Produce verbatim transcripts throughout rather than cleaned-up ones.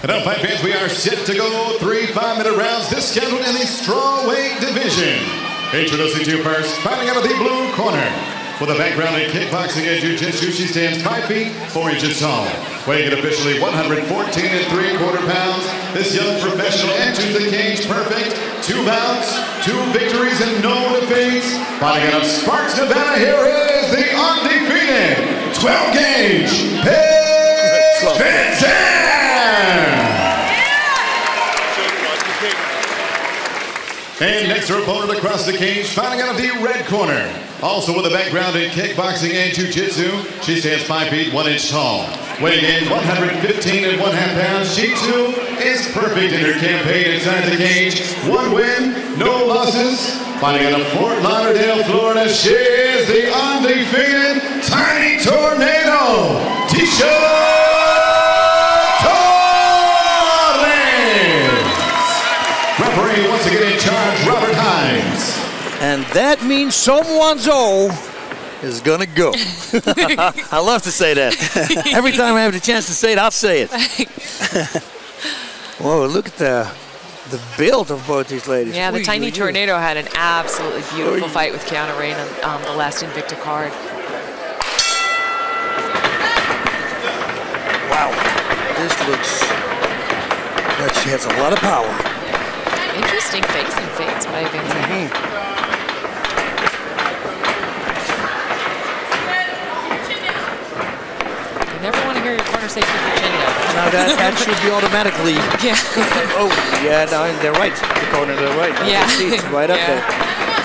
And now, fight fans, we are set to go three five-minute rounds discounted in the strawweight division. Introducing to you first, fighting out of the blue corner. With a background in kickboxing and jiu-jitsu, she stands five feet, four inches tall. Weighing in officially one hundred fourteen and three quarter pounds, this young professional enters the cage perfect. Two bouts, two victories, and no defeats. Fighting out of Sparks, Nevada, here is the undefeated twelve gauge Paige VanZant! And next, her opponent across the cage, fighting out of the red corner. Also with a background in kickboxing and jiu-jitsu, she stands five feet, one inch tall. Weighing in one hundred fifteen and one half pounds, she too is perfect in her campaign inside the cage. One win, no losses. Fighting out of Fort Lauderdale, Florida, she is the undefeated Tiny Tornado, Tecia. Referee once again in charge, Robert Hines. And that means someone's O is gonna go. I love to say that. Every time I have the chance to say it, I'll say it. Whoa, look at the the build of both these ladies. Yeah, the Oy, Tiny oy, Tornado had an absolutely beautiful Oy. fight with Keanu Rain on um, the last Invicta card. Wow, this looks like she has a lot of power. Interesting face and fades by VanZant. Mm-hmm. You never want to hear your corner say keep your chin down. Now that, that should be automatically. Yeah. Oh, yeah, no, they're right. The corner, they're right. Yeah. See, it's right up Yeah. there.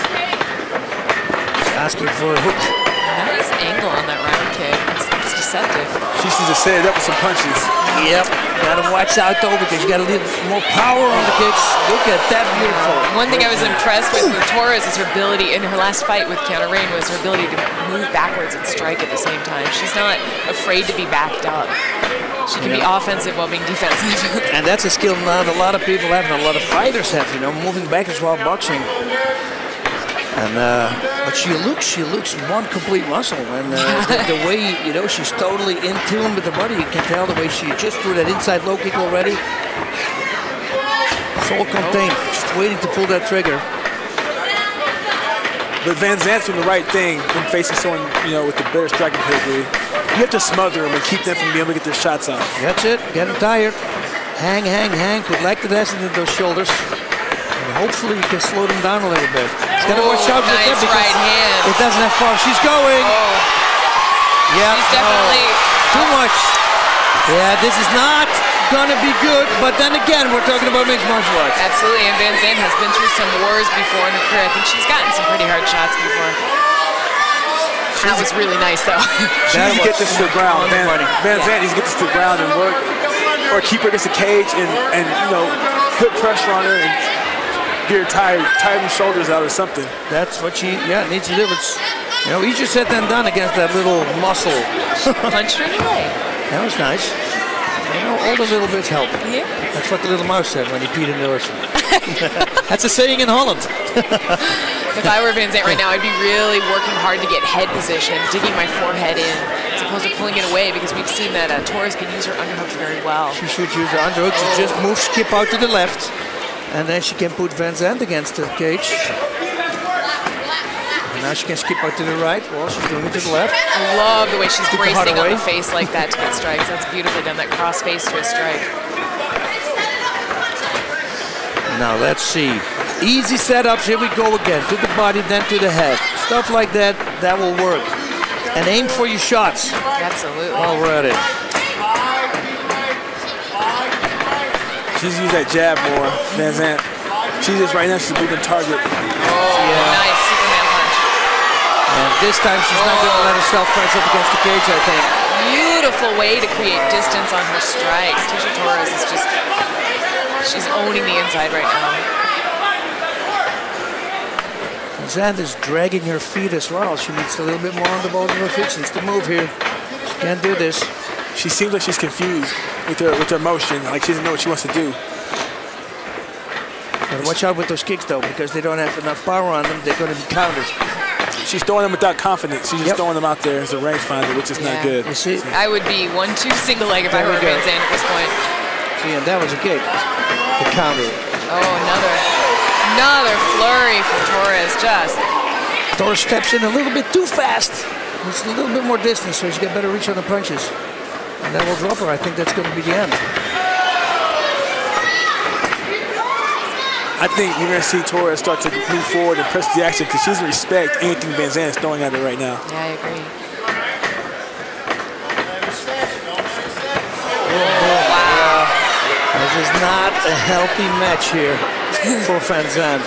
Just asking for a hook. Nice angle on that round kick. It's, it's deceptive. She needs to set it up with some punches. Yep. Gotta watch out though because you got a little more power on the kicks. Look at that, beautiful. One thing I was impressed with with Torres is her ability, in her last fight with Keanu Rain, was her ability to move backwards and strike at the same time. She's not afraid to be backed up. She can Yeah. be offensive while being defensive. And that's a skill not a lot of people have and a lot of fighters have, you know, moving backwards while boxing. And uh, but she looks, she looks one complete muscle, and uh, the, the way, you know, she's totally in tune with the body. You can tell the way she just threw that inside low kick already. It's all contained, just waiting to pull that trigger. But VanZant's doing the right thing when facing someone, you know, with the better striking pedigree. You have to smother them and keep them from being able to get their shots off. That's it. Get them tired. Hang, hang, hang. Put lactic acid into those shoulders. And hopefully you can slow them down a little bit. It's got to watch out with nice that because right hand. it doesn't have power. She's going. Oh. Yeah. She's definitely Oh, too much. Yeah, this is not gonna be good. But then again, we're talking about mixed martial arts. Absolutely, and VanZant has been through some wars before in her career. I think she's gotten some pretty hard shots before. That was really nice, though. She needs to get this to the ground. Van, VanZant Yeah. needs to get this to the ground and work, or keep her against the cage and, and you know, put pressure on her and get her tired, tired her shoulders out or something. That's what she, yeah, needs to do. It's, you know, easier said than done against that little muscle. Punched her in the leg. That was nice. You know, all the little bits help. Yeah. That's what the little mouse said when he peed in the ocean. That's a saying in Holland. If I were VanZant right now, I'd be really working hard to get head position, digging my forehead in, as opposed to pulling it away, because we've seen that uh, Torres can use her underhooks very well. She should use the underhook to just move, skip out to the left, and then she can put VanZant against the cage. And now she can skip out to the right. Well, she's doing it to the left. I love the way she's Keep the heart bracing on away. the face like that to get strikes. That's beautifully done, that cross face to a strike. Now let's see. Easy setups. Here we go again. To the body, then to the head. Stuff like that, that will work. And aim for your shots. Absolutely. While we're at it. She's used that jab more, VanZant. She's just right now, she's a moving target. Oh, yeah. Nice Superman punch. And this time she's not going to let herself press up against the cage, I think. Beautiful way to create distance on her strikes. Tecia Torres is just, she's owning the inside right now. VanZant is dragging her feet as well. She needs a little bit more on the balls of her feet. She needs to move here. She can't do this. She seems like she's confused with her with her motion, like she doesn't know what she wants to do. But watch out with those kicks though, because they don't have enough power on them. They're going to be countered. She's throwing them without confidence. She's just Yep. throwing them out there as a rangefinder, which is Yeah. not good. You see? I would be one two single leg if I There were we go. VanZant at this point. See, and that was a kick. The counter. Oh, another, another flurry from Torres. Just. Torres steps in a little bit too fast. It's a little bit more distance, so she's got better reach on the punches. And that will drop her. I think that's going to be the end. I think you're going to see Torres start to move forward and press the action because she doesn't respect anything VanZant is throwing at her right now. Yeah, I agree. Oh, wow. This is not a healthy match here for VanZant.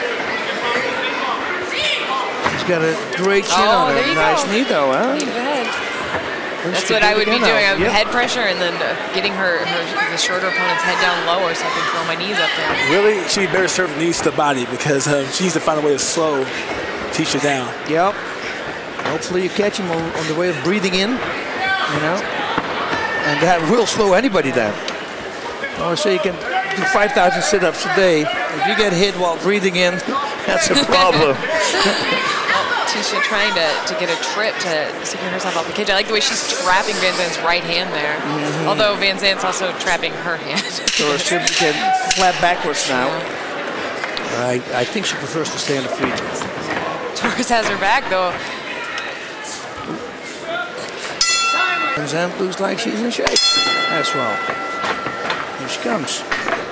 She's got a great chin oh, on her. Nice go. knee though, huh? Knee to the head. That's what I would be doing. I would yep. head pressure and then uh, getting her, her the shorter opponent's head down lower so I can throw my knees up there. Really, she better serve knees to the body because uh, she needs to find a way to slow Tecia down. Yep. Hopefully you catch him on, on the way of breathing in, you know, and that will slow anybody down. Or so you can do five thousand sit-ups a day. If you get hit while breathing in, that's a problem. Tecia trying to, to get a trip to secure herself off the cage. I like the way she's trapping VanZant's right hand there. Mm-hmm. Although VanZant's also trapping her hand. So she can flat backwards now. Yeah. I, I think she prefers to stay on the feet. Torres has her back though. VanZant looks like she's in shape as well. Here she comes.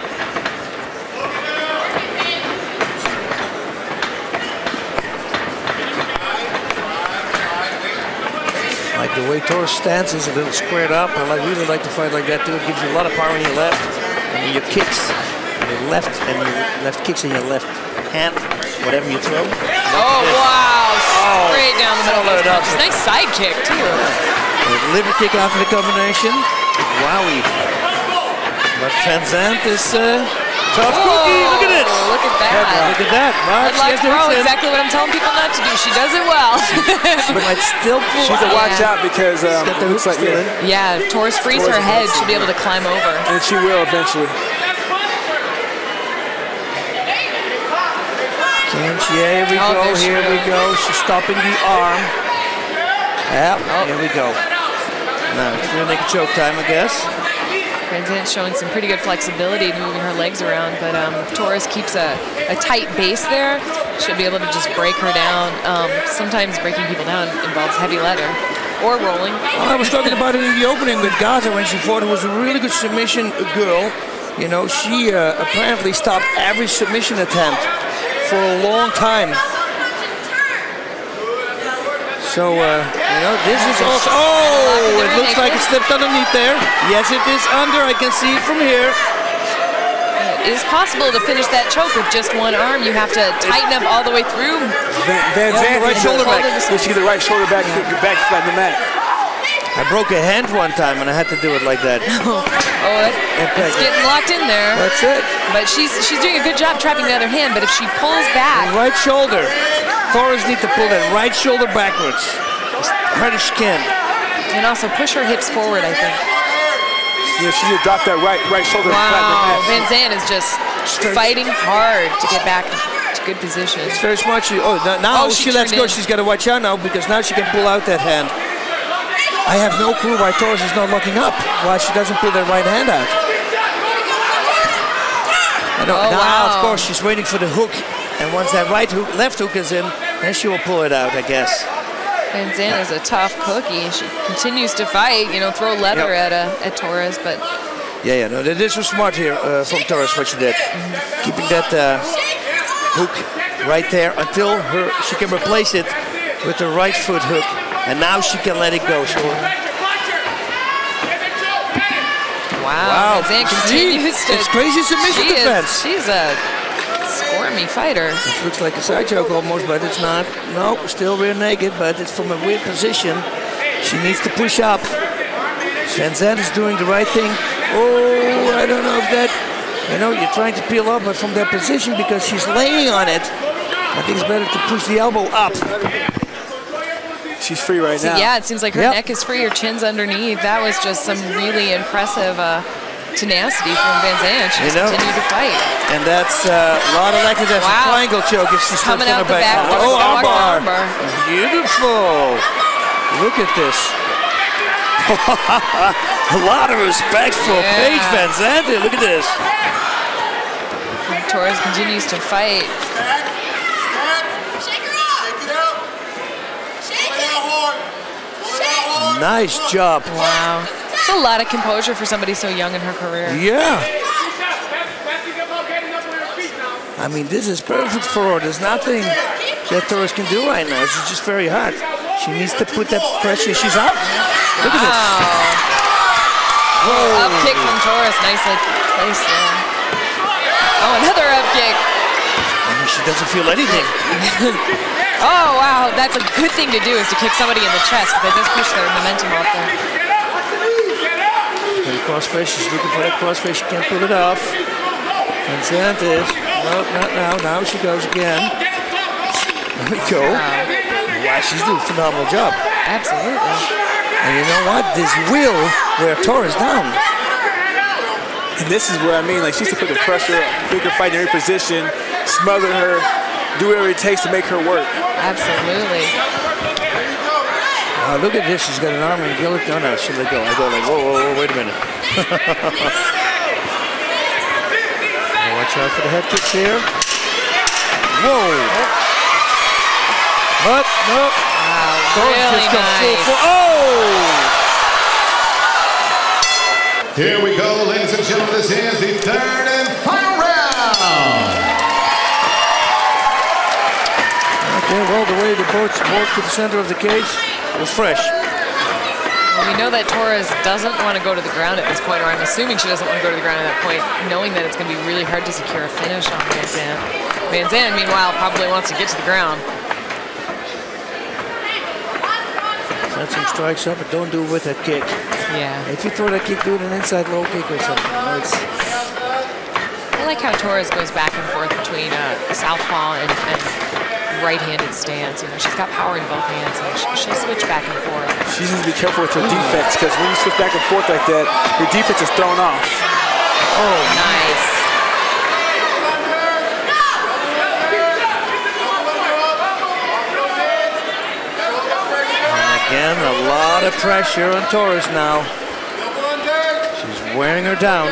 Like the way Torres stands is a little squared up. I like, really like to fight like that too. It gives you a lot of power in your left, and in your kicks, your left, and your left kicks in your left hand, whatever you throw. Oh wow! Straight oh, down the middle of those punches. Nice side kick too. Yeah. Liver kick after the combination. Wowie! But VanZant is uh, tough Whoa, cookie. Look at it. Look at that. Look at that. Right. Headlock throw, exactly what I'm telling people not to do. She does it well. She might still pull She's out. a watch out because um, it looks like yeah. Yeah, if Torres frees Torres her head, she'll be able to climb over. And she will eventually. Can she? Yeah, here we oh, go. Here we go. She's stopping the arm. Yeah, oh. Here we go. Now it's gonna make a choke time, I guess. VanZant showing some pretty good flexibility moving her legs around, but um, Torres keeps a, a tight base there. She'll be able to just break her down. Um, sometimes breaking people down involves heavy leather or rolling. Well, I was talking about it in the opening with Gaza when she fought. It was a really good submission girl. You know, she uh, apparently stopped every submission attempt for a long time. So, uh, you know, this is also, oh, it looks like it slipped underneath there. Yes, it is under, I can see it from here. It is possible to finish that choke with just one arm. You have to tighten up all the way through. VanZant, right shoulder back. You see the right shoulder back, yeah. Your back flat in the mat. I broke a hand one time and I had to do it like that. oh, that, it's getting locked in there. That's it. But she's she's doing a good job trapping the other hand, but if she pulls back. The right shoulder. Torres needs to pull that right shoulder backwards as hard as she can. And also push her hips forward, I think. Yeah, she just dropped that right right shoulder. Wow, VanZant is just fighting hard to get back to good position. It's very smart. She, oh, now oh, she, she lets go. In. She's got to watch out now because now she can pull out that hand. I have no clue why Torres is not locking up. Why she doesn't pull that right hand out. I know, oh, now, wow. of course, she's waiting for the hook. And once that right hook, left hook is in, then she will pull it out, I guess. VanZant is a tough cookie. She continues to fight, you know, throw leather yep. at uh, at Torres, but. Yeah, yeah, no, this was smart here uh, from Torres, what she did. Mm-hmm. Keeping that uh, hook right there until her she can replace it with the right foot hook. And now she can let it go. So. Wow, VanZant continues to. It's crazy submission she defense. Is, she's a squirmy fighter. It looks like a side choke almost, but it's not. No, still rear naked, but it's from a weird position. She needs to push up. VanZant is doing the right thing. Oh, I don't know if that. You know, you're trying to peel up, but from that position because she's laying on it. I think it's better to push the elbow up. She's free right so, now. Yeah, it seems like her yep. neck is free, her chin's underneath. That was just some really impressive uh, tenacity from VanZant. She just you know, continued to fight. And that's uh, a lot of likely that's wow. a triangle choke if she slips Coming on out her the back. back. Oh, armbar. Arm bar. Beautiful. Look at this. A lot of respect for Yeah. Paige VanZant. Look at this. And Torres continues to fight. Nice job. Wow. It's a lot of composure for somebody so young in her career. Yeah. I mean, this is perfect for her. There's nothing that Torres can do right now. She's just very hot. She needs to put that pressure. She's up. Look at this. Whoa. Up kick from Torres. Nicely placed there. Oh, another up kick. I mean, she doesn't feel anything. Oh, wow. That's a good thing to do, is to kick somebody in the chest, but that does push their momentum off there. And the crossface, she's looking for that crossface. She can't pull it off. VanZant is. No, not now. Now she goes again. There we go. Wow, she's doing a phenomenal job. Absolutely. And you know what? This will wear Torres down. And this is what I mean. Like, she used to put the pressure, make her fight in every position, smother her, do whatever it takes to make her work. Absolutely. Wow, look at this. She's got an arm and gillet. No, no, she let go. I go like, whoa, whoa, whoa, wait a minute. Watch out for the head kicks here. Whoa. But, no. Wow, really nice. Oh! Here we go, ladies and gentlemen. This is the third and final round. Okay, well, the way the boats walked to the center of the cage was fresh. Well, we know that Torres doesn't want to go to the ground at this point, or I'm assuming she doesn't want to go to the ground at that point, knowing that it's going to be really hard to secure a finish on VanZant. VanZant, meanwhile, probably wants to get to the ground. Set some strikes up, but don't do it with that kick. Yeah. If you throw that kick, do it an inside low kick or something. You know, it's... I like how Torres goes back and forth between uh, southpaw and, and right-handed stance. You know, she's got power in both hands, and she, she'll switch back and forth. She needs to be careful with her defense, because when you switch back and forth like that, your defense is thrown off. Oh, nice. Again, a lot of pressure on Torres now. She's wearing her down.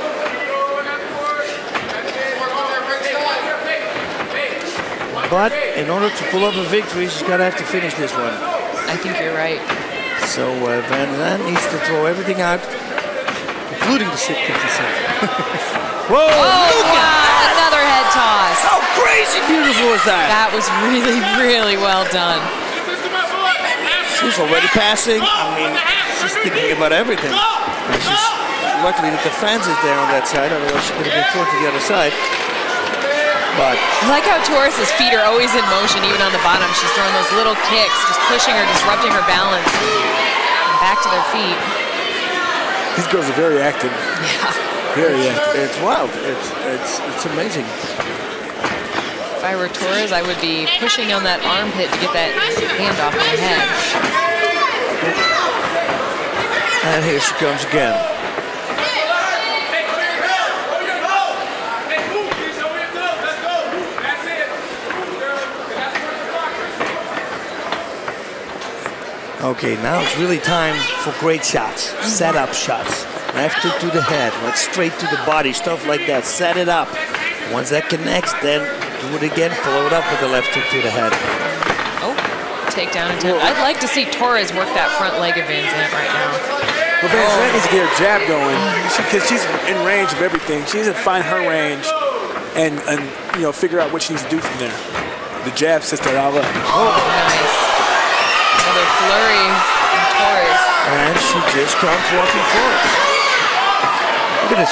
But in order to pull up a victory, she's got to have to finish this one. I think you're right. So uh, VanZant needs to throw everything out, including the sit kick. Whoa! Oh, wow, another head toss. How crazy beautiful is that? That was really, really well done. She's already passing. I mean, she's thinking about everything. And she's luckily that the fence is there on that side, otherwise she could have been thrown to the other side. But I like how Torres' feet are always in motion, even on the bottom. She's throwing those little kicks, just pushing her, disrupting her balance. And back to their feet. These girls are very active. Yeah. Very active. it's wild. It's it's it's amazing. If I were Torres, I would be pushing on that armpit to get that hand off my head. And here she comes again. Okay, now it's really time for great shots, set-up shots. Left hook to the head, like straight to the body, stuff like that. Set it up. Once that connects, then do it again, follow it up with the left hook to the head. Oh, takedown attempt. I'd like to see Torres work that front leg of VanZant right now. Well, VanZant needs to get her jab going, because she's in range of everything. She needs to find her range and, and you know, figure out what she needs to do from there. The jab sets that all up. Oh, nice. Another flurry from Torres. And she just comes walking forward. Look at this.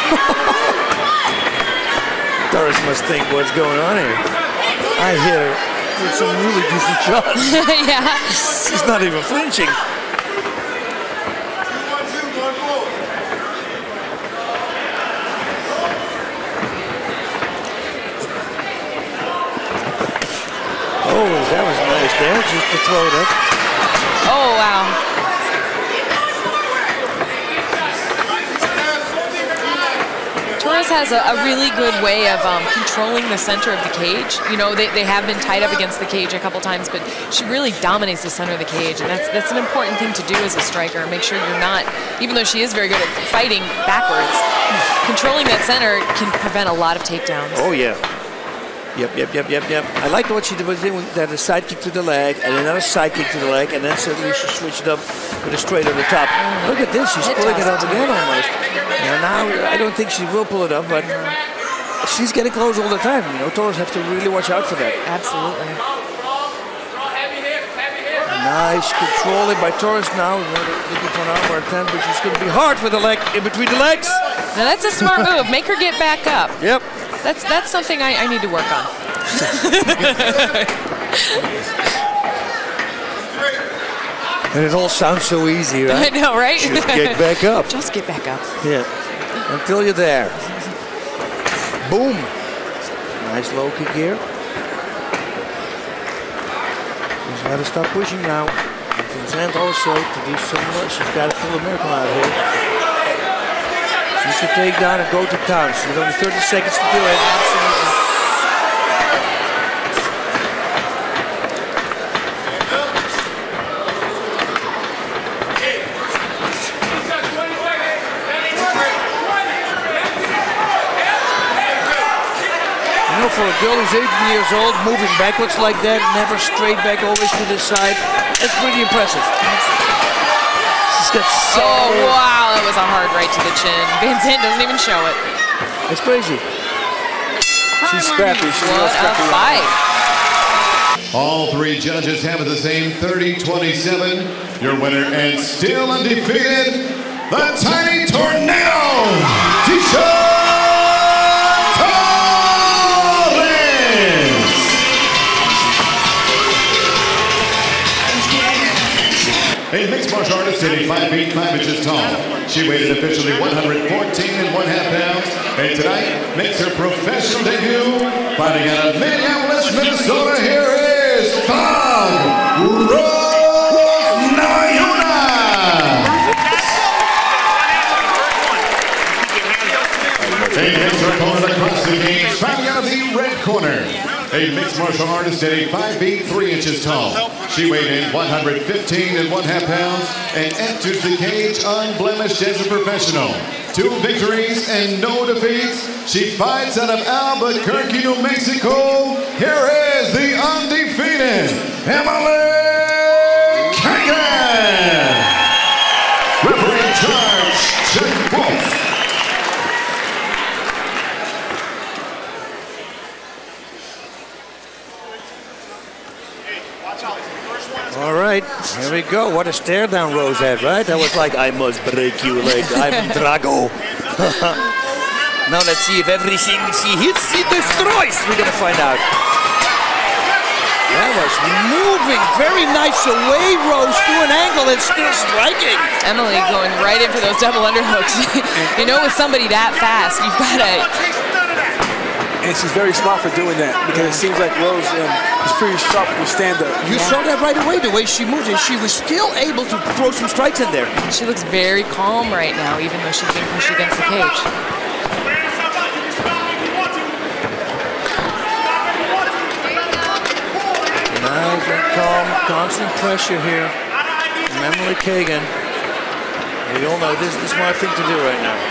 Torres must think what's going on here. I hit her with some really decent shots. Yeah. She's not even flinching. Oh, that was nice there, just to throw it up. Oh, wow. Torres has a, a really good way of um, controlling the center of the cage. You know, they, they have been tied up against the cage a couple times, but she really dominates the center of the cage, and that's that's an important thing to do as a striker. Make sure you're not, even though she is very good at fighting backwards, controlling that center can prevent a lot of takedowns. Oh, yeah. Yep, yep, yep, yep, yep. I liked what she did with that a side kick to the leg, and another side kick to the leg, and then suddenly she switched up with a straight on the top. Mm. Look at this, she's Hit pulling it up again almost. Yeah, now I don't think she will pull it up, but she's getting close all the time. You know, Torres have to really watch out for that. Absolutely. Nice controlling by Torres now. Looking for an armbar attempt, which is going to be hard with the leg in between the legs. Now that's a smart move. Make her get back up. Yep. That's that's something I, I need to work on. And it all sounds so easy, right? I know, right? Just get back up. Just get back up. Yeah. Until you're there. Boom. Nice low kick here. She's got to stop pushing now. VanZant also to do some more. She's got to pull a miracle out of here. She should take down and go to town. She's only thirty seconds to do it. Absolutely. You know, for a girl who's eighteen years old, moving backwards like that, never straight back, always to the side, that's pretty impressive. She's got so... Oh, wow, that was a hard right to the chin. VanZant doesn't even show it. It's crazy. She's scrappy. She's what real scrappy. a fight. All three judges have it the same, thirty twenty-seven. Your winner and still undefeated, the Tiny Tornado, Tecia. A mixed martial artist at five feet five inches tall. She weighed in officially one hundred fourteen and one half pounds, and tonight makes her professional debut. Fighting out of Minneapolis, Minnesota, here is Namajunas. A mixed opponent across the cage, fighting out of the red corner. A mixed martial artist at five feet three inches tall. She weighed in one hundred fifteen and one half pounds and enters the cage unblemished as a professional. Two victories and no defeats. She fights out of Albuquerque, New Mexico. Here is the undefeated Emily Kagan. Referee in charge, Shannon Knapp. All right, here we go. What a stare down Rose had, right? That was like, I must break you like I'm Drago. Now let's see if everything she hits, she destroys. We're gonna find out. That was moving very nice away, Rose, to an angle and still striking. Emily going right in for those double underhooks. You know, with somebody that fast, you've got to... And she's very smart for doing that because it seems like Rose um, is pretty sharp with stand-up. You yeah. saw that right away, the way she moved, and she was still able to throw some strikes in there. She looks very calm right now, even though she's being pushed against the cage. Nice and calm, constant pressure here from Emily Kagan. We all know this, this is my thing to do right now.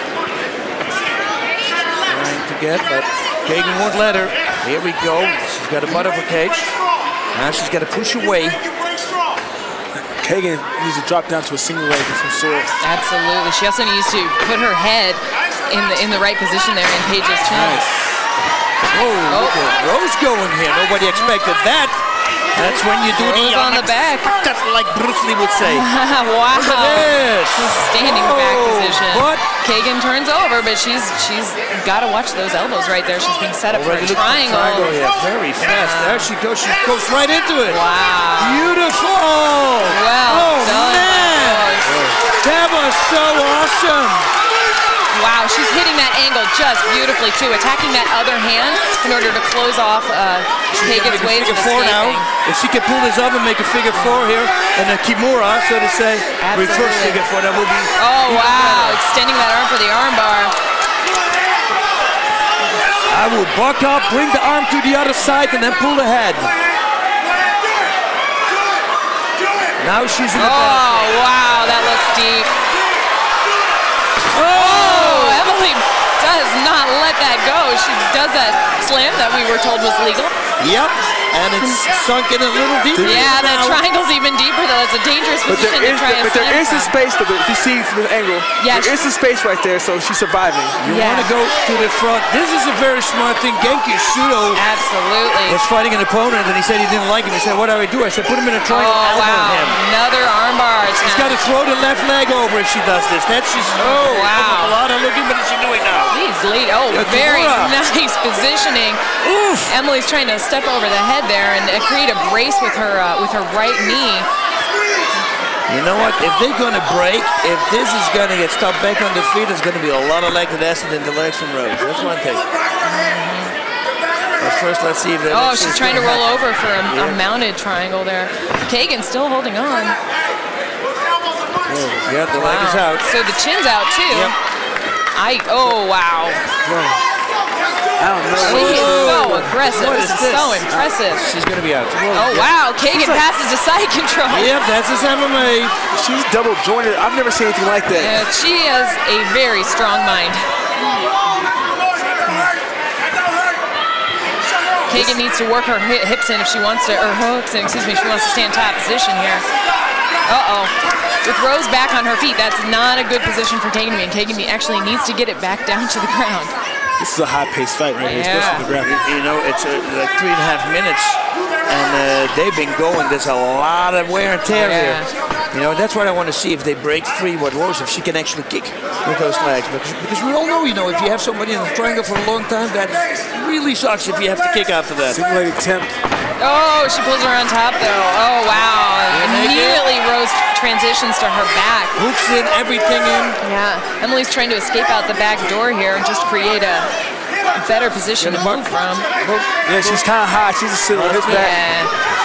Trying to get, but Kagan won't let her. Here we go. She's got a butt of her cage. Now she's got to push away. Kagan needs to drop down to a single leg of some sort. Absolutely. She also needs to put her head in the in the right position there in Paige's chin. Nice. Whoa, oh. Look at Rose going here. Nobody expected that. That's when you do Rose the on the back. Like Bruce Lee would say. Wow. Look at this. Standing Whoa, back position. But Kagan turns over, but she's she's got to watch those elbows right there. She's being set up Already for a triangle. triangle. Yeah, very fast. Yeah. There she goes. She goes right into it. Wow. Beautiful. Well oh, done. Man. That was so awesome. Wow, she's hitting that angle just beautifully too, attacking that other hand in order to close off uh, Kagan's ways of four now. If she can pull this up and make a figure four here, and a Kimura, so to say, reverse figure four, that will be. Oh wow, better. Extending that arm for the arm bar. I would buck up, bring the arm to the other side, and then pull the head. Now she's in the back. Oh, wow, that looks deep. Oh, Emily does not let that go. She does that slam that we were told was legal. Yep, and it's sunk in a little deeper. Yeah, that triangle's even deeper, though. It's a dangerous But there position to is, try and but there slam is a from. space, though, if you see from the angle, Yeah, there is a space right there, so she's surviving. You Yeah. want to go to the front. This is a very smart thing. Genki Shudo Absolutely. was fighting an opponent, and he said he didn't like him. He said, what do I do? I said, put him in a triangle, Oh, elbow wow. him. Another armbar attempt. She's got to throw the left leg over if she does this. That's she's, oh, wow. A lot of looking, but she's doing now. He's lead. Oh, Yeah, very Kimura. nice positioning. Oof. Emily's trying to step over the head there and uh, create a brace with her uh, with her right knee. You know what? If they're going to break, if this is going to get stopped back on the feet, there's going to be a lot of leg acid in the legs from Rose. That's one thing. But first, let's see if that. Oh, she's trying to roll happen. over for a, Yeah. a mounted triangle there. Kagan still holding on. Yeah, the leg is Wow. out. So the chin's out too. Yep. I. Oh wow. I don't know. She is so aggressive. What This is is this? so impressive. She's going to be out. Oh wow. Kagan like- passes to side control. Yep, that's his M M A. She's double jointed. I've never seen anything like that. Yeah, she has a very strong mind. Kagan needs to work her hi- hips in if she wants to, or hooks in, excuse me, if she wants to stay in top position here. Uh-oh. With Rose back on her feet, that's not a good position for Kagan to be in. Kagan actually needs to get it back down to the ground. This is a high-paced fight right here, Yeah. especially the ground. You know, it's uh, like three and a half minutes, and uh, they've been going. There's a lot of wear and tear Yeah. here. You know, that's what I want to see if they break free with Rose, if she can actually kick with those legs. Because, because we all know, you know, if you have somebody in a triangle for a long time, that really sucks if you have to kick after that. Simulated attempt. Oh, she pulls her on top, though. Oh, wow. Yeah, Immediately, Rose transitions to her back. Hooks in, everything in. Yeah, Emily's trying to escape out the back door here and just create a better position to move from. Yeah, she's kind of high. She's just sitting on his back. Yeah.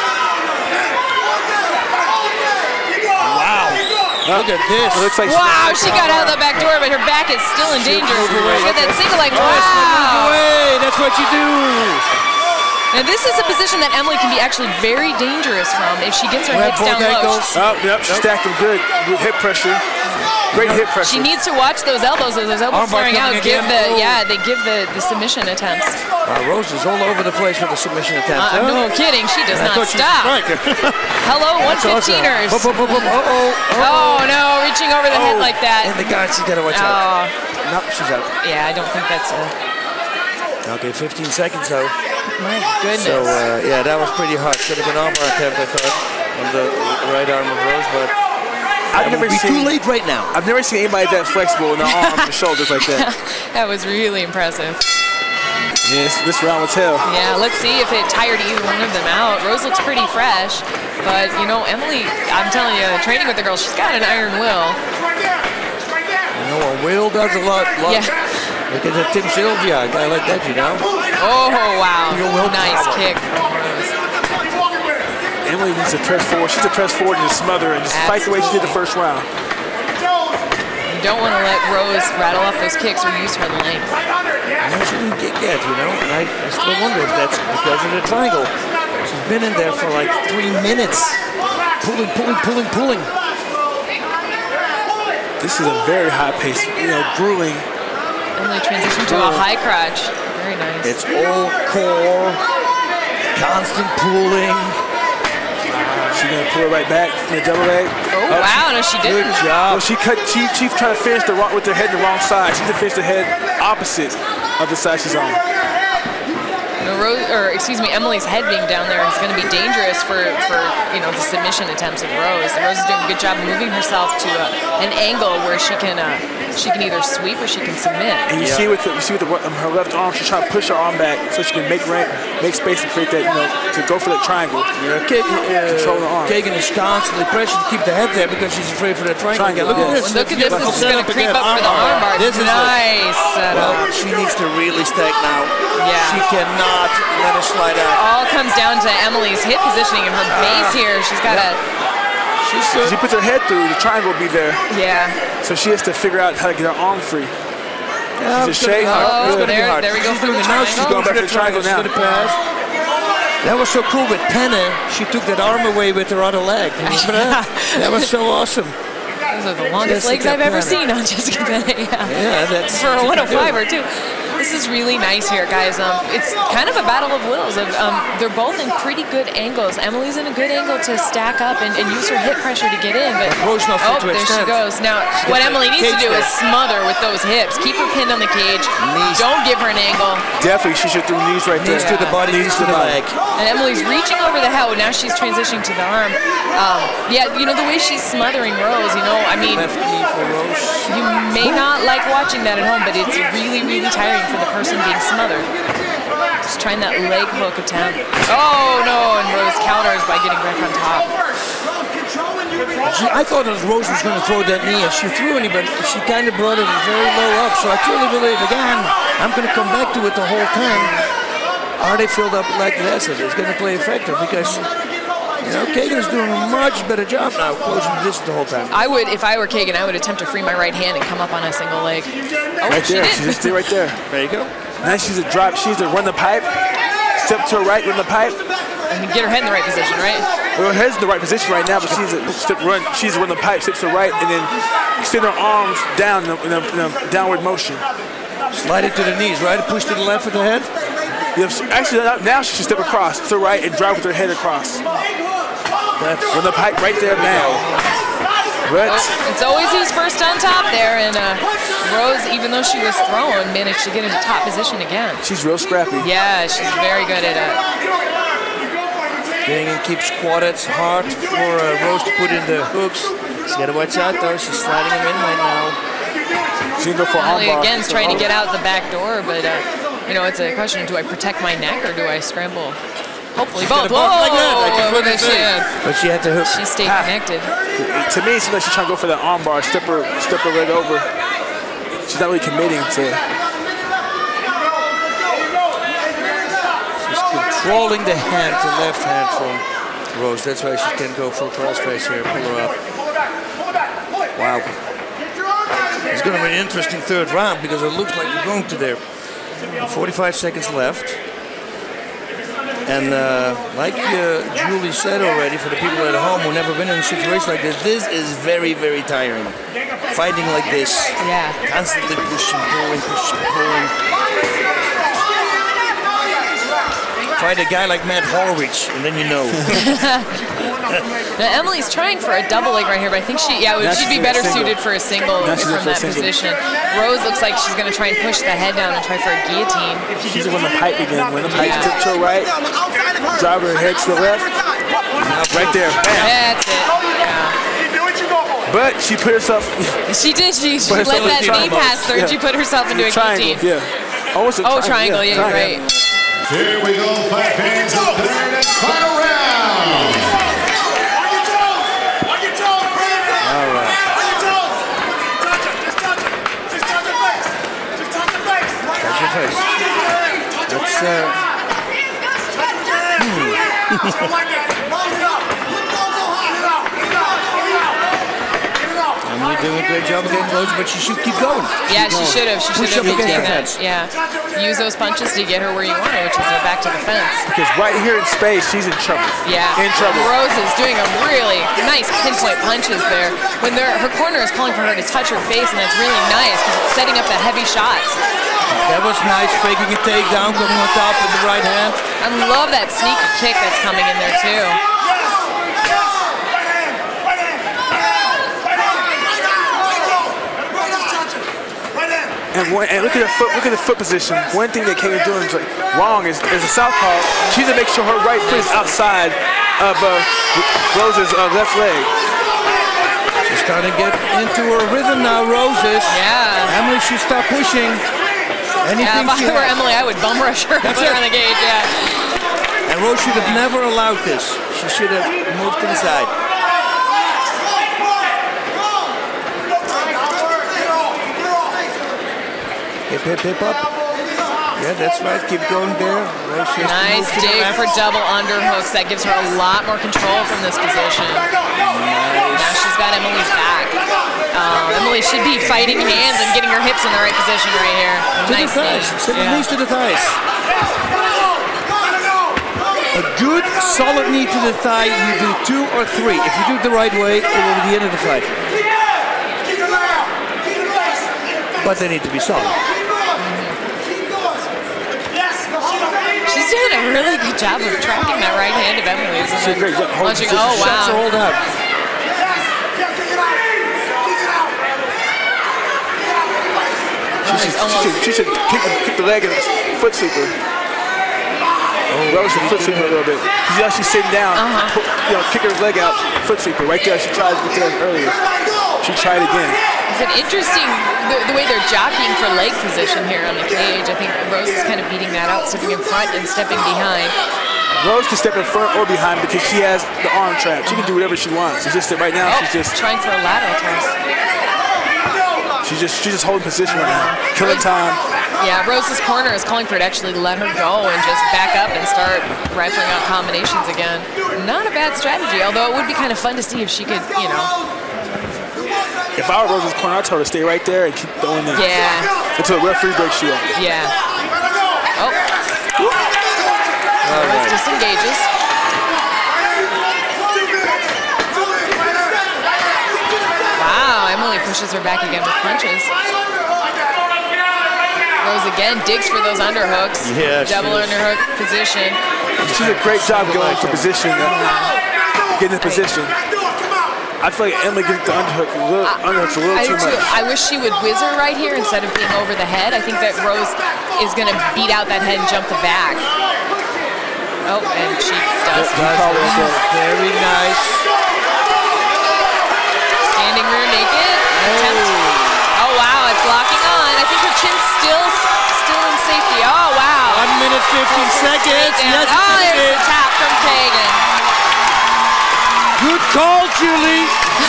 Wow. Look at this. It looks like Wow, she got out of the back door, but her back is still in danger. move away. She got that single leg. Move Wow. away. That's what you do. Now this is a position that Emily can be actually very dangerous from if she gets her Grab hips both down low. ankles. Oh, yep, she stacked them good. Good hip pressure. Great hip pressure. She needs to watch those elbows. Those elbows Armbar flaring out. coming Give again. the Oh. yeah, they give the the submission attempts. Wow, Rose is all over the place with the submission attempts. Uh, huh? no kidding, she does I not thought she was a stop. striker. Hello, one That's awesome. fifteeners. Boop, boop, boop, boop. Uh-oh. Oh no, reaching over the head Oh. like that. And the guard, she's got to watch out. Oh, No, she's out. yeah, I don't think that's a. Okay, fifteen seconds though. My goodness. So, uh, yeah, that was pretty hard. Should have been armbar attempt, I thought, on the right arm of Rose, but I've it never would be seen. too late right now. I've never seen anybody that flexible in their arms and shoulders like that. That was really impressive. Yes, this round was hell. Yeah, let's see if it tired either one of them out. Rose looks pretty fresh, but you know, Emily, I'm telling you, training with the girl, she's got an iron will. You know, a will does a lot. lot. Yeah. Look at that Tim Sylvia, a guy like that, you know. Oh, wow. Your will Nice power. kick from Rose. Emily needs to press forward. She's to press forward and just smother and just fight the way she did the first round. You don't want to let Rose rattle off those kicks or use her length. No, she didn't kick yet, you know, and I, I still wonder if that's because of the triangle. She's been in there for like three minutes. Pulling, pulling, pulling, pulling. This is a very high pace, you know, grueling. Emily transitioned to a high crotch. Very nice. It's all core, constant pulling. She's gonna pull it right back from the double leg. Oh, wow, no, she Good didn't. job. Well, she cut. She, she's trying to finish the wrong, with her head the wrong side. She's to finish the head opposite of the side she's on. No, Rose, or excuse me, Emily's head being down there is going to be dangerous for, for you know, the submission attempts of Rose. Rose is doing a good job moving herself to a, an angle where she can uh, she can either sweep or she can submit. And you Yeah. see with the, you see with the, um, her left arm, she's trying to push her arm back so she can make rank, make space and create that, you know, to go for that triangle. Yeah, Kagan, uh, Control the arm. Kagan is constantly pressured to keep the head there because she's afraid for that triangle. Triangle, Look yes. at this. Look at this. This is going to creep Again, up for the armbar. This is Nice setup. Well, she needs to really stack now. Yeah. She cannot let her slide out. All comes down to Emily's hip positioning and her base here. She's got to, She's If she puts her head through, the triangle will be there. yeah. So she has to figure out how to get her arm free. Yeah, she's a shake. Oh, oh there, there we go for the triangle. She's going back for the triangle now. That was so cool with Penna. She took that arm away with her other leg. Remember that? That was so awesome. Those are the longest Jessica legs I've ever Penna. seen on Jessica Penna. Yeah, yeah that's for a one oh five-er too. This is really nice here, guys. Um, it's kind of a battle of wills. Of, um, they're both in pretty good angles. Emily's in a good angle to stack up and, and use her hip pressure to get in, but oh, there she goes. Now, what Emily needs to do is smother with those hips. Keep her pinned on the cage. Knees. Don't give her an angle. Definitely, she should do knees right there. Knees yeah. to the body, knees to the leg. And Emily's reaching over the head. Now she's transitioning to the arm. Um, yeah, you know, the way she's smothering Rose, you know, I mean, left knee for Rose. You may not like watching that at home, but it's really, really tiring for the person being smothered. Just trying that leg hook attempt. Oh no, and Rose counters by getting back on top. She, I thought that Rose was going to throw that knee, and she threw it, but she kind of brought it very low up. So I truly believe, again, I'm going to come back to it the whole time. Are they filled up like this? It's going to play effective because, you know, Kagan is doing a much better job now closing this the whole time. I would, if I were Kagan, I would attempt to free my right hand and come up on a single leg. Oh, right she there, did. she just did right there. There you go. Now she's a drop, she's to run the pipe, step to her right, run the pipe. And get her head in the right position, right? Well, her head's in the right position right now, but she's a step run, she's run the pipe, steps to the right, and then extend her arms down in a, in a, in a downward motion. Slide it to the knees, right? Push to the left with the head? Yeah, actually, now she should step across to the right and drive with her head across. That's run the pipe right there now. But oh, it's always who's first on top there, and uh, Rose, even though she was thrown, managed to get into top position again. She's real scrappy. Yeah, she's very good at it. Getting and keep squatted hard for uh, Rose to put in the hooks. She's got to watch out though. She's sliding them in right now. She's going to go for Emily again's trying to get out the back door, but uh, you know, it's a question of do I protect my neck or do I scramble? Hopefully both. Whoa! Like that. Whoa, what she but she had to hook. She stayed ah. connected. To me, it seems like she's trying to go for that arm bar, step her, step her leg over. She's not really committing to. She's controlling the hand, the left hand from Rose. That's why she can go full crossface here, pull her up. Wow. It's going to be an interesting third round because it looks like we're going to there. forty-five seconds left. And uh, like uh, Julie said already, for the people at home who never been in a situation like this, this is very, very tiring. Fighting like this. Yeah. Constantly pushing, pulling, pushing, pulling. Fight a guy like Matt Horwich, and then you know. Now, Emily's trying for a double leg right here, but I think she, yeah, would, she'd be better suited for a single from that position. Rose looks like she's going to try and push the head down and try for a guillotine. She's going to pipe again. When the pipe yeah. to her right, drive her head to the left. Right there. Bam. That's it. Yeah. But she put herself. She did. She, she let that knee pass through. Yeah. She put herself into a guillotine. Yeah. Almost a oh, triangle. triangle. Yeah, yeah you're right. Here we go. Five fans of the third and final round. All right. Touch your face. Let's, uh... hmm. Emily doing a great job of getting close, but she should keep going. Yeah, she should have. She should have against taken the fence. Yeah. Use those punches to get her where you want her, which is back to the fence. Because right here in space, she's in trouble. Yeah. In trouble. Rose is doing a really nice pinpoint punches there. When they're, her corner is calling for her to touch her face, and that's really nice because it's setting up the heavy shots. That was nice, faking a takedown, coming on top with the right hand. I love that sneaky kick that's coming in there too. And, one, and look at the foot. Look at the foot position. One thing that Kagan doing is like wrong is as a southpaw. She needs to make sure her right foot is outside of uh, Rose's uh, left leg. She's starting to get into her rhythm now. Rose is. Yeah. Emily should stop pushing. Anything yeah, if I were Emily, I would bum rush her and put her on the cage. Yeah. And Rose should have never allowed this. She should have moved to the side. Hip, hip, hip up. Yeah, that's right. Keep going there. Nice dig for double underhooks. That gives her a lot more control from this position. Nice. Now she's got Emily's back. Um, Emily should be fighting hands and getting her hips in the right position right here. To nice the thighs. Send yeah. the knees to the thighs. A good, solid knee to the thigh. You do two or three. If you do it the right way, it will be the end of the fight. But they need to be solid. She's doing a really good job of tracking that right hand of Emily's. She's great. Punching. Oh, wow. Shots are hold out. She should, she should, she should kick, kick the leg and foot sweeper. Oh, Rose should foot sweeper a little bit. She's actually sitting down, uh-huh. put, you know, kick her leg out, foot sweeper. Right there, she tried with that earlier. She tried again. It's an interesting, the, the way they're jockeying for leg position here on the cage. I think Rose is kind of beating that out, stepping in front and stepping behind. Rose can step in front or behind because she has the arm trap. She can do whatever she wants. It's just that right now, oh, she's just trying for a lateral toss. She's just she's just holding position right now, killing time. Yeah, Rose's corner is calling for it to actually let her go and just back up and start rifling out combinations again. Not a bad strategy, although it would be kind of fun to see if she could, you know. If I were Rose's corner, I'd tell her to stay right there and keep throwing in. Yeah. Until the referee breaks you up. Yeah. Oh. Rose right. disengages. Wow, Emily pushes her back again with punches. Rose again digs for those underhooks. Yeah, double underhook position. She did a great job going for position, uh, getting in position. I feel like Emily gets the underhook a little, uh, underhooks a little I too do much. Too. I wish she would whizzer right here instead of being over the head. I think that Rose is going to beat out that head and jump the back. Oh, and she does. Very nice. Standing rear naked. Attempt. Oh, wow, it's locking on. I think her chin's still still in safety. Oh, wow. One minute, fifteen seconds. Yes, oh, there's the tap from Kagan. Good call, Julie.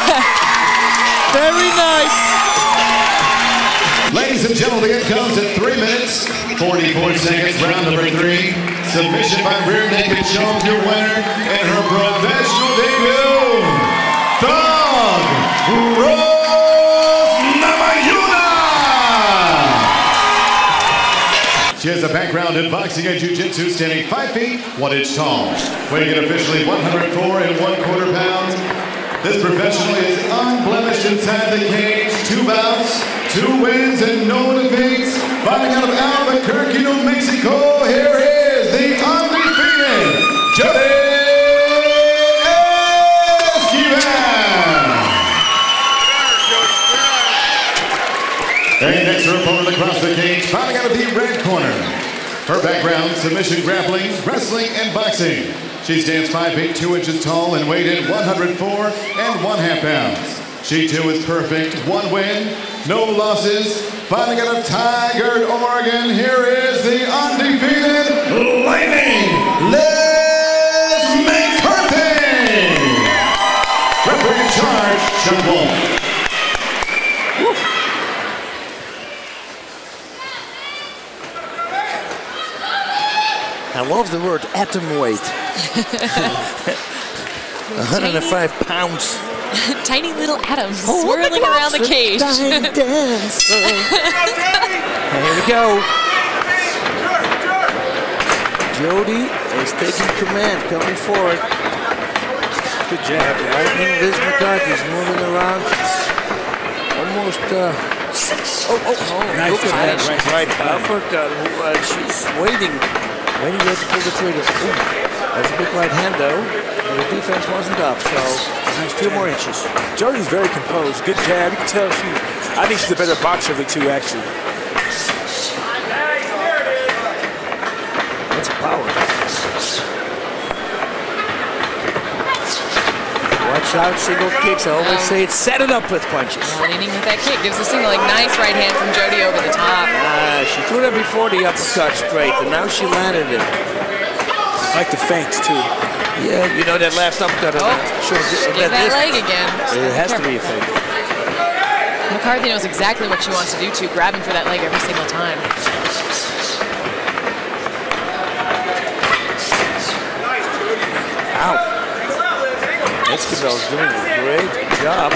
Very nice. Ladies and gentlemen, it comes at three minutes, forty-four seconds, round number three. Submission by rear naked shown to your winner in her professional debut, Thug Rose Namajunas. She has a background in boxing and jiu-jitsu, standing five feet, one inch tall. Weighing in officially one hundred four and one quarter pounds. This professional is unblemished inside the cage. Two bouts, two wins, and no defeats. Fighting out of Albuquerque, New Mexico, here is the undefeated Jodie Esquibel. And next, her opponent across the cage, fighting out of the red corner. Her background, submission grappling, wrestling, and boxing. She stands five feet two inches tall and weighed in one hundred four and one half pounds. She too is perfect. One win, no losses. Fighting out of Tigard, Oregon, here is the undefeated Lightning Les McCarthy. Referee in charge, Shannon. I love the word atom weight. one hundred five pounds. Tiny little atoms oh, swirling around the cage. Here we go. Jodie is taking command, coming forward. Good job. Lightning Liz McCarthy is moving around. Almost. Uh, oh, oh, oh. Nice. Look at that right, right uppercut. Uh, she's waiting. Waiting there to pull the trigger. Ooh, that's a big right hand though. And the defense wasn't up, so nice two more inches. Jodie's very composed. Good jab. You can tell she. I think she's a better boxer of the two, actually. That's power. Watch out, single kicks. I always say it's set it up with punches. Yeah, leaning with that kick gives a single, like nice right hand from Jodie over the top. Ah, she threw that before the uppercut straight, and now she landed it. I like the feints too. Yeah, you know that last uppercut. Oh, sure. Get that, that leg again. It has to be a feint. McCarthy knows exactly what she wants to do too, grabbing for that leg every single time. Esquibel is doing a great job.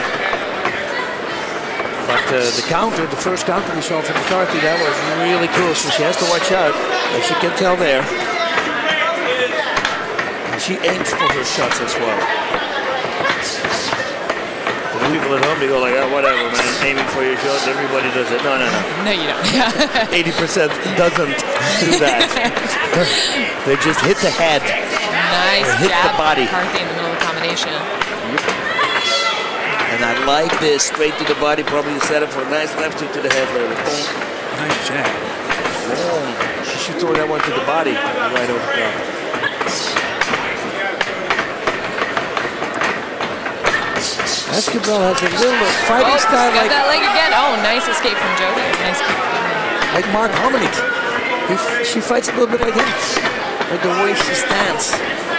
But uh, the counter, the first counter we saw from McCarthy, that was really cool. So she has to watch out, as you can tell there. And she aims for her shots as well. The people at home, they go like, oh, whatever, man, aiming for your shots, everybody does it. No, no, no. No, you don't. eighty percent doesn't do that. They just hit the head. Nice hit jab the body. from McCarthy in the middle of the combination. And I like this, straight to the body, probably set up for a nice left hook to the head later. Nice jab. Boom. She should throw that one to the body, right over there. Esquibel has a little fighting Oh, style got like, that leg again. Oh, nice escape from Jodie. Nice kick from her. like Mark Hominy. He, she fights a little bit like him, like the way she stands.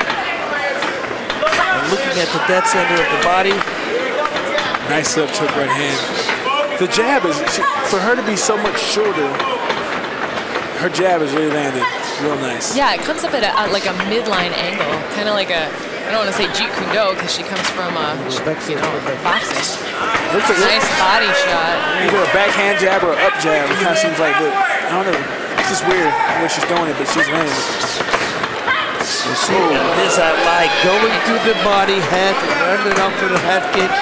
And looking at the dead center of the body. Nice left hook right hand. The jab is, she, for her to be so much shorter, her jab is really landed real nice. Yeah, it comes up at a, at like a midline angle, kind of like a, I don't want to say Jeet Kune Do because she comes from uh, you know, boxing. Looks like Nice body shot. either a backhand jab or an up jab. It kind of seems like, look, I don't know, it's just weird the way she's throwing it, but she's landing it. You see, and this I like, going to the body, head, rounded up for the head kick.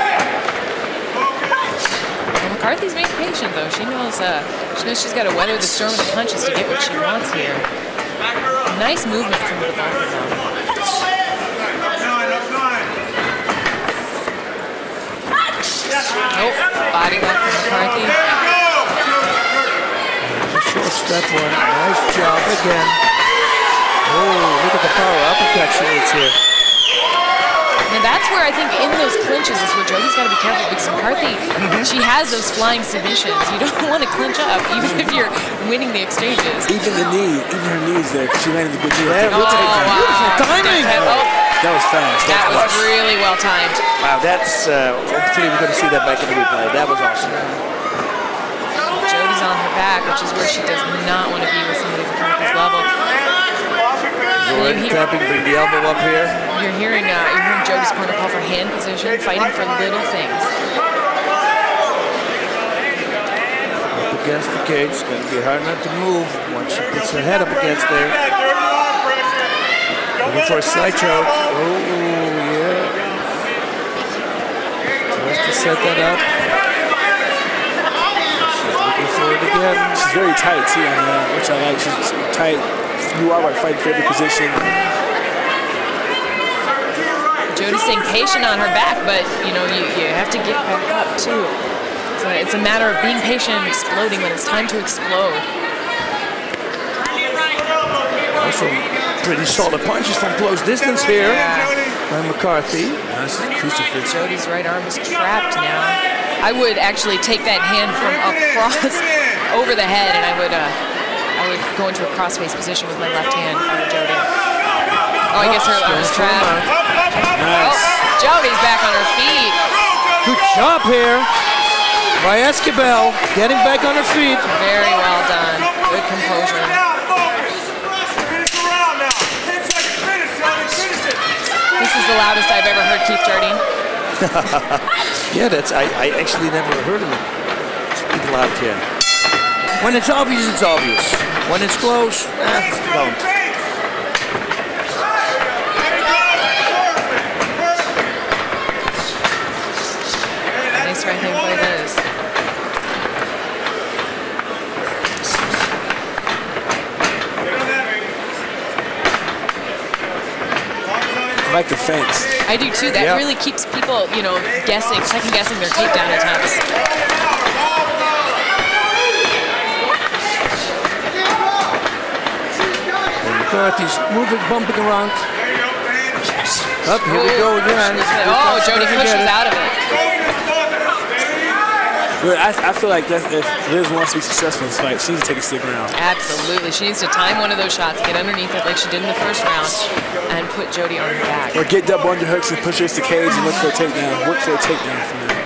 Well, McCarthy's being patient though. She knows, uh, she knows she's got to weather the storm of the punches to get what she wants here. Nice movement from the both of them. Nope, body lock from McCarthy. Short step one, nice job again. Oh, look at the power uppercut she needs here. And that's where I think in those clinches is where Jodie's got to be careful because McCarthy, mm-hmm. she has those flying submissions. You don't want to clinch up even if you're winning the exchanges. Even the knee, even her knees there, she landed the good knee. Yeah, oh, wow. Beautiful timing. Oh, that was fast. That, that was, was really well timed. Wow, that's, uh, hopefully we're going to see that back in the replay. That was awesome. Jodie's on her back, which is where she does not want to be with somebody of McCarthy's level. Already tapping, bring the elbow up here. You're hearing, uh, you're hearing Jodie's corner call for hand position, fighting for little things. Up against the cage, it's going to be hard not to move once she puts her head up against there. Looking for a side choke. Oh, yeah. Tries to set that up. She's looking for it again. She's very tight too, on that, which I like. She's tight. You are right, fighting for every position. Jodie's staying patient on her back, but you know you, you have to get back up too. It's a, it's a matter of being patient and exploding when it's time to explode. Also, pretty solid punches from close distance here yeah. by McCarthy. Nice crucifix. Jodie's right arm is trapped now. I would actually take that hand from across over the head, and I would. Uh, I would go into a crossface position with my left hand for Jodie. Oh, I guess her arm is trapped. Nice. Oh, Jodie's back on her feet. Good job here by Esquibel, getting back on her feet. Very well done. Good composure. This is the loudest I've ever heard Keith Jardine. Yeah, that's. I, I actually never heard him speak loud here. When it's obvious, it's obvious. When it's close, eh, don't. Nice right hand by Liz. I like the fence. I do too. That yep. really keeps people, you know, guessing, second guessing their takedown attempts. McCarthy's moving, bumping around. Up, here we go again. Oh, Jodie pushes out of it. But I, I feel like that if Liz wants to be successful in this fight, she needs to take a stick around. Absolutely. She needs to time one of those shots, get underneath it like she did in the first round, and put Jodie on her back. Or get double underhooks and push her to the cage and look for a takedown. Look for a takedown from there.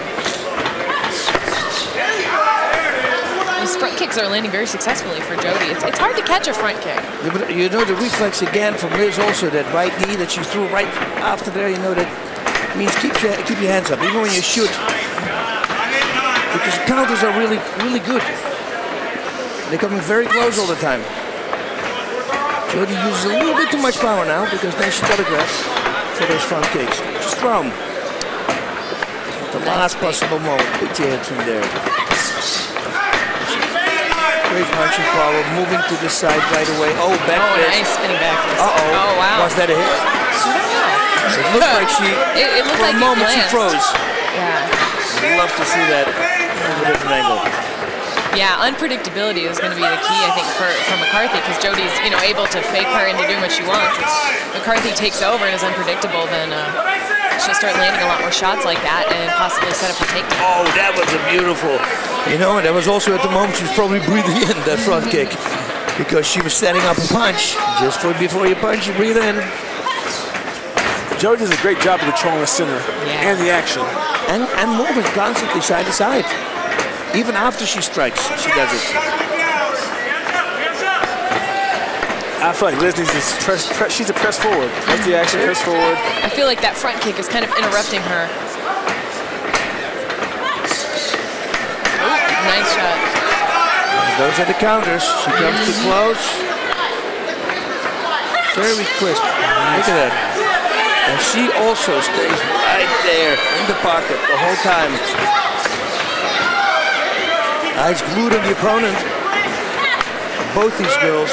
Those front kicks are landing very successfully for Jodie. It's, it's hard to catch a front kick. Yeah, but you know the reflex again from Liz also, that right knee that she threw right after there, you know that means keep your, keep your hands up, even when you shoot. Because counters are really, really good. They're coming very close all the time. Jodie uses a little bit too much power now because then she's got to grab for those front kicks. Just throw them. At the last possible moment, put your head from there. Great punching power, moving to the side right away. Oh, back Oh, fist. nice spinning back fist. Uh-oh. Oh, wow. Was that a hit? It looked like she, It, it looked for like a moment, it she glanced. froze. Yeah. I'd love to see that from a different angle. Yeah, unpredictability is going to be the key, I think, for, for McCarthy, because Jodie's, you know, able to fake her into doing what she wants. If McCarthy takes over and is unpredictable, then uh, she'll start landing a lot more shots like that and possibly set up a takedown. Oh, that was a beautiful. You know, and that was also at the moment she was probably breathing in that front kick because she was setting up a punch. Just for before you punch, you breathe in. Jodie does a great job of controlling the center Yeah. and the action. And, and moving constantly side to side. Even after she strikes, she does it. I feel like Liz needs to press, press she's a press forward. That's the action, press forward. I feel like that front kick is kind of interrupting her. Ooh, nice shot. Those are the counters. She comes too close. Very crisp. Look at that. And she also stays right there in the pocket the whole time. Eyes glued on the opponent. Both these girls.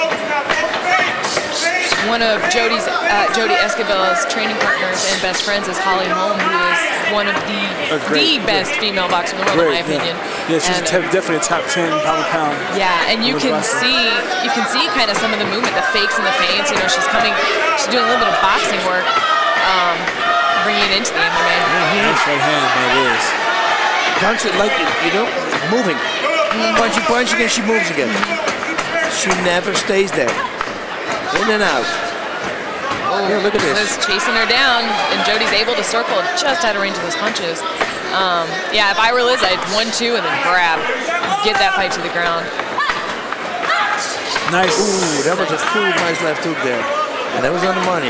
One of Jodie's, uh, Jodie Esquibel's training partners and best friends is Holly Holm, who is one of the Oh, great, the best great. female boxer in the world, in my Great, opinion. yeah. Yeah, she's And, te- definitely a top ten pound for pound. Yeah, and you Women's can wrestler. see you can see kind of some of the movement, the fakes and the feints. You know, she's coming, she's doing a little bit of boxing work, um, bringing it into the M M A. Nice right hand by Liz. Constant, like, you know, moving. Punching, punching, and she moves again. She never stays there. In and out. Oh, yeah, look at this. Liz chasing her down, and Jodie's able to circle just out of range of those punches. Um, yeah, if I were Liz, I'd one, two, and then grab, get that fight to the ground. Nice. Ooh, that was a full nice left hook there. And that was on the money.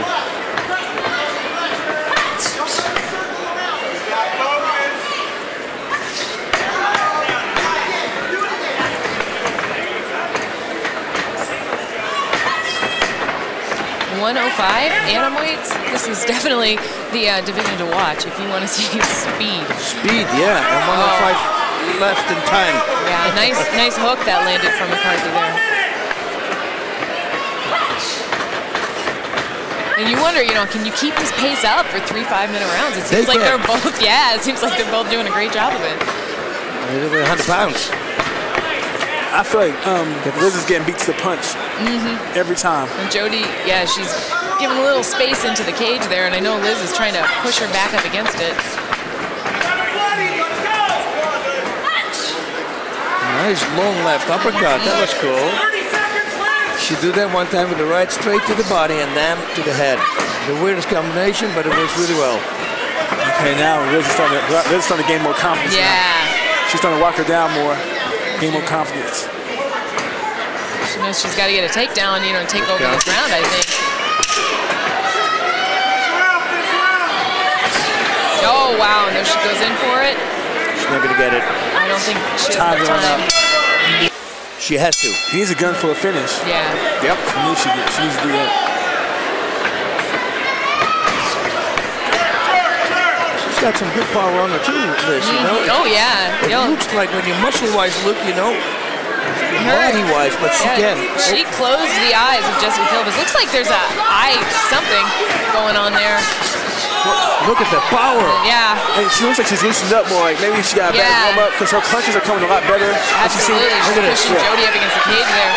one oh five, atomweights. This is definitely the uh, division to watch if you want to see speed. Speed, yeah. And one oh five left in time. Yeah, nice, nice hook that landed from McCarthy there. And you wonder, you know, can you keep this pace up for three five-minute rounds? It seems They like can. they're both, yeah, it seems like they're both doing a great job of it. They're one hundred pounds. I feel like um, Liz is getting beat to the punch Mm-hmm. every time. And Jodie, yeah, she's giving a little space into the cage there, and I know Liz is trying to push her back up against it. Nice long left uppercut. That was cool. She did that one time with the right straight to the body and then to the head. The weirdest combination, but it works really well. Okay, now Liz is starting to, Liz is starting to gain more confidence. Yeah. Now. She's starting to walk her down more, gain more confidence. She knows she's got to get a takedown, you know, and take over this round, I think. Oh, wow, and there she goes in for it. She's not going to get it. I don't think she has Time enough going time. She has to. He needs a gun for a finish. Yeah. Yep. She needs, she, she needs to do that. She's got some good power on her too, Liz, you know? Oh, yeah. It Yo, looks like when you muscle-wise look, you know, her, body-wise, but she yeah, can. she closed the eyes of Jessica Phillips. Looks like there's a eye something going on there. Look at the power. Yeah. And she looks like she's loosened up more. Like maybe she got a Yeah. better warm up because her punches are coming a lot better. And she's seen- Absolutely. She's Look at this. pushing Yeah. Jodie up against the cage there.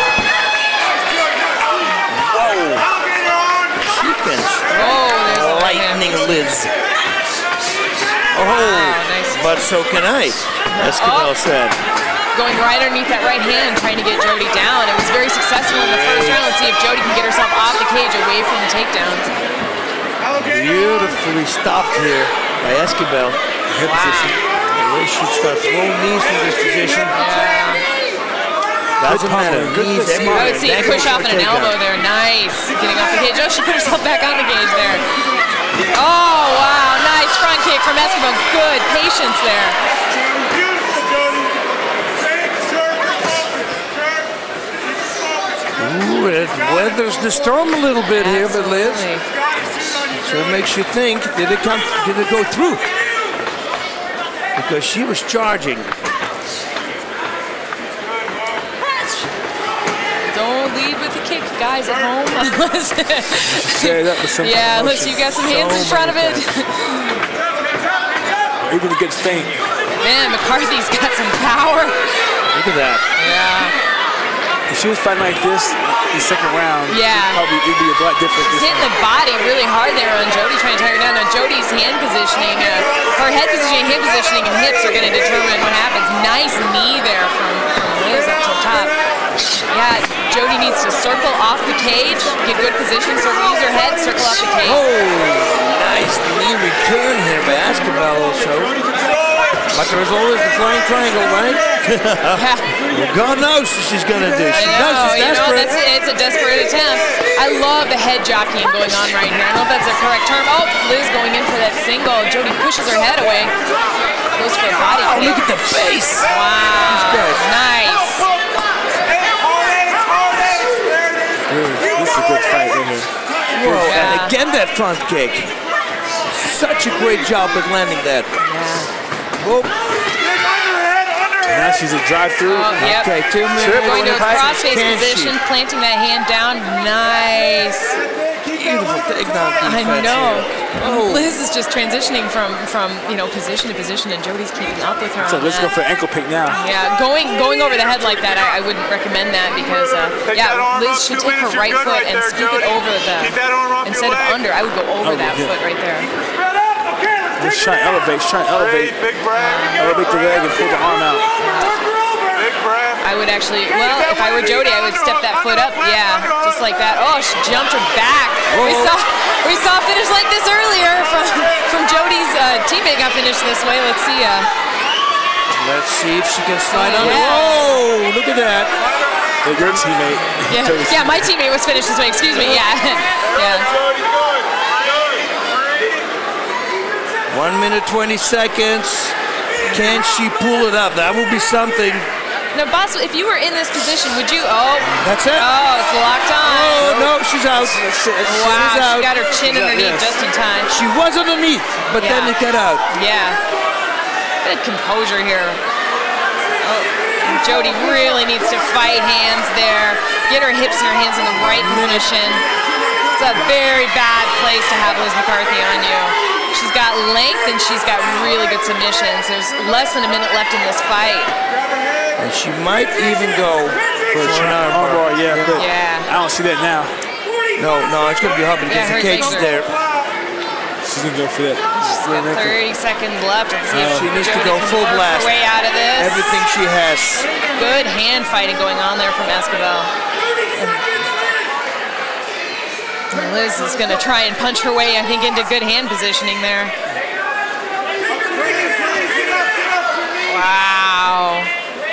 Whoa. She can Oh, there's a right hand. lightning Liz. Oh, nice. but so can I, Esquibel Oh. said. Going right underneath that right hand, trying to get Jodie down. It was very successful in the first round. Let's see if Jodie can get herself off the cage, away from the takedowns. Beautifully stopped here by Esquibel. Hip position. Liz should start throwing knees from this position. Yeah. Doesn't matter. Good Knees smart. everywhere. I would see a That push goes off for and an takedown. elbow there. Nice. Getting off the cage. Oh, she put herself back on the cage there. Oh, wow. Nice Nice front kick from Esquibel. Good patience there. Ooh, it weathers the storm a little bit here, but Liz. So it makes you think, did it come, did it go through? Because she was charging. Don't lead with the kick, guys at home. Yeah, unless you got some hands in front of it. Even a good feint. Man, McCarthy's got some power. Look at that. Yeah. If she was fighting like this in the second round, yeah, it'd probably it'd be a lot different. She's hitting the body really hard there on Jodie, trying to tie her down. Now Jodie's hand positioning, uh, her head positioning, hand positioning, and hips are going to determine what happens. Nice knee there from, from Liz up to the top. Yeah, Jodie needs to circle off the cage, get good position, circle, use her head, circle off the cage. Oh, nice knee return here by Esquibel also. But there's always the flying triangle, right? Yeah. Well, God knows what she's going to do. She I know, knows she's you know, desperate. that's, it's a desperate attempt. I love the head jockeying going on right here. I don't know if that's a correct term. Oh, Liz going in for that single. Jodie pushes her head away. Goes for a body kick. Oh, look at the face. Wow. Nice. This is a good fight right here. Whoa, yeah. And again that front kick. Such a great job at landing that. Yeah. Whoa. Now she's a drive-through. Oh, yep. Okay, two minutes. Going to a cross-face Can position, she? planting that hand down. Nice. Beautiful takedown defense. I know. Here. Oh. Liz is just transitioning from from you know position to position, and Jodie's keeping up with her. So on let's that. go for ankle pick now. Yeah, going going over the head like that, I, I wouldn't recommend that because uh, yeah, Liz should take her right foot and scoop it over the instead of under. I would go over that foot right there. Let's try and elevate. Try and elevate. Elevate the leg and pull the arm out. I would actually, well, if I were Jodie, I would step that foot up. Yeah, just like that. Oh, she jumped her back. We saw we saw a finish like this earlier from from Jodie's uh, teammate got finished this way. Let's see. Uh, Let's see if she can slide on. Yeah. Whoa, look at that. Hey, your teammate. Yeah, yeah, my teammate was finished this way. Excuse me. Yeah, yeah. One minute, twenty seconds. Can she pull it up? That would be something. Now, boss, if you were in this position, would you? Oh, that's it. Oh, it's locked on. Oh no, she's out. It's, it's, wow, she's out. She got her chin underneath yes. just in time. She was underneath, but yeah. then it got out. Yeah. Good composure here. Oh, Jodie really needs to fight hands there. Get her hips and her hands in the right position. It's a very bad place to have Liz McCarthy on you. She's got length and she's got really good submissions. There's less than a minute left in this fight. And she might even go for an arm bar. Yeah, but yeah. I don't see that now. No, no, it's going to be hard because yeah, the cage is there. She's going to go for that. She's got thirty seconds left. Let's see if she needs Jodie to go full can work blast. her way out of this. Everything she has. Good hand fighting going on there from Esquibel. Liz is going to try and punch her way, I think, into good hand positioning there. Wow.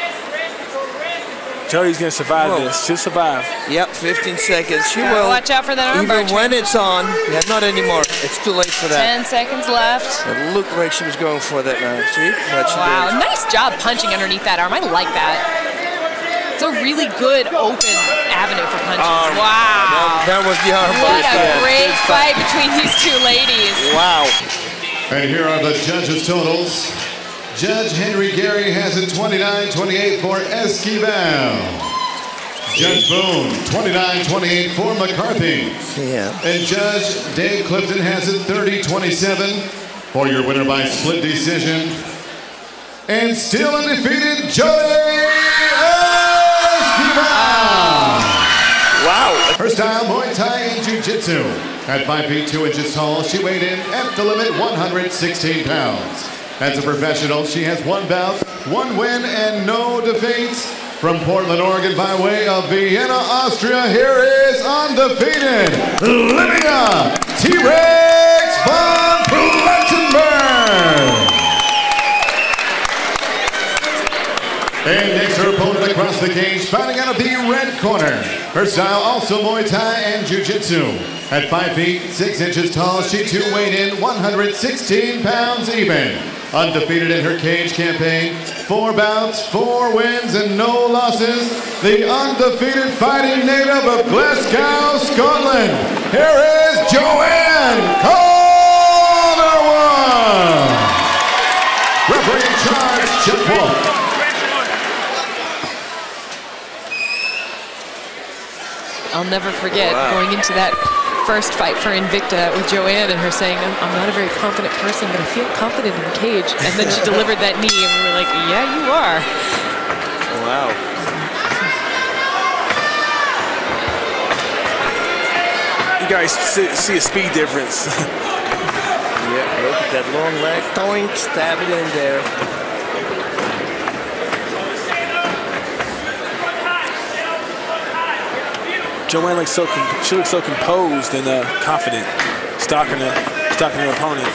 Jodie's going to survive Whoa. this. She'll survive. Yep, fifteen seconds. She yeah, will. Watch out for that armbar. Even when it's on, yeah, not anymore. It's too late for that. Ten seconds left. It looked like she was going for that now. See? But she wow, didn't. Nice job punching underneath that arm. I like that. It's a really good open avenue for punches. Um, wow. That, that was the arm. What a yeah. great fight between these two ladies. Wow. And here are the judges' totals. Judge Henry Gary has it twenty-nine twenty-eight for Esquibel. Judge Boone, twenty-nine twenty-eight for McCarthy. Yeah. And Judge Dave Clifton has it thirty twenty-seven for your winner by split decision. And still undefeated, Jodie Esquibel. Wow. Her style, Muay Thai and Jiu-Jitsu. At five feet two inches tall, she weighed in at the limit one hundred sixteen pounds. As a professional, she has one bout, one win, and no defeats. From Portland, Oregon, by way of Vienna, Austria, here is undefeated Livia T-Rex von Plettenberg. And next, her opponent across the cage, fighting out of the red corner. Her style, also Muay Thai and Jiu-Jitsu. At five feet, six inches tall, she too weighed in one hundred sixteen pounds even. Undefeated in her cage campaign, four bouts, four wins, and no losses. The undefeated fighting native of Glasgow, Scotland. Here is Joanne Calderwood. Referee in charge, Chip Wolf. I'll never forget wow. going into that first fight for Invicta with Joanne and her saying, I'm not a very confident person, but I feel confident in the cage. And then she delivered that knee and we were like, yeah, you are. Wow. You guys see, see a speed difference. Yeah, look at that long leg. Toink, stab it in there. Joanne looks so she looks so composed and uh, confident, stalking her, stalking her opponent.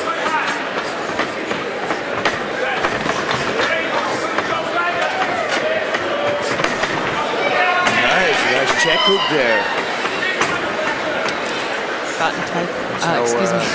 Nice, nice check hook there. Cotton tight. Uh, so, excuse uh, me.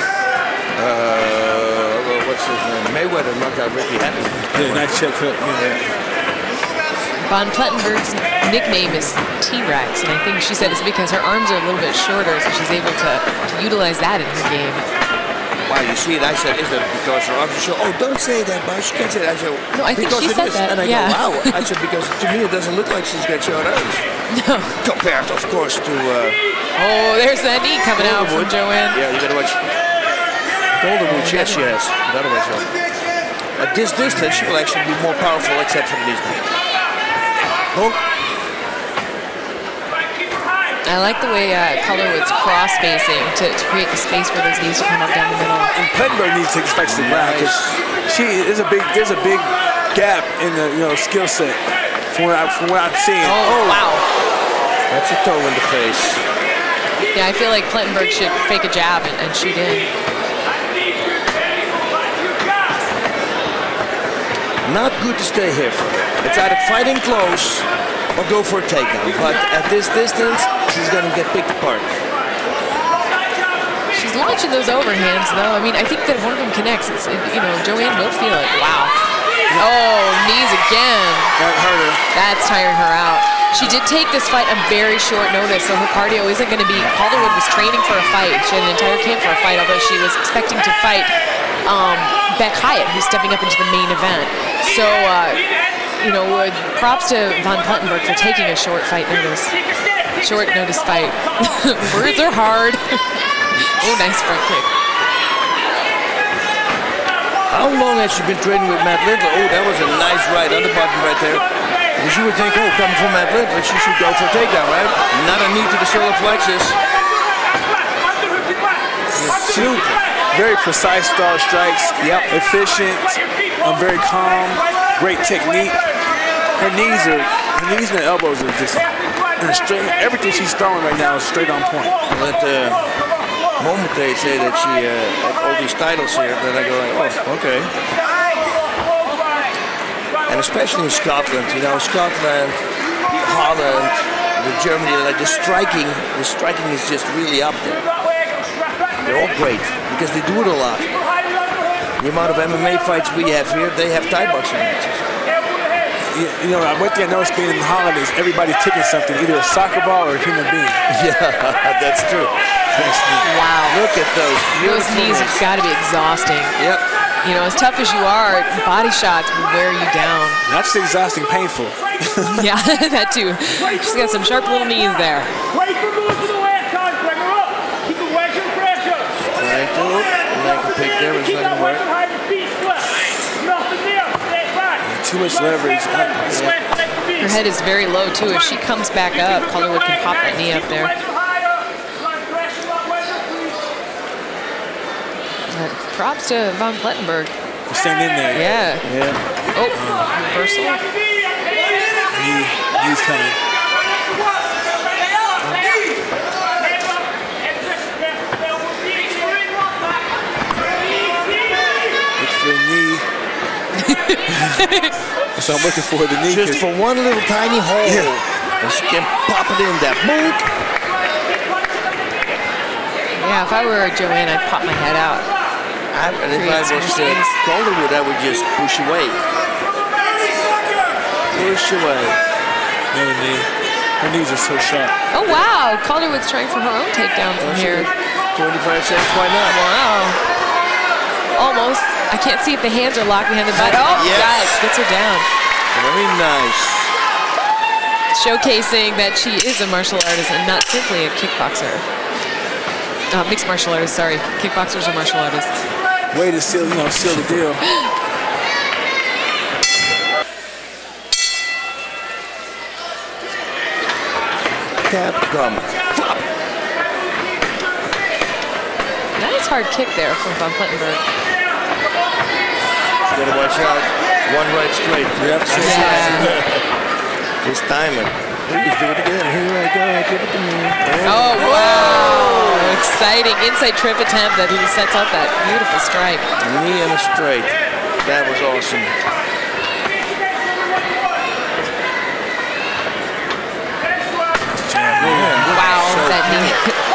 Uh, what's his name? Mayweather knocked out Ricky Hatton. Yeah, nice check hook. Yeah. Von Plettenberg's nickname is T-Rex, and I think she said it's because her arms are a little bit shorter, so she's able to, to utilize that in her game. Wow, you see it? I said, is that because her arms are short? Oh, don't say that, but she can't say that. I said, no, I think she said is. that. And I yeah. go, wow. I said, because to me it doesn't look like she's got short arms. No. Compared, of course, to... Uh, oh, there's that knee coming out from Joanne. Yeah, you gotta watch. Calderwood, yes, she has. Gotta watch out. At this distance, she will actually be more powerful, except for these knees. Oh. I like the way uh, Calderwood's cross-facing to, to create the space for those knees to come up down the middle. And Pennington needs to take this fight to the ground because she is a big. There's a big gap in the you know skill set from what I from what I'm seeing. Oh, oh wow! That's a toe in the face. Yeah, I feel like Plettenberg should fake a jab and, and shoot in. Not good to stay here for her. It's either fighting close or go for a takedown. But at this distance, she's going to get picked apart. She's launching those overhands, though. I mean, I think that if one of them connects, it's, it, you know, Joanne will feel it. Wow. Oh, knees again. That hurt her. That's tiring her out. She did take this fight on very short notice, so her cardio isn't going to be... Calderwood was training for a fight. She had an entire camp for a fight, although she was expecting to fight um, Beck Hyatt, who's stepping up into the main event. So, uh, you know, uh, props to Von Plettenberg for taking a short fight notice. Short notice fight. Words are hard. Oh, nice front kick. How long has she been training with Matt Lindler? Oh, that was a nice right under button right there. Because you would think, oh, coming from Matt Lindler, she should go for a takedown, right? Not a knee to the solar plexus. Super. Very precise star strikes. Yep. Efficient. Um, very calm. Great technique. Her knees are, her knees and her elbows are just straight. Everything she's throwing right now is straight on point. But the uh, moment they say that she uh, had all these titles here, then I go like, oh, okay. And especially in Scotland, you know, Scotland, Holland, the Germany, like the striking, the striking is just really up there. They're all great because they do it a lot. The amount of M M A fights we have here, they have Thai boxing matches. You, you know, one thing I noticed being in Holland is everybody's kicking something, either a soccer ball or a human being. Yeah, that's true. Wow. Look at those. Those knees have got to be exhausting. Yep. You know, as tough as you are, body shots will wear you down. Not just exhausting, painful. Yeah, that too. She's got some sharp little knees there. Trying to make a pick there, it's not going to work. Too much leverage. Her head is very low too. If she comes back up, Calderwood can pop that knee up there. But props to Von Plettenberg. Staying in there. Yeah. Yeah. Oh, um, reversal. Knee, knee's coming. Look for the knee. So I'm looking for the knee. Just for one little tiny hole. Yeah. And she can pop it in that move. Yeah, if I were Joanne, I'd pop my head out. I, and if I was uh, Calderwood, I would just push away. Push away. No knee. Her knees are so sharp. Oh, wow. Calderwood's trying for her own takedown from here. twenty-five seconds, why not? Wow. Almost. I can't see if the hands are locked behind the body. Oh, yes. God. Gets her down. Very nice. Showcasing that she is a martial artist and not simply a kickboxer. Uh, mixed martial artist, sorry. Kickboxers are martial artists. Way to seal, you know, seal the deal. Tap, come. Nice hard kick there from Van Plettenberg. Gotta watch out. One right straight. Yep. Yeah. Just time it. Please do it again. Here I go. Give it to me. Oh, wow. Exciting inside trip attempt that he sets up that beautiful strike. Knee and a straight. That was awesome. Wow, that knee.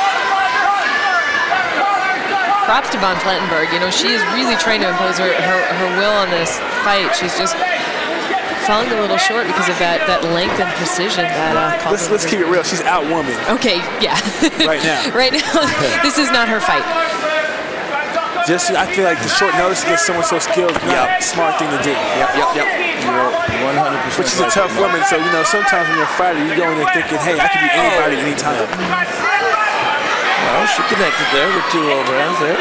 Props to Van Plettenberg. You know, she is really trying to impose her, her, her will on this fight. She's just falling a little short because of that, that length and precision that uh, let's, let's keep it real. She's outwoman. Okay, yeah. Right now. Right now, this is not her fight. Just, I feel like the short notice against someone so skilled is not a smart thing to do. Yep, yep, yep. You're one hundred percent. But she's a tough woman, so, you know, sometimes when you're a fighter, you go in there thinking, hey, I can be anybody anytime. Well, she connected there with two overhands there.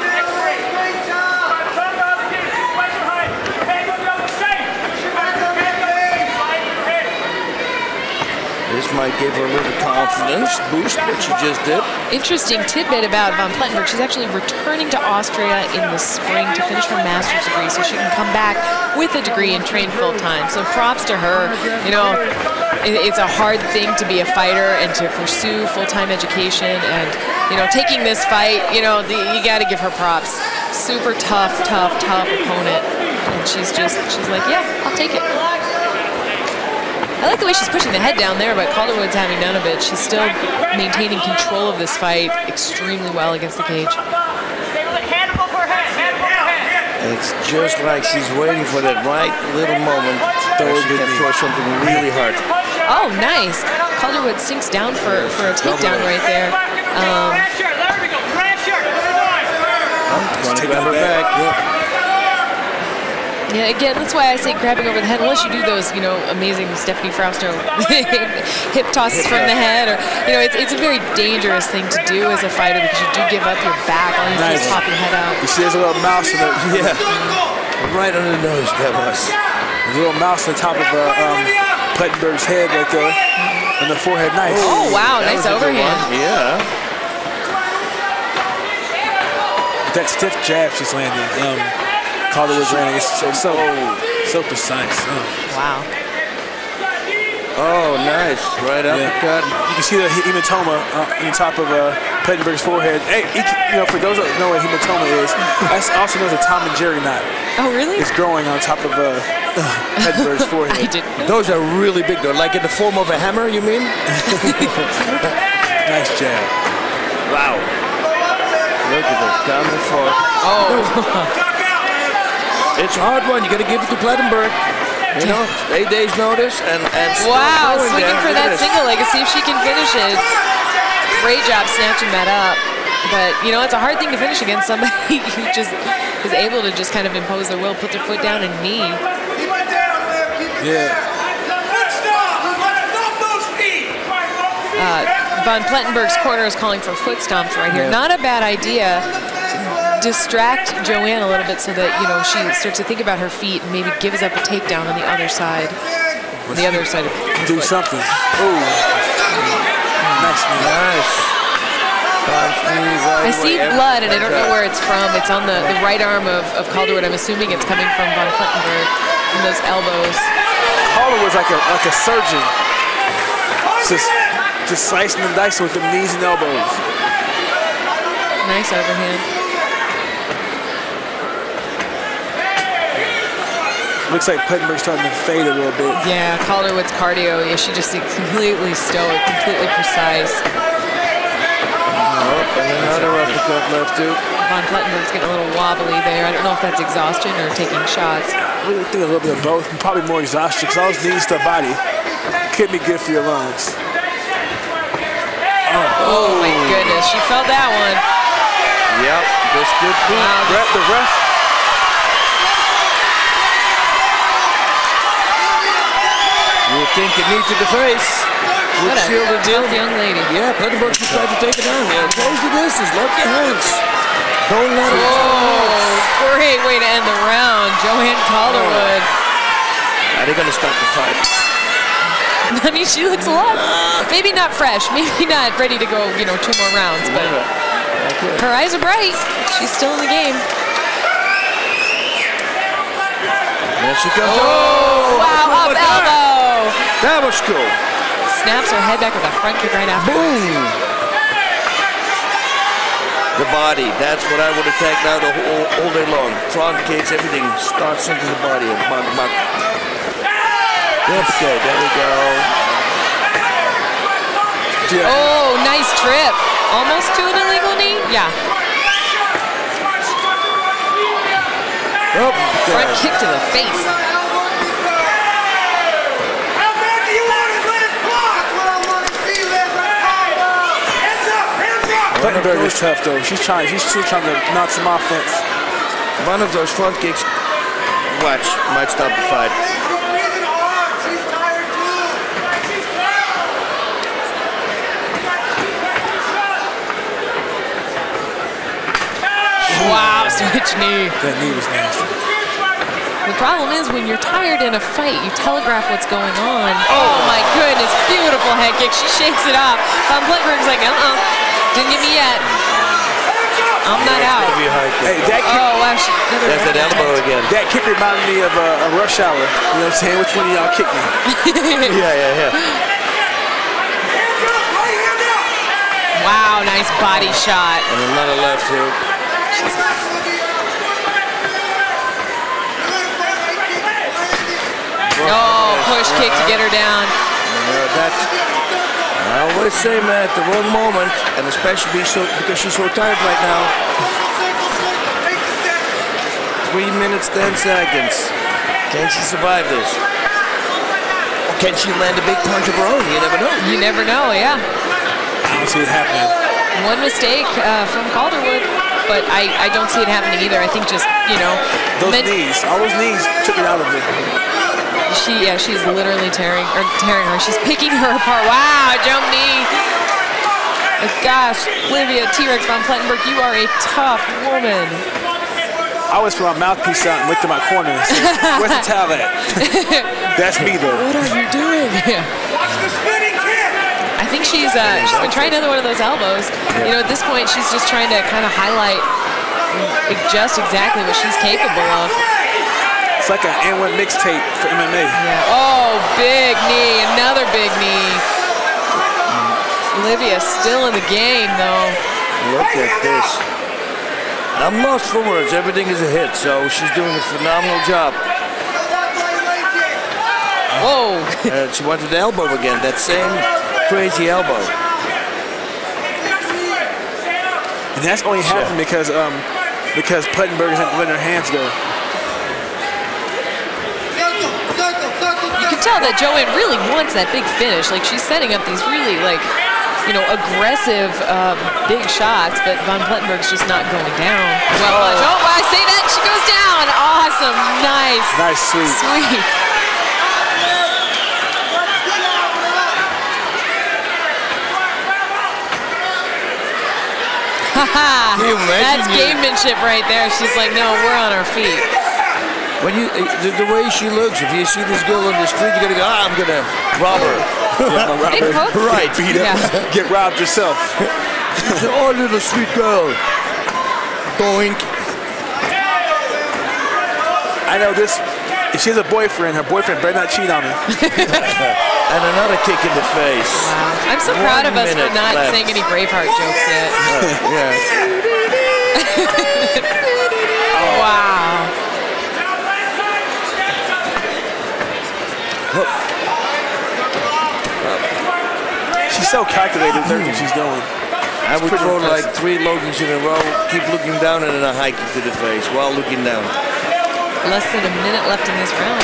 This might give her a little confidence boost, what she just did. Interesting tidbit about Van Plettenberg. She's actually returning to Austria in the spring to finish her master's degree so she can come back with a degree and train full time. So props to her. You know, it, it's a hard thing to be a fighter and to pursue full-time education. And, you know, taking this fight, you know, the, you got to give her props. Super tough, tough, tough opponent. And she's just, she's like, yeah, I'll take it. I like the way she's pushing the head down there, but Calderwood's having none of it. She's still maintaining control of this fight extremely well against the cage. It's just like she's waiting for that right little moment where she can throw something really hard. Oh, nice. Calderwood sinks down for, for a takedown right there. Um, Want to grab her back. Yeah. Yeah, again, that's why I say grabbing over the head, unless you do those, you know, amazing Stephanie Frausto hip tosses from the head, or, you know, it's, it's a very dangerous thing to do as a fighter because you do give up your back. All you do is pop your head out. You see there's a little mouse in the, yeah, right on the nose, that was. There's a little mouse on the top of uh, um, Plettenberg's head right there, and the forehead knife. Oh, wow, that nice overhand. Yeah. That stiff jab she's landing. Um, Calderwood's landing. It's so, so, so precise. Oh. Wow. Oh, nice. Right uppercut. Yeah. You can see the hematoma uh, on top of uh, Plettenberg's forehead. Hey, you know, for those that know what hematoma is, that's also known as a Tom and Jerry knot. Oh, really? It's growing on top of uh, Plettenberg's forehead. I didn't know. Those are really big, though. Like in the form of a hammer, you mean? Nice jab. Wow. Look at this. Down and forth. Oh. It's a hard one. You got to give it to Plettenberg. You know, eight days notice and and. Wow, swinging for that single leg. See if she can finish it. Great job snatching that up. But you know, it's a hard thing to finish against somebody who just is able to just kind of impose their will, put their foot down and knee. Yeah. Uh, Van Plettenberg's corner is calling for foot stomps right here. Yeah. Not a bad idea. Distract Joanne a little bit so that, you know, she starts to think about her feet and maybe gives up a takedown on the other side. On the other side of her Do foot. something. Oh. Nice. Nice. I see blood, and I don't know where it's from. It's on the, the right arm of, of Calderwood. I'm assuming it's coming from Van Plettenberg, from those elbows. Calderwood's like a, like a surgeon. Just, just slicing and dicing with the knees and elbows. Nice overhand. Looks like Plettenberg's starting to fade a little bit. Yeah, Calderwood's cardio, yeah, she just seems completely stoic, completely precise. Oh, and then Another uppercut left too. Von Plettenberg's getting a little wobbly there. I don't know if that's exhaustion or taking shots. I really think a little bit of both. Probably more exhaustion because all those knees to the body could be good for your lungs. Oh, oh my goodness, she felt that one. Yep, this could be. Wow, Ref, the ref. You would think a knee to the face. What a tough young lady. Yeah, Plettenberg just tried to take it down. Yeah, close the distance, lock your hands. Don't let it. Oh, great way to end the round. Joanne Calderwood. Are they going to stop the fight? I mean, she looks a lot, maybe not fresh, maybe not ready to go, you know, two more rounds, but her eyes are bright. She's still in the game. There she comes. Oh, wow, up elbow. That was cool. Snaps her head back with a front kick right after. Boom. The body, that's what I would attack now the whole, all day long. Front kicks, everything starts into the body. And bang, bang. Okay, there we go. Yeah. Oh, nice trip. Almost to an illegal knee? Yeah. Oh, front kick to the face. Plettenberg is tough though. She's trying. She's still trying to mount some offense. One of those front kicks, watch, might stop the fight. Wow, switch knee. That knee was nasty. The problem is when you're tired in a fight, you telegraph what's going on. Oh my goodness, beautiful head kick. She shakes it off. Von Plettenberg's like, uh-uh, didn't get me yet. I'm not out. Hey, that kick, oh, wow. She, That's that elbow again. That kick reminded me of a, a rush hour. You know what I'm saying? Which one of y'all kicked me? Yeah, yeah, yeah. Wow, nice body shot. And another left hook. Oh, push kick to get her down. Uh, that's, I always say, man, at the wrong moment, and especially so, because she's so tired right now. Three minutes, ten seconds. Can she survive this? Or can she land a big punch of her own? You never know. You never know, yeah. I don't see it happening. One mistake uh, from Calderwood, but I, I don't see it happening either. I think just, you know. Those knees, all those knees took it out of it. She, yeah, she's literally tearing, or tearing her. She's picking her apart. Wow, jump knee. Oh, gosh, Livia, T-Rex Von Plettenberg, you are a tough woman. I always put my mouthpiece out and looked at my corner and said, where's the towel at? That's me, though. What are you doing? I think she's, uh, she's going to try another one of those elbows. Yeah. You know, at this point, she's just trying to kind of highlight just exactly what she's capable of. It's like an N one mixtape for M M A. Yeah. Oh, big knee, another big knee. Livia still in the game, though. Look at this. I'm lost for words. Everything is a hit, so she's doing a phenomenal job. Whoa. And she wanted the elbow again, that same crazy elbow. And that's only happened yeah. because um, because Plettenberg isn't letting her hands go. You can tell that Joanne really wants that big finish. Like, she's setting up these really, like, you know, aggressive um, big shots, but Von Plettenberg's just not going down. Well, uh, oh, I say that, she goes down. Awesome, nice. Nice, sweet. Sweet. Haha, that's gamemanship right there. She's like, no, we're on our feet. When you, the, the way she looks, if you see this girl on the street, you're gonna go, ah, I'm gonna rob her. Yeah, rob Big her. hook. Right. Beat up. Yeah. Get robbed yourself. She's an old little sweet girl. Doink. I know this. If she has a boyfriend, her boyfriend better not cheat on her. And another kick in the face. Wow. I'm so proud One of us for not left. saying any Braveheart jokes yet. Uh, yeah. Oh, wow. She's so calculated with everything she's doing. I would throw like three low kicks in a row, keep looking down, and then a high kick to the face while looking down. Less than a minute left in this round.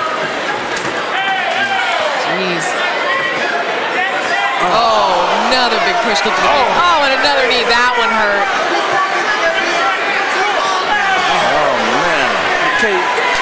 Jeez. Oh, another big push kick to the face. Oh, and another knee. That one hurt. Oh, man. Okay.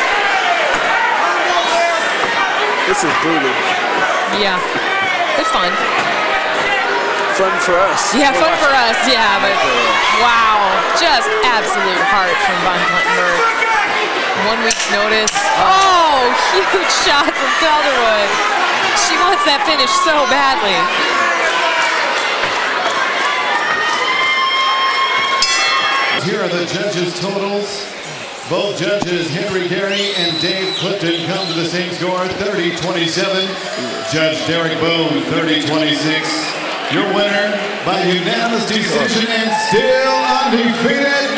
This is brutal. Yeah. It's fun. Fun for us. Yeah, fun for us. Yeah, but wow. Just absolute heart from Van Plettenberg. One week's notice. Oh, huge shot from Calderwood. She wants that finish so badly. Here are the judges' totals. Both judges, Henry Gary and Dave Clifton, come to the same score, thirty twenty-seven. Judge Derek Boone, thirty twenty-six. Your winner by unanimous decision and still undefeated,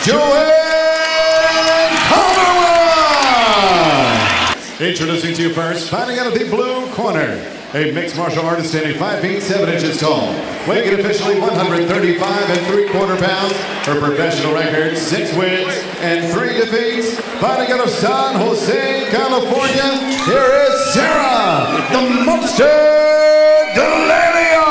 Joanne Calderwood. Introducing to you first, fighting out of the blue corner, a mixed martial artist standing five feet seven inches tall, weighing officially one hundred thirty-five and three quarter pounds. Her professional record, six wins and three defeats. Fighting out of San Jose, California, here is Sarah, the Monster Delaney.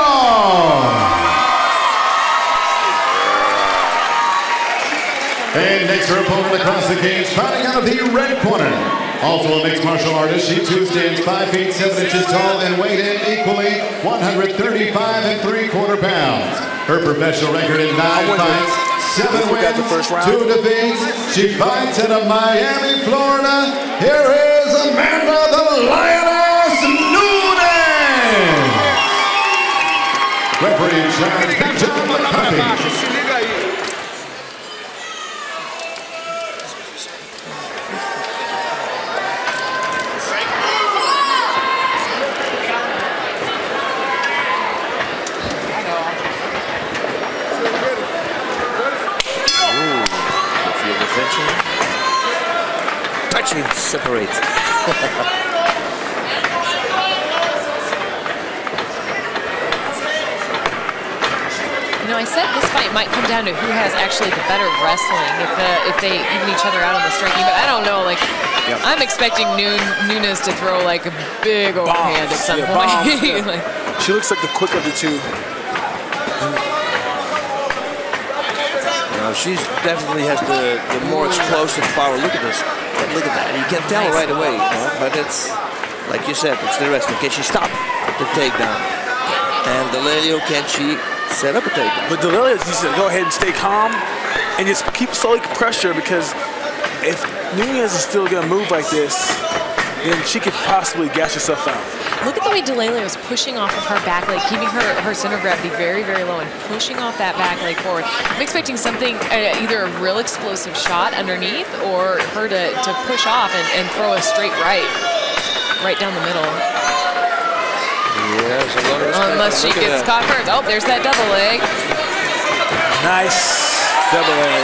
And next, her opponent across the cage, fighting out of the red corner. Also a mixed martial artist, she too stands five feet seven inches tall and weighed in equally one hundred thirty-five and three quarter pounds. Her professional record in nine fights, seven wins, two defeats. She fights out of Miami, Florida. Here is Amanda the Lioness Nunes. Referee in charge, John McCarthy. Touching, separate. You know, I said this fight might come down to who has actually the better wrestling, if the if they even each other out on the striking. But I don't know. Like, yep. I'm expecting Nun Nunes to throw like a big overhand bombs. At some yeah, point. Bombs, yeah. Like, she looks like the quick of the two. No, she definitely has the, the more explosive power. Look at this. Look at that. You can tell nice. Right away. You know? But it's, like you said, it's the wrestling. Can she stop the takedown? And Delaney, can she set up a takedown? But Delaney needs to go ahead and stay calm and just keep slowly pressure, because if Nunes is still going to move like this, then she could possibly gas herself out. Look at the way Delaney was pushing off of her back leg, keeping her, her center of gravity very, very low and pushing off that back leg forward. I'm expecting something, uh, either a real explosive shot underneath or her to, to push off and, and throw a straight right, right down the middle. Yeah, so unless she gets caught first. Oh, there's that double leg. Nice double leg.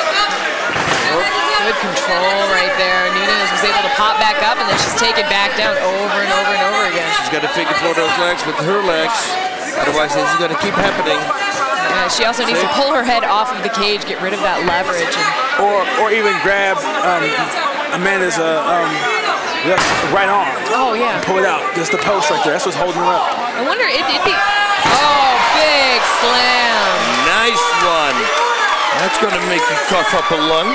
Good control right there. Nunes was able to pop back up, and then she's taken back down over and over and over again. She's got to figure for those legs with her legs. Otherwise, this is going to keep happening. Yeah, she also needs See? to pull her head off of the cage, get rid of that leverage. And or or even grab um, Amanda's uh, um, left, right arm. Oh, yeah. Pull it out. Just the post right there. That's what's holding her up. I wonder, it'd it be... Oh, big slam. Nice one. That's going to make you cough up a lung.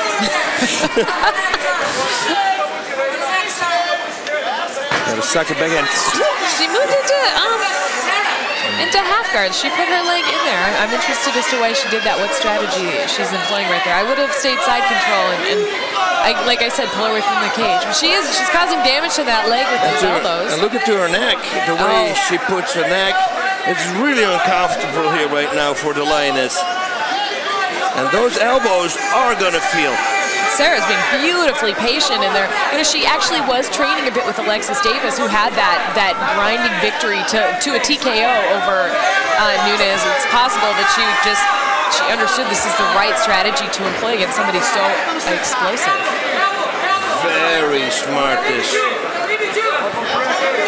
Gotta suck it back in. She moved into um into half guard. She put her leg in there. I'm interested as to why she did that. What strategy she's employing right there. I would have stayed side control and, and I, like I said, pull her away from the cage. But she is. She's causing damage to that leg with those elbows. And look at her neck. The way oh. she puts her neck. It's really uncomfortable here right now for the Lioness. And those elbows are gonna feel. Sarah's being beautifully patient in there. You know, she actually was training a bit with Alexis Davis, who had that that grinding victory to to a T K O over uh, Nunes. It's possible that she just she understood this is the right strategy to employ against somebody so explosive. Very smart, this.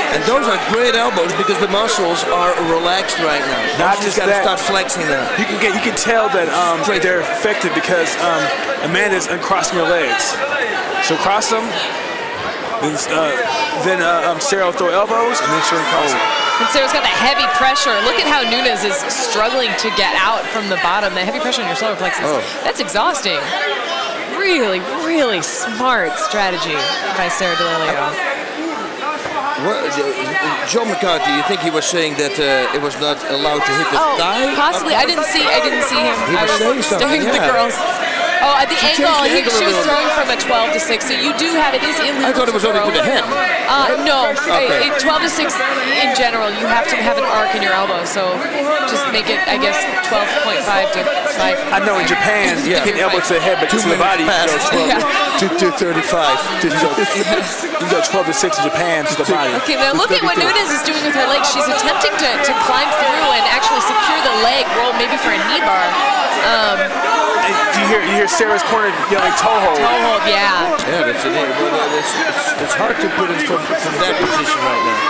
And those are great elbows because the muscles are relaxed right now. Not you just got to that. start flexing them. You can get, you can tell that um, they're effective because um, Amanda's uncrossing her legs. So cross them, then, uh, then uh, um, Sarah will throw elbows, and then she'll uncross them. And Sarah's got that heavy pressure. Look at how Nunes is struggling to get out from the bottom. The heavy pressure on your solar plexus. Oh. That's exhausting. Really, really smart strategy by Sarah DeLilio. What, uh, Joe McCarthy, you think he was saying that uh, it was not allowed to hit the oh, thigh? Possibly. I didn't see. I didn't see him. He I was was staring at the yeah. girls. Oh, at the She angle, changed the he, angle she a was little throwing from a twelve to six. So you do have it is illegal. I thought it was only to the head. Uh, no, Okay. it, twelve to six in general, you have to have an arc in your elbow. So just make it, I guess, twelve point five to five. I know in Japan, Yeah. you hit elbow to the head, but Two to the body, you minutes go twelve Yeah. to, to thirty-five. You go, you go twelve to six in Japan to the body. Okay, now look at what Nunes is doing with her legs. She's attempting to, to climb through and actually secure the leg, roll maybe for a knee bar. Um, And you hear you hear Sarah's corner yelling toe hold. toe hold, yeah. Yeah, that's it. Well, it's, it's, it's hard to put it from, from that position right now.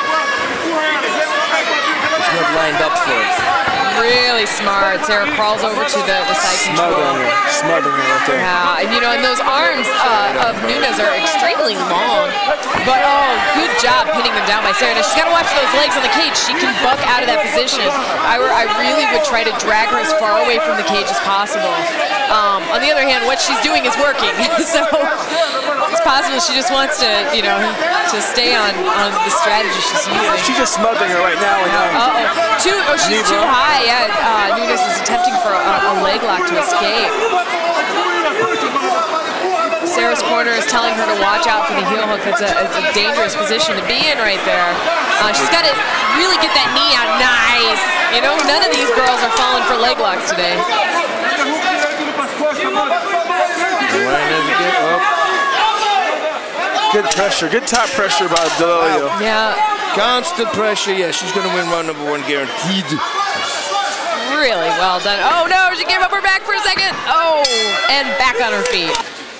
It's not lined up for it. Really smart. Sarah crawls over to the, the side control. Smothering her, smothering her right there. Yeah, and you know, and those arms uh, of Nunes are extremely long. But oh, good job pinning them down by Sarah. Now she's got to watch those legs on the cage. She can buck out of that position. I, were, I really would try to drag her as far away from the cage as possible. Um, on the other hand, what she's doing is working. So it's possible she just wants to, you know, to stay on, on the strategy she's using. She's just smothering her right now. And, um, Uh-oh. Too, oh, she's too high. Yeah, uh, Nunes is attempting for a, a leg lock to escape. Sarah's corner is telling her to watch out for the heel hook. It's a, it's a dangerous position to be in right there. Uh, she's got to really get that knee out. Nice. You know, none of these girls are falling for leg locks today. Good pressure, good top pressure by DeLilio. Yeah. Constant pressure. Yeah, she's going to win round number one guaranteed. Really well done. Oh no, she gave up her back for a second. Oh, and back on her feet.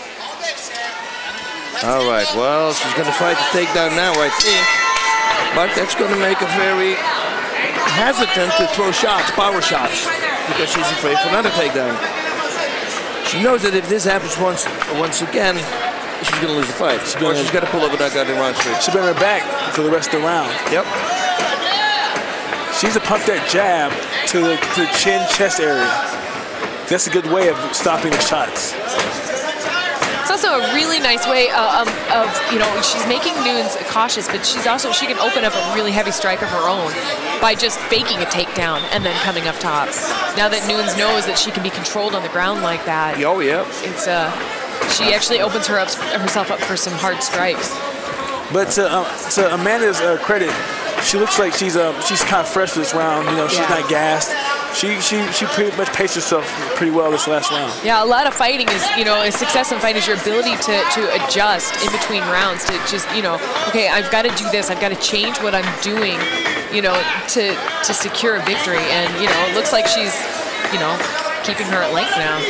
All right, well, she's going to fight the takedown now, I think. But that's going to make her very hesitant to throw shots, power shots, because she's afraid for another takedown. She knows that if this happens once once again, she's going to lose the fight. She's or she's got to pull over that goddamn round straight. She's been her back for the rest of the round. Yep. She's to pump that jab to the, to the chin, chest area. That's a good way of stopping the shots. It's also a really nice way uh, um, of, you know, she's making Nunes cautious, but she's also, she can open up a really heavy strike of her own by just faking a takedown and then coming up top. Now that Nunes knows that she can be controlled on the ground like that, Oh, yeah. it's uh, she actually opens her up, herself up for some hard strikes. But to, uh, to Amanda's uh, credit, she looks like she's uh, she's kind of fresh for this round. You know, she's Yeah. not gassed. She she she pretty much paced herself pretty well this last round. Yeah, a lot of fighting is, you know, a success in fighting is your ability to, to adjust in between rounds, to just, you know, okay, I've got to do this, I've got to change what I'm doing, you know, to, to secure a victory. And, you know, it looks like she's, you know, keeping her at length now.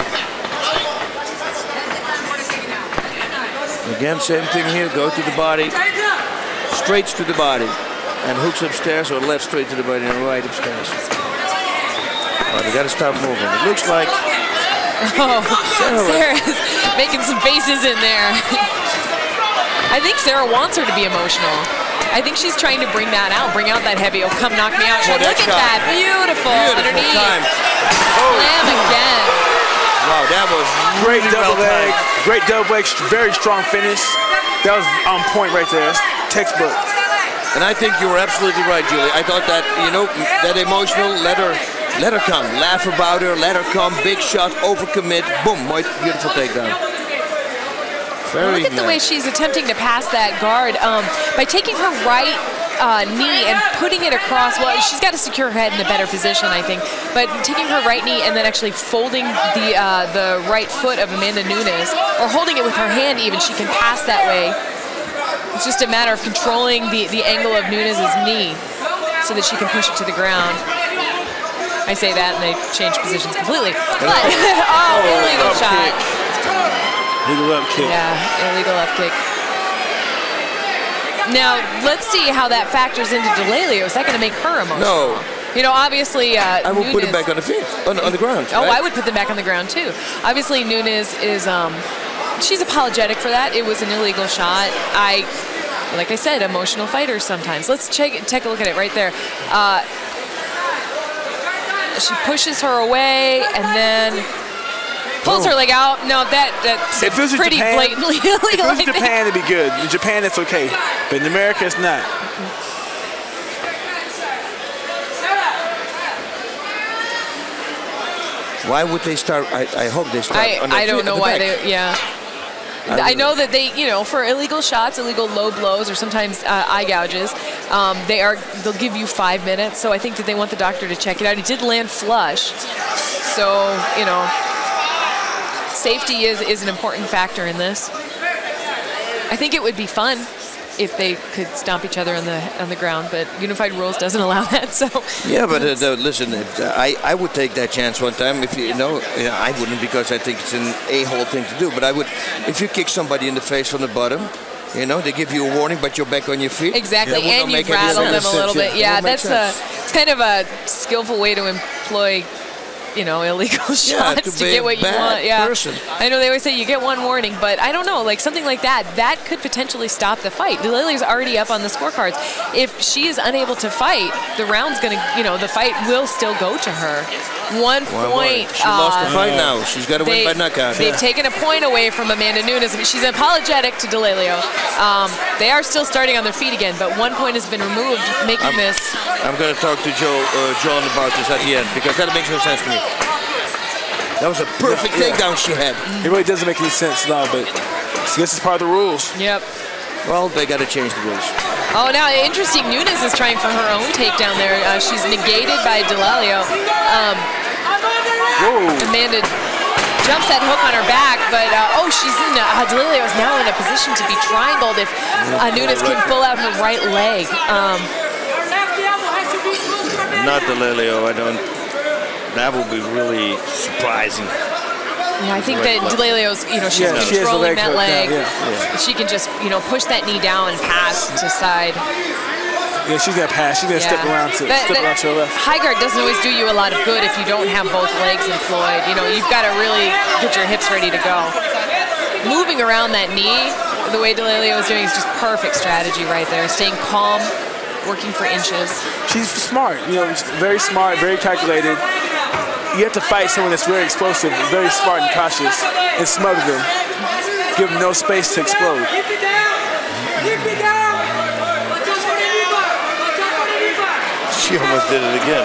Again, same thing here. Go to the body, straight to the body, and hooks upstairs or left straight to the body and right upstairs. Oh, they got to stop moving. It looks like Oh, Sarah's making some faces in there. I think Sarah wants her to be emotional. I think she's trying to bring that out, bring out that heavy, oh, come knock me out. Oh, Look at shot. that, beautiful, Beautiful underneath. time. Slam again. Wow, that was Great really double well leg, timed. great double leg, very strong finish. That was on point right there. That's textbook. And I think you were absolutely right, Julie. I thought that, you know, that emotional, let her, let her come. Laugh about her, let her come, big shot, overcommit, boom, mooi, beautiful takedown. Very Look at the way nice. she's attempting to pass that guard. Um, by taking her right uh, knee and putting it across, well, she's got to secure her head in a better position, I think. But taking her right knee and then actually folding the uh, the right foot of Amanda Nunes, or holding it with her hand even, she can pass that way. It's just a matter of controlling the, the angle of Nunes' knee so that she can push it to the ground. I say that and they change positions completely. But, oh, illegal up shot. kick. Illegal up kick. Yeah, illegal up kick. Now, let's see how that factors into DeLelio. Is that going to make her emotional? No. You know, obviously, uh, I would Nunes, put him back on the feet, on, on the ground. Oh, right? I would put them back on the ground too. Obviously, Nunes is, um, she's apologetic for that. It was an illegal shot. I, like I said, emotional fighters sometimes. Let's check, take a look at it right there. Uh, she pushes her away and then pulls oh. her leg out. No, that that's if it was pretty Japan, blatantly illegal. If it was in Japan, it'd be good. In Japan, it's okay, but in America, it's not. Why would they start? I, I hope they start. I, on the I don't know the why back. they. Yeah. I, I know that they, you know, for illegal shots, illegal low blows, or sometimes uh, eye gouges, um, they are they'll give you five minutes. So I think that they want the doctor to check it out. It did land flush, so you know, safety is is an important factor in this. I think it would be fun if they could stomp each other on the on the ground, but unified rules doesn't allow that. So yeah, but uh, the, listen, if, uh, I I would take that chance one time. If you, you know, you know, I wouldn't because I think it's an a-hole thing to do. But I would, if you kick somebody in the face from the bottom, you know, they give you a warning, but you're back on your feet. Exactly, and you rattle them a little bit. Yeah, that's a it's kind of a skillful way to employ, you know, illegal shots yeah, to, to get what you want. Yeah, person. I know they always say you get one warning, but I don't know, like something like that, that could potentially stop the fight. DeLelio's already up on the scorecards. If she is unable to fight, the round's gonna, you know, the fight will still go to her. One Why point. She uh, lost the fight now. She's got to win by knockout. They've yeah. taken a point away from Amanda Nunes. She's apologetic to DeLelio. Um, they are still starting on their feet again, but one point has been removed, making I'm, this. I'm going to talk to Joe, uh, John about this at the end because that makes no sense to me. That was a perfect yeah, takedown yeah. she had. It really doesn't make any sense now, but this is part of the rules. Yep. Well, they got to change the rules. Oh, now interesting. Nunes is trying for her own takedown there. Uh, she's negated by DeLelio. Um, Amanda jumps that hook on her back, but uh, oh, she's in. Uh, DeLelio is now in a position to be triangled if uh, Nunes can pull out her right leg. Um, Not DeLelio. I don't. That would be really surprising. Yeah, I think that DeLelio's, you know, she's yeah, controlling she that leg. Down, yeah. Yeah. She can just, you know, push that knee down and pass to side. Yeah, she's gonna pass. She's gonna yeah. step around to that, step that around to her left. High guard doesn't always do you a lot of good if you don't have both legs employed. You know, you've got to really get your hips ready to go. Moving around that knee, the way DeLelio is doing is just perfect strategy right there. Staying calm, working for inches. She's smart. You know, very smart, very calculated. You have to fight someone that's very explosive, very smart and cautious, and smother them. Give them no space to explode. She almost did it again.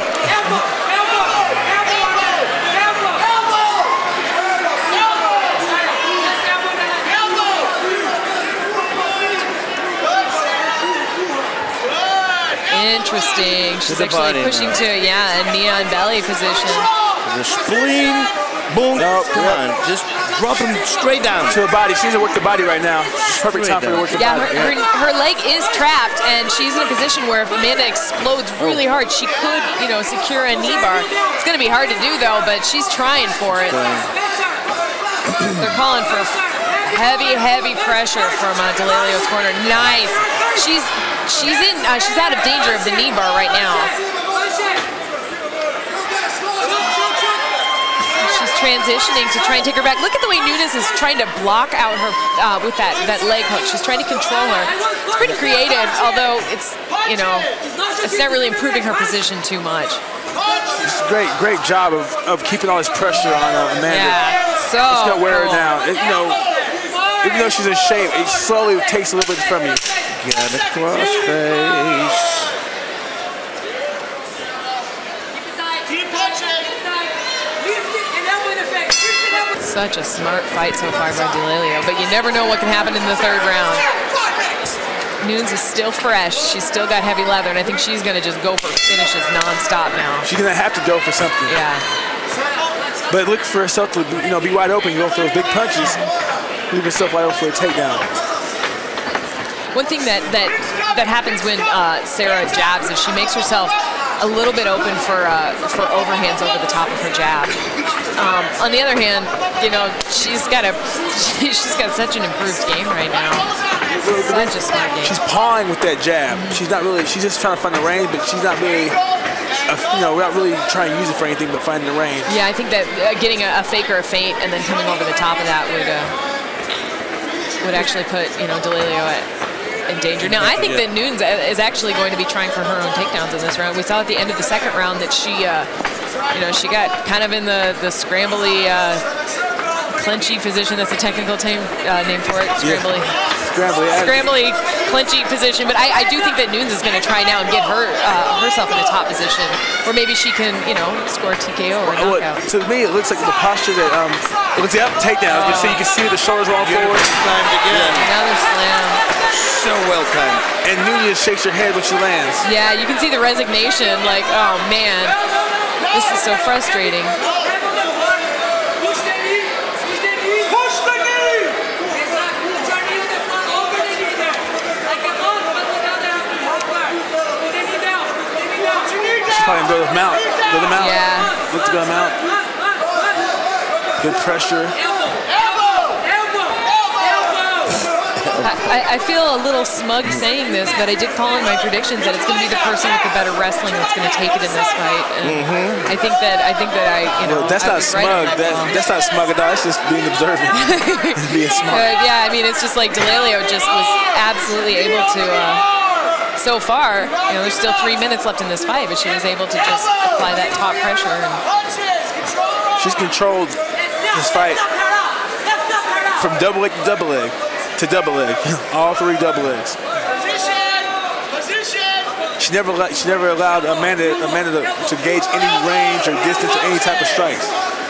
Interesting. She's actually pushing to, yeah, a neon belly position. The spleen, boom, nope, come on, just drop him straight down. To her body, she needs to work the body right now. Perfect time for her to work the yeah, body. Her, yeah, her, her leg is trapped, and she's in a position where if Amanda explodes really hard, she could, you know, secure a knee bar. It's going to be hard to do, though, but she's trying for it. They're calling for heavy, heavy pressure from uh, DeLelio's corner. Nice. She's she's in. Uh, she's out of danger of the knee bar right now. Transitioning to try and take her back. Look at the way Nunes is trying to block out her uh, with that, that leg hook. She's trying to control her. It's pretty creative, although it's, you know, it's not really improving her position too much. It's a great, great job of, of keeping all this pressure on uh, Amanda. Yeah, so it's gonna wear cool. her down. It, you know, even though she's in shape, it slowly takes a little bit from you. Got a cross face. Such a smart fight so far by DeLelio, but you never know what can happen in the third round. Nunes is still fresh. She's still got heavy leather, and I think she's going to just go for finishes nonstop now. She's going to have to go for something. Yeah. But look for herself to, you know, be wide open, go for those big punches, leave herself wide open for a takedown. One thing that that that happens when uh, Sarah jabs is she makes herself a little bit open for uh, for overhands over the top of her jab. Um, on the other hand, you know, she's got a she's got such an improved game right now. Such a smart game. She's pawing with that jab. Mm-hmm. She's not really. She's just trying to find the range, but she's not really. Uh, you know, we're not really trying to use it for anything but finding the range. Yeah, I think that uh, getting a, a fake or a feint and then coming over the top of that would uh, would actually put, you know, D'Alelio at, in danger. Now, I think yeah. that Nunes is actually going to be trying for her own takedowns in this round. We saw at the end of the second round that she, uh, you know, she got kind of in the the scrambly, uh, clinchy position. That's a technical team, uh, name for it. Scrambly. Yeah. Scrambly, Scrambly, clinchy position, but I, I do think that Nunes is going to try now and get her uh, herself in a top position, where maybe she can, you know, score a T K O or a well, knockout. To me, it looks like the posture that um, it looks like takedowns. Uh, you see, you can see the shoulders roll forward. Timed again. Another slam. So well timed. And Nunes shakes her head when she lands. Yeah, you can see the resignation. Like, oh man, this is so frustrating. Probably go to the mount. Go to the mount. Yeah. Look to go to the mount. Good pressure. I, I feel a little smug saying this, but I did call in my predictions that it's going to be the person with the better wrestling that's going to take it in this fight. And mm-hmm. I think that I think that I, you know, well, that's I not smug. Right that, that that's not smug at all. That's just being observant. Being smart. But yeah, I mean, it's just like D'Alelio just was absolutely able to. Uh, So far, you know, there's still three minutes left in this fight, but she was able to just apply that top pressure. And she's controlled this fight from double leg to double leg to double leg, all three double legs. She never, she never allowed Amanda, Amanda to, to gauge any range or distance or any type of strikes.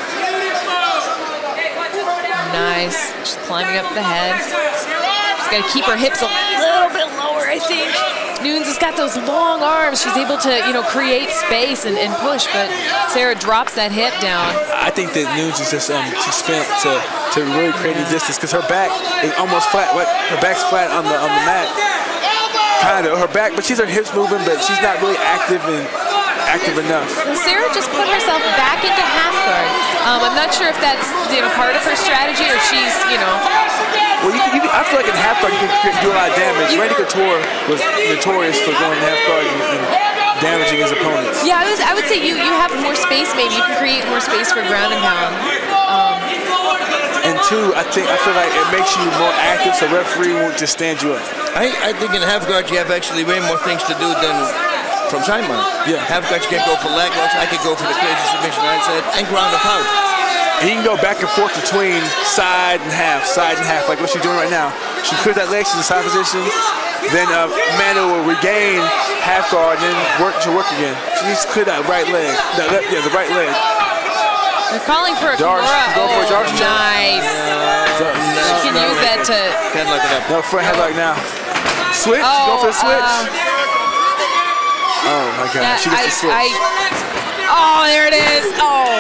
Nice, she's climbing up the head. She's got to keep her hips a little bit lower, I think. Nunes has got those long arms. She's able to, you know, create space and, and push, but Sarah drops that hip down. I think that Nunes is just um, too spent to, to really create any distance because her back is almost flat. Her back's flat on the on the mat, kind of. Her back, but she's her hips moving, but she's not really active and active enough. Well, Sarah just put herself back into half guard. Um, I'm not sure if that's, you know, part of her strategy or she's, you know. Well, you can, you can, I feel like in half guard you can do a lot of damage. Randy Couture was notorious for going half guard and, and damaging his opponents. Yeah, I, was, I would say you, you have more space maybe. You can create more space for ground and pound. Um, and two, I think I feel like it makes you more active, so referee won't just stand you up. I, I think in half guard you have actually way more things to do than from sideline. Yeah. Half guard you can go for leg locks, I could go for the crazy submission I said, and ground and pound. And you can go back and forth between side and half, side and half, like what she's doing right now. She clears that leg, she's in side position. Then uh, Amanda will regain half guard and then work to work again. She needs to clear that right leg. That left, yeah, the right leg. They're calling for a Darce. Kimura. Oh, for a Darce. Nice. Yeah. She can no, use that to... Headlock it up. No, front headlock now. Switch, oh, go for the switch. Uh, oh my God, that, she gets I, the switch. I, oh, there it is. Oh.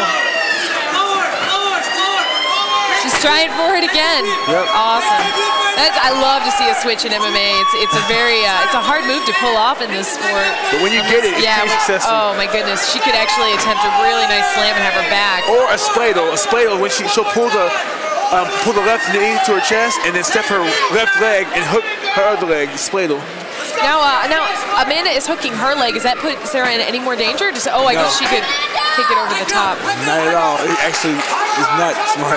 She's trying for it again. Yep. Awesome. That's, I love to see a switch in M M A. It's it's a very uh, it's a hard move to pull off in this sport. But when you get it, it's yeah, pretty successful. Oh my goodness, she could actually attempt a really nice slam and have her back. Or a spladle. A spladle when she she'll pull the um, pull the left knee to her chest and then step her left leg and hook her other leg. Spladle. Now, uh, now Amanda is hooking her leg. Does that put Sarah in any more danger? Just, oh, I No. guess she could take it over the top. Not at all. It actually is not smart.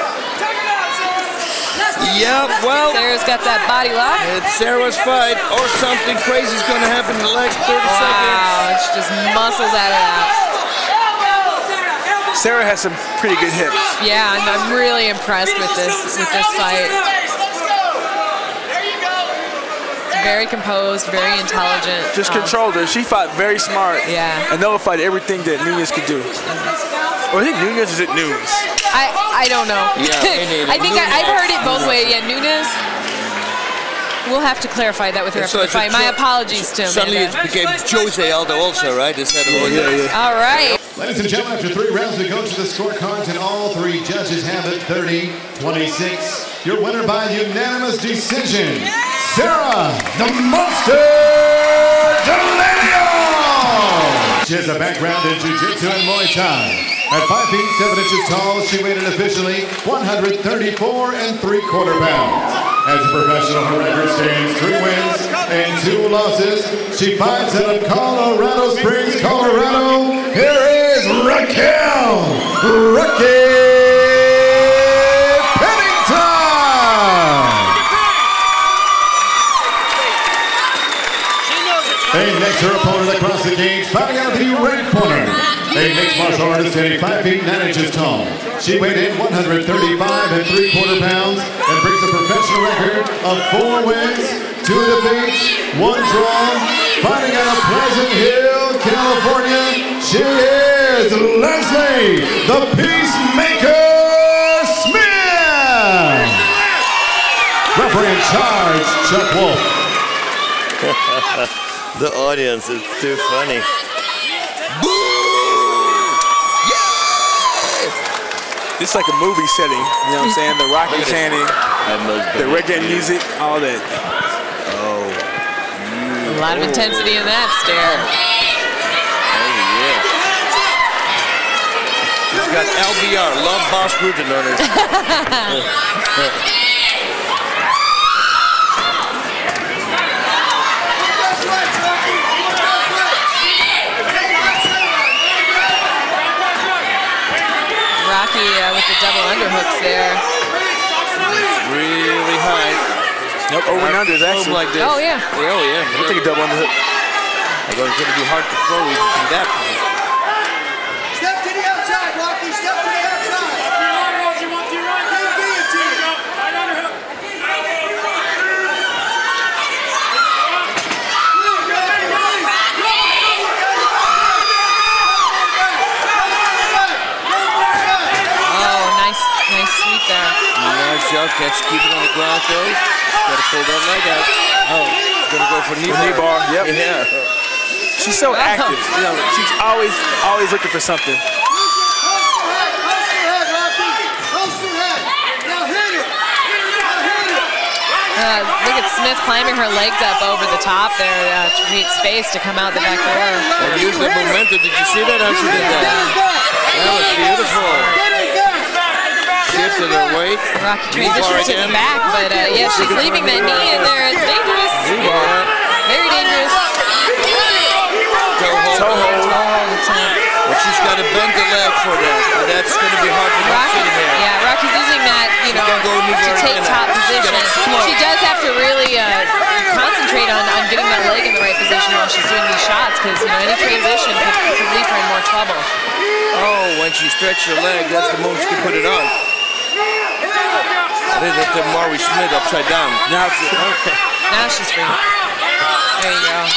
Yeah, well, Sarah's got that body lock. it's Sarah's fight, or something crazy is going to happen in the next thirty Wow, she just muscles out of that. Sarah has some pretty good hips. Yeah, I'm, I'm really impressed with this with this fight. Very composed, very intelligent. Just um, controlled her. She fought very smart. Yeah. And nullified everything that Nunes could do. Or is it Nunes or is it Nunes? I, I don't know. Yeah, me neither. I think I, I've heard it both ways. Yeah, Nunes. We'll have to clarify that with her after So the it's a fight. My jo- apologies to Suddenly it Amanda. became Jose Aldo also, right? Instead of Yeah, yeah, yeah. All right. Ladies and gentlemen, after three rounds, we go to the scorecards, and all three judges have it thirty twenty-six. Your winner by unanimous decision, Sarah the Monster D'Alelio. She has a background in Jiu-Jitsu and Muay Thai. At five feet seven inches tall, she weighed in officially one hundred thirty-four and three quarter pounds. As a professional, her record stands three wins and two losses. She fights out of Colorado Springs, Colorado. Here is Raquel, Raquel Pennington. And next, her opponent across the cage, fighting out of the red corner. A mixed martial artist standing five feet nine inches tall. She weighed in one hundred thirty-five and three quarter pounds and brings a professional record of four wins, two defeats, one draw. Fighting out of Pleasant Hill, California, she is Leslie, the Peacemaker Smith. Referee in charge, Chuck Wolf. The audience is too funny. It's like a movie setting, you know what I'm saying? The Rocky chanting, the reggae music, all that. Oh. A lot of intensity in that stare. Oh, yeah. She's got L B R, love boss Rutan on her. Rocky uh, with the double underhooks there. Really high. Nope, over and under is actually. Like this. Oh, yeah. Oh, yeah. I'll take a double underhook. I go, it's going to be hard to throw even from that point. Step to the outside, Rocky. Step to the outside. Nice sweep there. Nice job. Can't keep it on the ground though. Gotta pull that leg out. Oh, gonna go for knee bar. Knee bar. Yep. Yeah. She's so active. You know, she's always, always looking for something. Uh, look at Smith climbing her legs up over the top there uh, to create space to come out the back door. And use the momentum. Did you see that? How she did that? That was beautiful. Shifted her weight. Rocky transitions to the back, but uh, yeah, she's leaving that knee in there. It's dangerous. Very dangerous. Toe hold. Toe hold. But she's got to bend the leg for that. But that's going to be hard for Rocky to hit. Yeah, Rocky's using that, you know, to take top position. She does have to really uh, concentrate on, on getting that leg in the right position while she's doing these shots, because, you know, any transition could, could leave her in more trouble. Oh, when she stretches her leg, that's the moment she can put it on. That is at the Maury Smith upside down. Now, okay. Now she's free. There you go.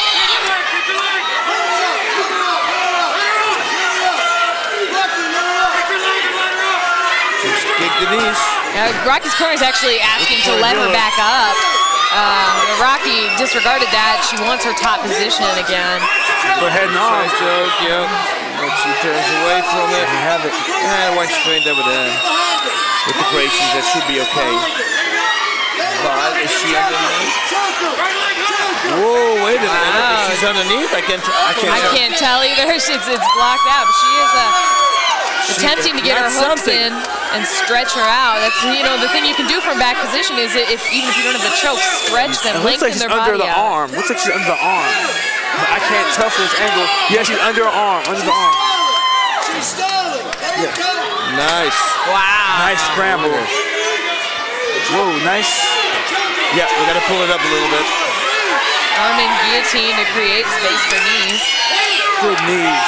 She's kicked the knees. Now, Rocky's corner is actually asking to let her back up. Uh, Rocky disregarded that. She wants her top position again. Go ahead and on. Nice joke, yep. But she turns away from it. You have it. And went straight over there. With the braces, that should be okay. But is she underneath? Whoa, wait a minute. Wow. She's underneath? I can't, I can't, I can't tell either. It's, it's blocked out. But she is uh, attempting to get her hooks something. in and stretch her out. That's, you know, the thing you can do from back position is if even if you don't have the choke, stretch them, It looks lengthen like she's their under body the out. arm. Looks like she's under the arm. But I can't tell from this angle. Yeah, she's under her arm, under the arm. She's stalling. There you go. Nice. Wow. Nice scramble. Whoa, nice. Yeah, we got to pull it up a little bit. Arm in guillotine to create space for knees. Good knees.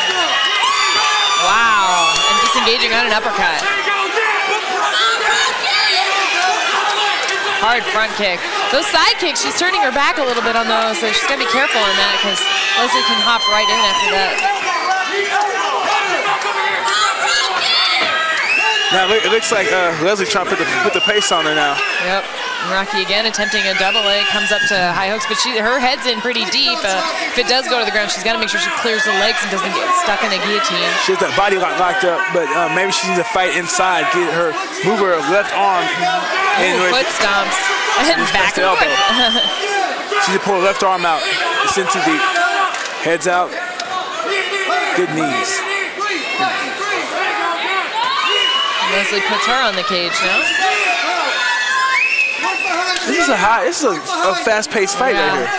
Wow. And disengaging on an uppercut. Hard front kick. Those side kicks, she's turning her back a little bit on those, so she's got to be careful on that because Leslie can hop right in after that. Now it looks like uh, Leslie trying to put the, put the pace on her now. Yep. Rocky again attempting a double leg, comes up to high hooks, but she her head's in pretty deep. Uh, if it does go to the ground, she's got to make sure she clears the legs and doesn't get stuck in a guillotine. She has that body lock locked up, but uh, maybe she needs to fight inside, get her, move her left arm. Ooh, foot stomps. And back and forth. She just pull her left arm out. It's in too deep. Heads out. Good knees. Leslie puts her on the cage now. This is a high, this is a, a fast-paced fight Yeah. right here.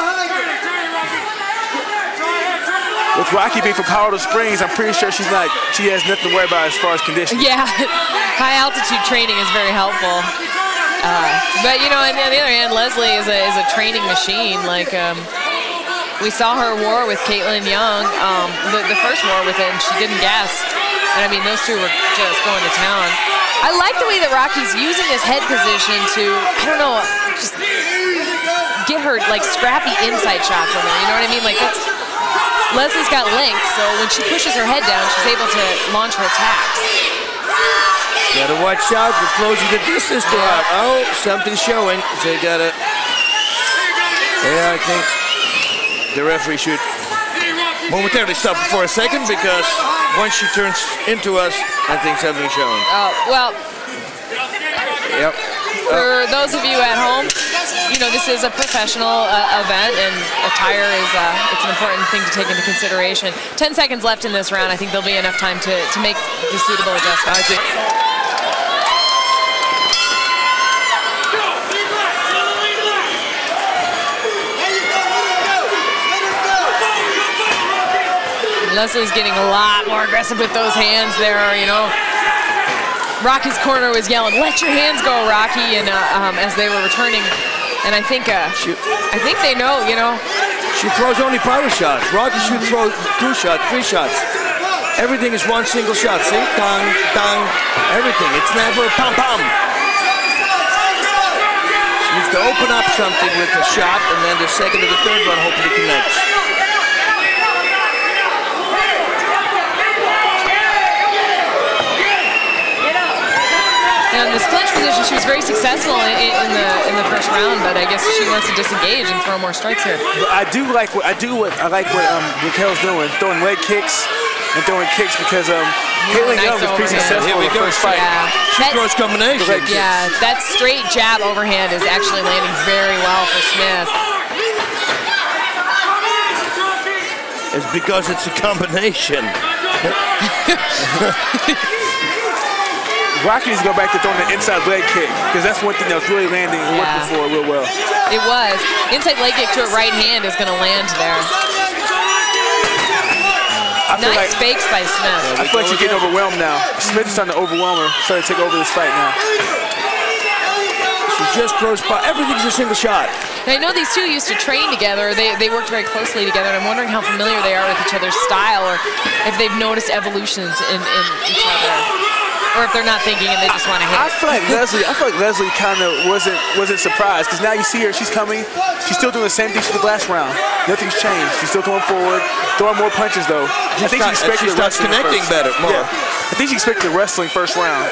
With Rocky being from Colorado Springs, I'm pretty sure she's not, she has nothing to worry about as far as conditioning. Yeah, high altitude training is very helpful. Uh, but you know, on the other hand, Leslie is a, is a training machine. Like um, we saw her war with Caitlin Young, um, the, the first war with it, and she didn't guess. And I mean, those two were just going to town. I like the way that Rocky's using his head position to, I don't know, just get her like scrappy inside shots on there. You know what I mean? Like that's. Leslie's got length, so when she pushes her head down, she's able to launch her attacks. Gotta watch out for closing the distance to her. Oh, something's showing. They gotta. Yeah, I think the referee should momentarily stop for a second because once she turns into us, I think something's showing. Oh, well. Yep. For those of you at home, you know, this is a professional uh, event, and attire is uh, it's an important thing to take into consideration. Ten seconds left in this round. I think there'll be enough time to, to make the suitable adjustments. I think. Leslie's getting a lot more aggressive with those hands there, you know. Rocky's corner was yelling, "Let your hands go, Rocky!" And uh, um, as they were returning, and I think, uh, she, I think they know, you know. She throws only power shots. Rocky should throw two shots, three shots. Everything is one single shot. See, dang, dang, everything. It's never pam pam. She needs to open up something with a shot, and then the second or the third one hopefully connects. In this clinch position, she was very successful in, in the in the first round, but I guess she wants to disengage and throw more strikes here. I do like what I do. What I like what um, Raquel's doing, throwing leg kicks and throwing kicks because um, Caitlin nice Young was pretty overhand. successful in the first fight. Yeah. She That, throws combinations. yeah, that straight jab overhand is actually landing very well for Smith. It's because it's a combination. Rocky needs to go back to throwing the inside leg kick because that's one thing that was really landing and Yeah. working for her real well. It was. Inside leg kick to her right hand is going to land there. I feel Nice like, fakes by Smith. I feel like she's getting overwhelmed now. Smith is starting to overwhelm her, starting to take over this fight now. She just throws power. Everything's a single shot. And I know these two used to train together. They, they worked very closely together, and I'm wondering how familiar they are with each other's style or if they've noticed evolutions in, in each other. Or if they're not thinking and they just want to hit. I feel like Leslie. I feel like Leslie kind of wasn't wasn't surprised because now you see her. She's coming. She's still doing the same thing she did last round. Nothing's changed. She's still coming forward, throwing more punches though. I think she expected she starts connecting first. better. More. Yeah. I think she expected the wrestling first round.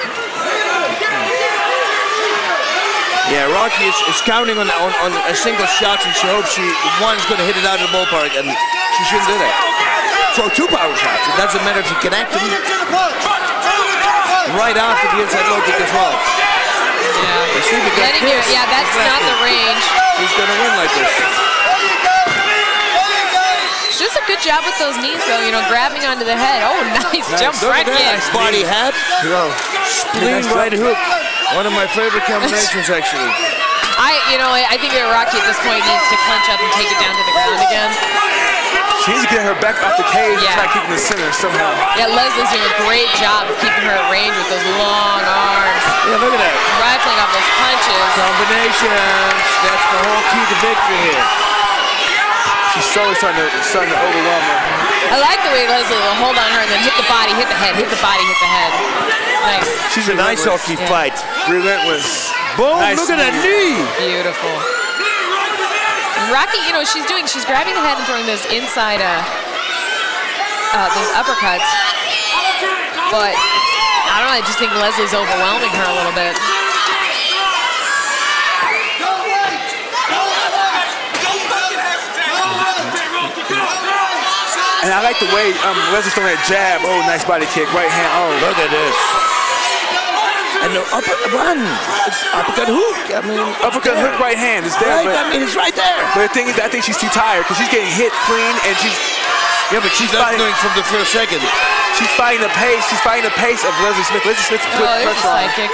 Yeah, Rocky is, is counting on, on on a single shot, and she hopes she one's going to hit it out of the ballpark, and she shouldn't do that. Throw two power shots. It doesn't matter if you connect them. Right after the inside low kick as well. Yeah. You see, because Letting you, this yeah, that's is not the range. He's going to win like this. She does a good job with those knees, though, you know, grabbing onto the head. Oh, nice, nice. Jump front kick. Nice body hat. Spleen right hook. One of my favorite combinations, actually. I, you know, I think that Rocky at this point needs to clench up and take it down to the ground again. She needs to get her back off the cage Yeah. and try to keep in the center somehow. Yeah, Leslie's doing a great job of keeping her at range with those long arms. Yeah, look at that. Rifling off those punches. Combinations. That's the whole key to victory here. She's slowly starting to, starting to overwhelm her. I like the way Leslie will hold on her and then hit the body, hit the head, hit the body, hit the head. Nice. She's a nice hockey Yeah. fight. Relentless. Boom, Nice look at that knee. knee. Beautiful. And Rocky, you know, she's doing, she's grabbing the head and throwing those inside, uh, uh, those uppercuts. But, I don't know, I just think Leslie's overwhelming her a little bit. And I like the way um, Leslie's throwing that jab. Oh, nice body kick. Right hand. Oh, look at this. And the, up, one. Uppercut hook. I mean, uppercut hook right hand is there. Right, but, I mean, it's right there. But the thing is, I think she's too tired because she's getting hit clean and she's. Yeah, but she's not doing from the first second. She's fighting the pace. She's fighting the pace of Leslie Smith. Leslie Smith put oh, pressure on. Kick.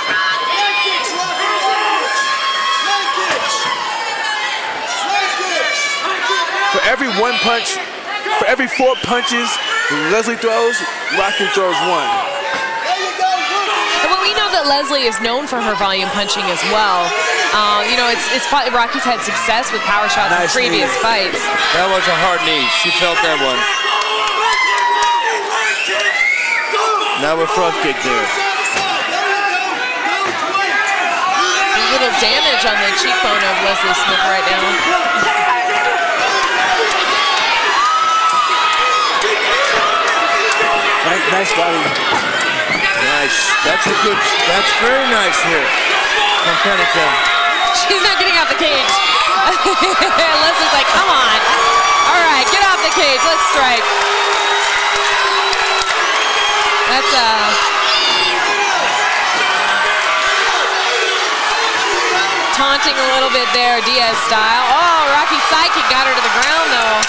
For every one punch, for every four punches Leslie throws, Rocky throws one. Well, we know that Leslie is known for her volume punching as well. Uh, you know, it's, it's Rocky's had success with power shots nice in previous knee. fights. That was a hard knee. She felt that one. Now a front kick there. A little damage on the cheekbone of Leslie Smith right now. Nice body. Nice. That's a good, that's very nice here from Pennington. She's not getting off the cage. Leslie's like, come on. All right, get off the cage. Let's strike. That's a... Uh, taunting a little bit there, Diaz style. Oh, Rocky's sidekick got her to the ground, though.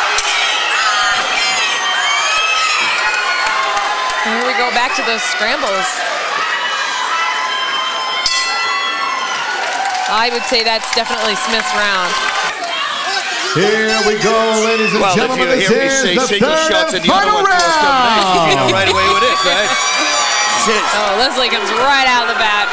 Here we go back to those scrambles. I would say that's definitely Smith's round. Here we go, ladies and well, gentlemen. Well, if you hear me say single shots and you know what was coming next, you know right away with it, right? Oh, Leslie comes right out of the bat.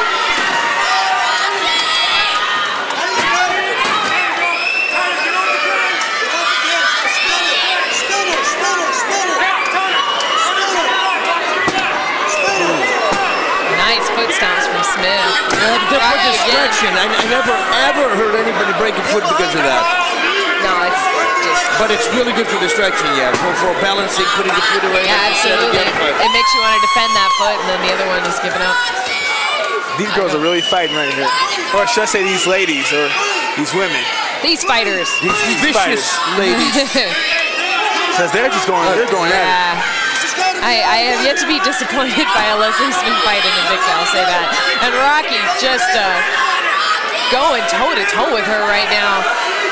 Foot stomps from Smith. Yeah, different distraction. I, I never ever heard anybody break a foot because of that. No, it's just. But it's really good for distraction, yeah. For, for balancing, putting the foot away. Yeah, absolutely. It makes you want to defend that foot, and then the other one is giving up. These girls are really fighting right here. Or should I say these ladies, or these women. These fighters. These, these vicious fighters. ladies. Because they're just going, they're going yeah. at it. I, I have yet to be disappointed by a Leslie Smith fight in Invicta, I'll say that. And Rocky just uh, going toe-to-toe with her right now.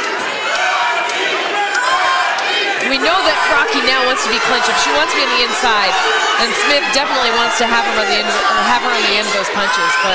We know that Rocky now wants to be clinched up. She wants to be on the inside. And Smith definitely wants to have her on the end of, or have her on the end of those punches. But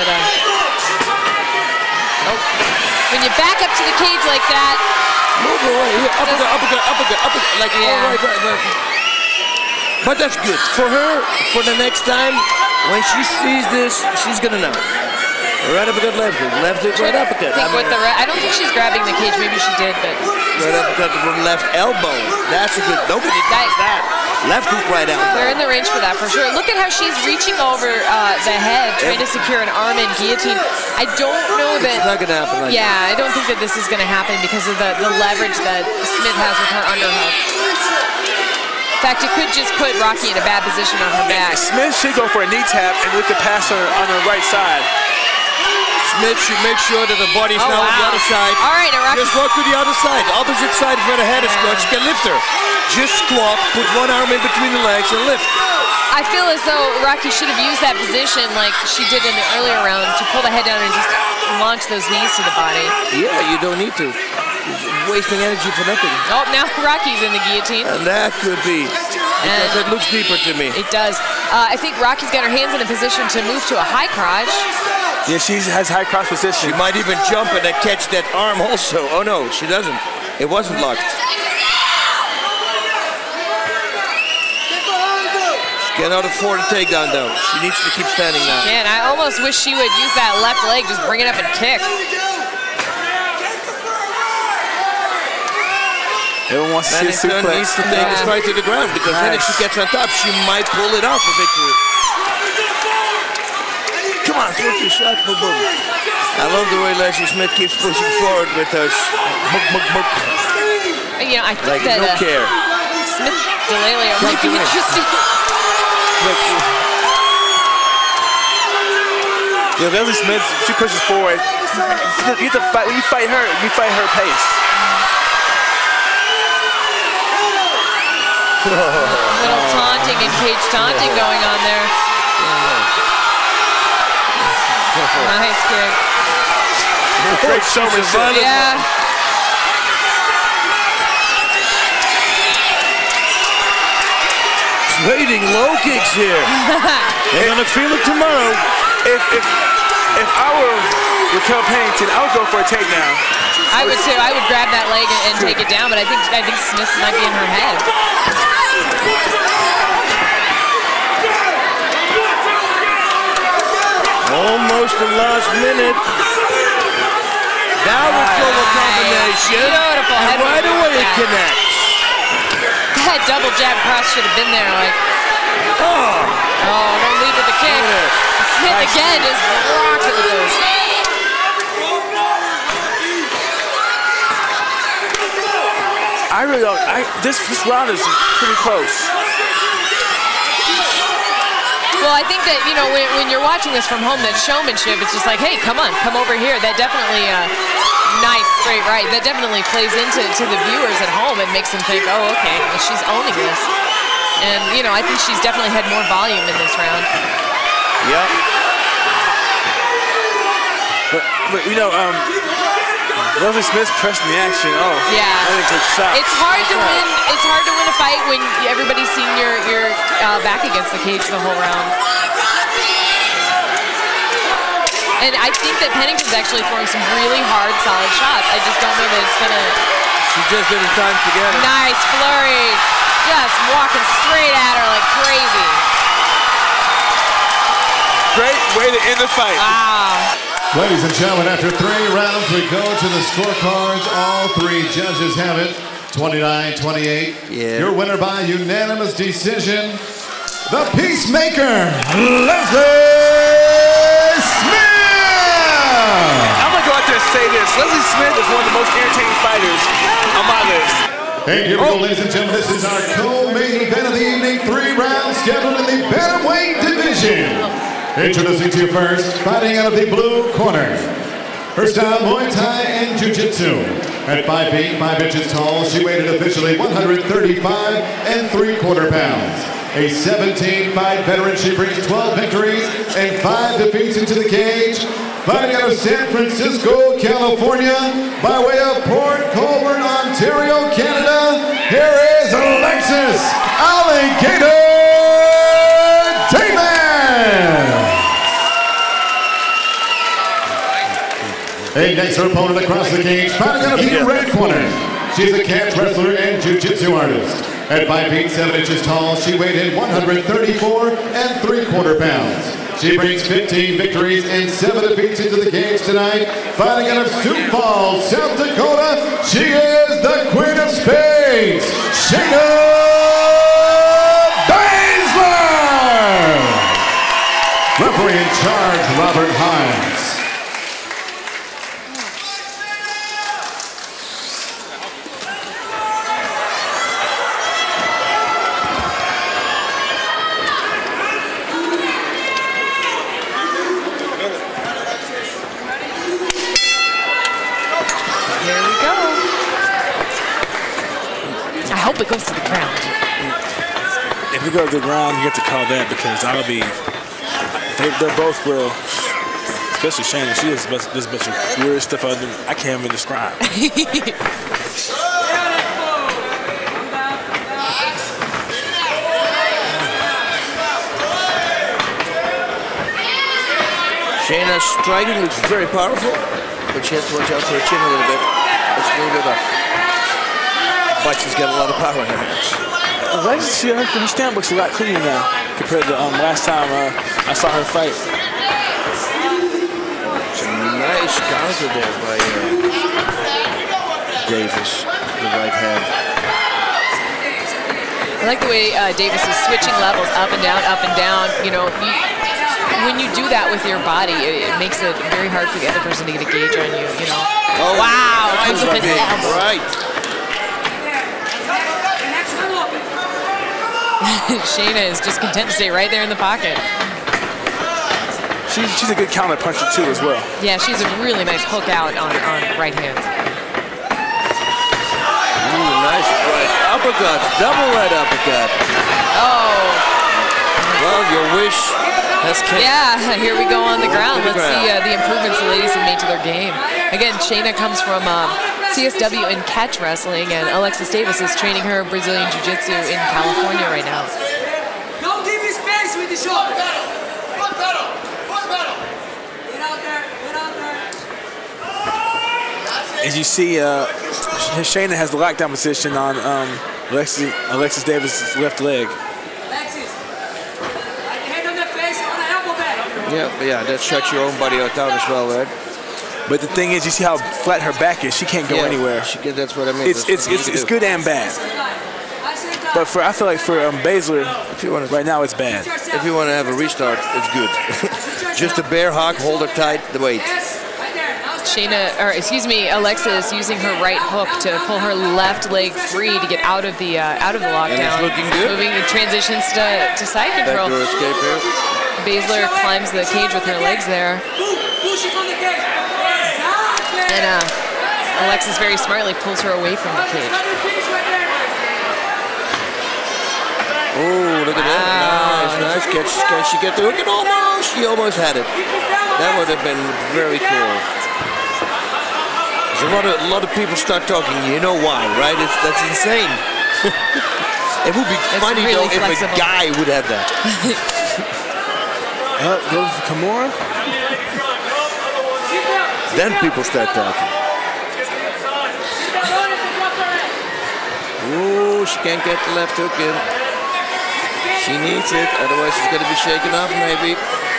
uh, oh. when you back up to the cage like that. Move away. Yeah, uppercut, uppercut, uppercut, uppercut. Like, yeah. oh, right, right, right. But that's good. For her, for the next time, when she sees this, she's going to know. Right uppercut, left hook, left hook, right uppercut. I, with the right, I don't think she's grabbing the cage. Maybe she did, but... Right uppercut from left elbow. That's a good... Nobody does that. Left hook, right elbow. They're in the range for that, for sure. Look at how she's reaching over uh, the head, trying to secure an arm in guillotine. I don't know that... It's not going to happen like yeah, that. I don't think that this is going to happen because of the, the leverage that Smith has with her underhook. In fact, it could just put Rocky in a bad position on her back. Smith should go for a knee tap and look to pass her on her right side. Smith should make sure that the body's oh, now wow. on the other side. All right, now Rocky. Just walk to the other side, opposite side where the head is squat. She can lift her. Just squat, put one arm in between the legs and lift. I feel as though Rocky should have used that position like she did in the earlier round to pull the head down and just launch those knees to the body. Yeah, you don't need to. Wasting energy for nothing. Oh, now Rocky's in the guillotine. And that could be. Because it looks deeper to me. It does. Uh, I think Rocky's got her hands in a position to move to a high crotch. Yeah, she has high cross position. She might even jump and then catch that arm also. Oh no, she doesn't. It wasn't locked. She cannot afford a takedown though. She needs to keep standing now. Man, I almost wish she would use that left leg, just bring it up and kick. Everyone wants to see a suplex. Pennington needs to take yeah. this fight to the ground because nice. Then if she gets on top, she might pull it off for victory. Come on, throw your shot, boom, boom. I love the way Leslie Smith keeps pushing forward with her mug, mug, mug. You know, I think like, that no uh, care. Smith Delalio might be interesting. Yeah, Leslie Smith, she pushes forward. You have to fight. When you fight her, you fight her pace. Little taunting and cage taunting going on there. Beautiful. Nice kick. Great showmanship. Yeah. Trading low kicks here. They're gonna feel it tomorrow. If if if I were Raquel Pennington, I would go for a takedown. I would too. I would grab that leg and, and take it down, but I think I think Smith might be in her head. Almost the last minute. Now the double combination. Beautiful. And right away it connects. That double jab cross should have been there. Like, oh, oh, don't lead with the kick. Smith nice. Again is rocked with those. I really don't. I, this this round is pretty close. Well, I think that, you know, when, when you're watching this from home, that showmanship, it's just like, hey, come on, come over here. That definitely, uh, nice, straight right. That definitely plays into to the viewers at home and makes them think, oh, okay, well, she's owning this. And, you know, I think she's definitely had more volume in this round. Yep. But, but you know, um, Leslie Smith's pressing the action. Oh, yeah. I think it's shot. It's hard to win. It's hard to win a fight when everybody's seen your your uh, back against the cage the whole round. And I think that Pennington's actually throwing some really hard, solid shots. I just don't know that it's gonna. She just didn't time to get it. Nice flurry, just walking straight at her like crazy. Great way to end the fight. Wow. Ladies and gentlemen, after three rounds, we go to the scorecards. All three judges have it, twenty-nine twenty-eight. Yeah. Your winner by unanimous decision, the Peacemaker, Leslie Smith! I'm gonna go out there and say this. Leslie Smith is one of the most entertaining fighters on my list. And here we go, ladies and gentlemen. This is our co-main event of the evening. Three rounds scheduled in the bantamweight division. Introducing to you first, fighting out of the blue corner. Her style, Muay Thai and Jiu-Jitsu. At five feet, five inches tall, she weighed officially one hundred thirty-five and three quarter pounds. A seventeen fight veteran, she brings twelve victories and five defeats into the cage. Fighting out of San Francisco, California, by way of Port Colborne, Ontario, Canada, here is Alexis Alligator Davis! Hey, next her opponent across the cage, fighting out of the red corner. She's a catch wrestler and jiu-jitsu artist. At five feet, seven inches tall, she weighed in one hundred thirty-four and three quarter pounds. She brings fifteen victories and seven defeats into the cage tonight. Fighting out of Sioux Falls, South Dakota, she is the Queen of Spades, Shayna Baszler! Referee in charge, Robert Hines. I hope it goes to the ground. If it goes to the ground, you have to call that because that'll be. They, they're both real. Especially Shannon. She has this, this bunch of weird stuff I, do, I can't even describe. Shayna's striking looks very powerful, but she has to watch out for her chin a little bit. It's a little bit of a. But she's got a lot of power in her hands. Alexis, her, her stand looks a lot cleaner now compared to um, last time uh, I saw her fight. It's a nice counter there by uh, Davis, the right hand. I like the way uh, Davis is switching levels up and down, up and down. You know, you, when you do that with your body, it, it makes it very hard for the other person to get a gauge on you. You know. Oh wow! Right, With an elbow. right. Shayna is just content to stay right there in the pocket. She's, she's a good counter puncher too as well. Yeah, she's a really nice hook out on, on right hands. Ooh, nice right uppercut, double right uppercut. Oh. Well, your wish That's kick. Yeah, here we go on the ground. the Let's ground. see uh, the improvements the ladies have made to their game. Again, Shayna comes from um, C S W in catch wrestling, and Alexis Davis is training her Brazilian Jiu-Jitsu in California right now. Don't give me space with the shoulder. Front pedal. Front pedal. Get out there. Get out there. As you see, uh, Shayna has the lockdown position on um, Alexis, Alexis Davis' left leg. Alexis, like the hand on the face on the elbow pad. Yeah, but yeah, that shuts your own body out down as well, right? But the thing is, you see how flat her back is. She can't go Yeah, anywhere. She can, that's what I mean. It's That's it's what it's, you it's do. good and bad. But for I feel like for um, Baszler, If you want to, right now it's bad. if you want to have a restart, it's good. Just a bear hug, hold her tight, the weight. Shayna, or excuse me, Alexis using her right hook to pull her left leg free to get out of the uh, out of the lockdown. And it's looking good. Moving transitions to, to side control. Backdoor escape here. Baszler climbs the cage with her legs there. And uh, Alexis very smartly pulls her away from the cage. Oh, look at that. Nice, nice. Catch, can she get the hook? And almost, she almost had it. That would have been very cool. There's a lot of, a lot of people start talking. You know why, right? It's, that's insane. It would be It's funny, really though, if flexible. a guy would have that. Uh, goes for Kimura. Then people start talking. Ooh, she can't get the left hook in. She needs it, otherwise she's going to be shaken off, maybe.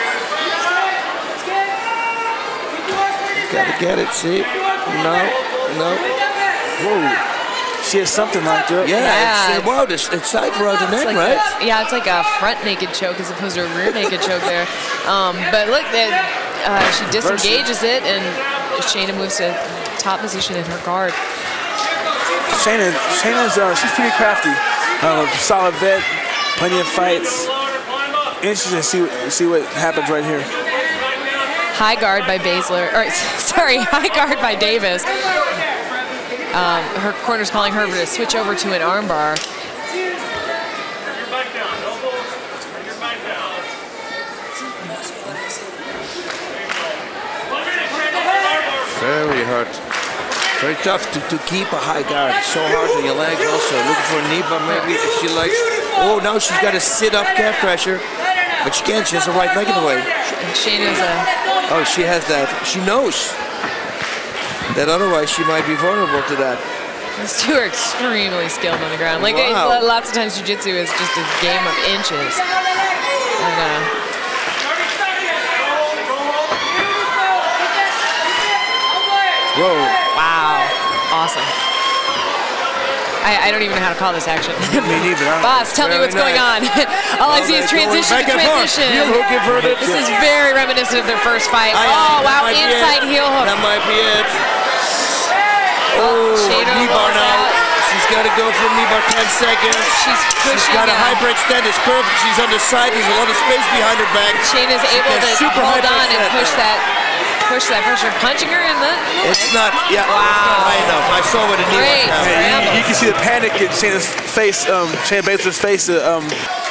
Gotta get it, see? No, no. Whoa. She has something like that. Yeah, Yeah, it's, uh, wow, it's, it's tight around the It's neck, like right? a- yeah, it's like a front naked choke as opposed to a rear naked choke there. Um, but look, that uh, she disengages it, and Shayna moves to top position in her guard. Shayna, Shayna's uh, she's pretty crafty. Uh, solid vet, plenty of fights. Interesting to see what, see what happens right here. High guard by Baszler, or sorry, high guard by Davis. Um, her corner's calling her to switch over to an armbar. Very hard. Very tough to, to keep a high guard. So hard on your legs also. Looking for a knee, but maybe if she likes. Oh, now she's got to sit up calf pressure. But she can't. She has the right leg in the way. And Shayna's a. Oh, she has that. She knows that otherwise she might be vulnerable to that. These two are extremely skilled on the ground. Like Wow. it, lots of times, jiu-jitsu is just a game of inches. And, uh, Whoa. wow, awesome. I, I don't even know how to call this action. Me neither. I don't- Boss, tell me Very what's going on. All I see is transition to transition. Heel hook inverted. This is very reminiscent of their first fight. Aye, aye, Oh, that wow, might be inside it. heel hook. That might be it. Oh, Oh, Shayna knee bar rolls now. out. She's got to go for knee bar ten seconds. She's pushing. She's got a uh, hybrid stand. It's perfect. She's on the side. There's a lot of space behind her back. Shayna's able gets to super hold high on and percent push there. that, push that pressure, punching her in the. It's not, yeah, Wow. it's not high enough. I saw what the knee Great. was now. Yeah, you, you can see the panic in Shayna's face, um, Shayna Baszler's face. Uh, um,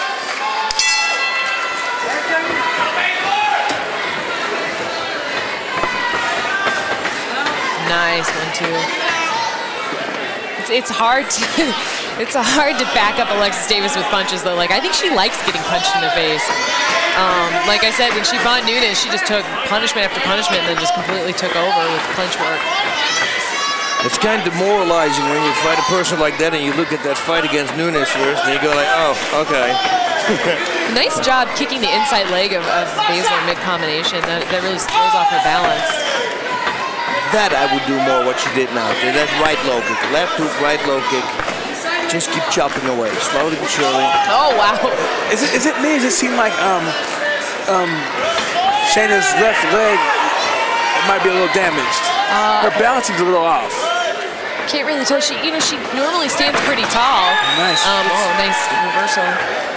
Nice one too. It's, it's hard to it's hard to back up Alexis Davis with punches though. Like I think she likes getting punched in the face. Um, like I said, when she fought Nunes, she just took punishment after punishment and then just completely took over with clinch work. It's kind of demoralizing when you fight a person like that and you look at that fight against Nunes first and you go like, oh, okay. Nice job kicking the inside leg of, of Baszler mid-combination. That, that really throws off her balance. That I would do more what she did now. That right low kick, left hook, right low kick. Just keep chopping away, slowly but surely. Oh, wow. is it is it me? Does it seem like um, um, Shayna's left leg might be a little damaged? Uh, Her balance seems a little off. Can't really tell. She, you know, she normally stands pretty tall. Nice. Um, oh, nice reversal.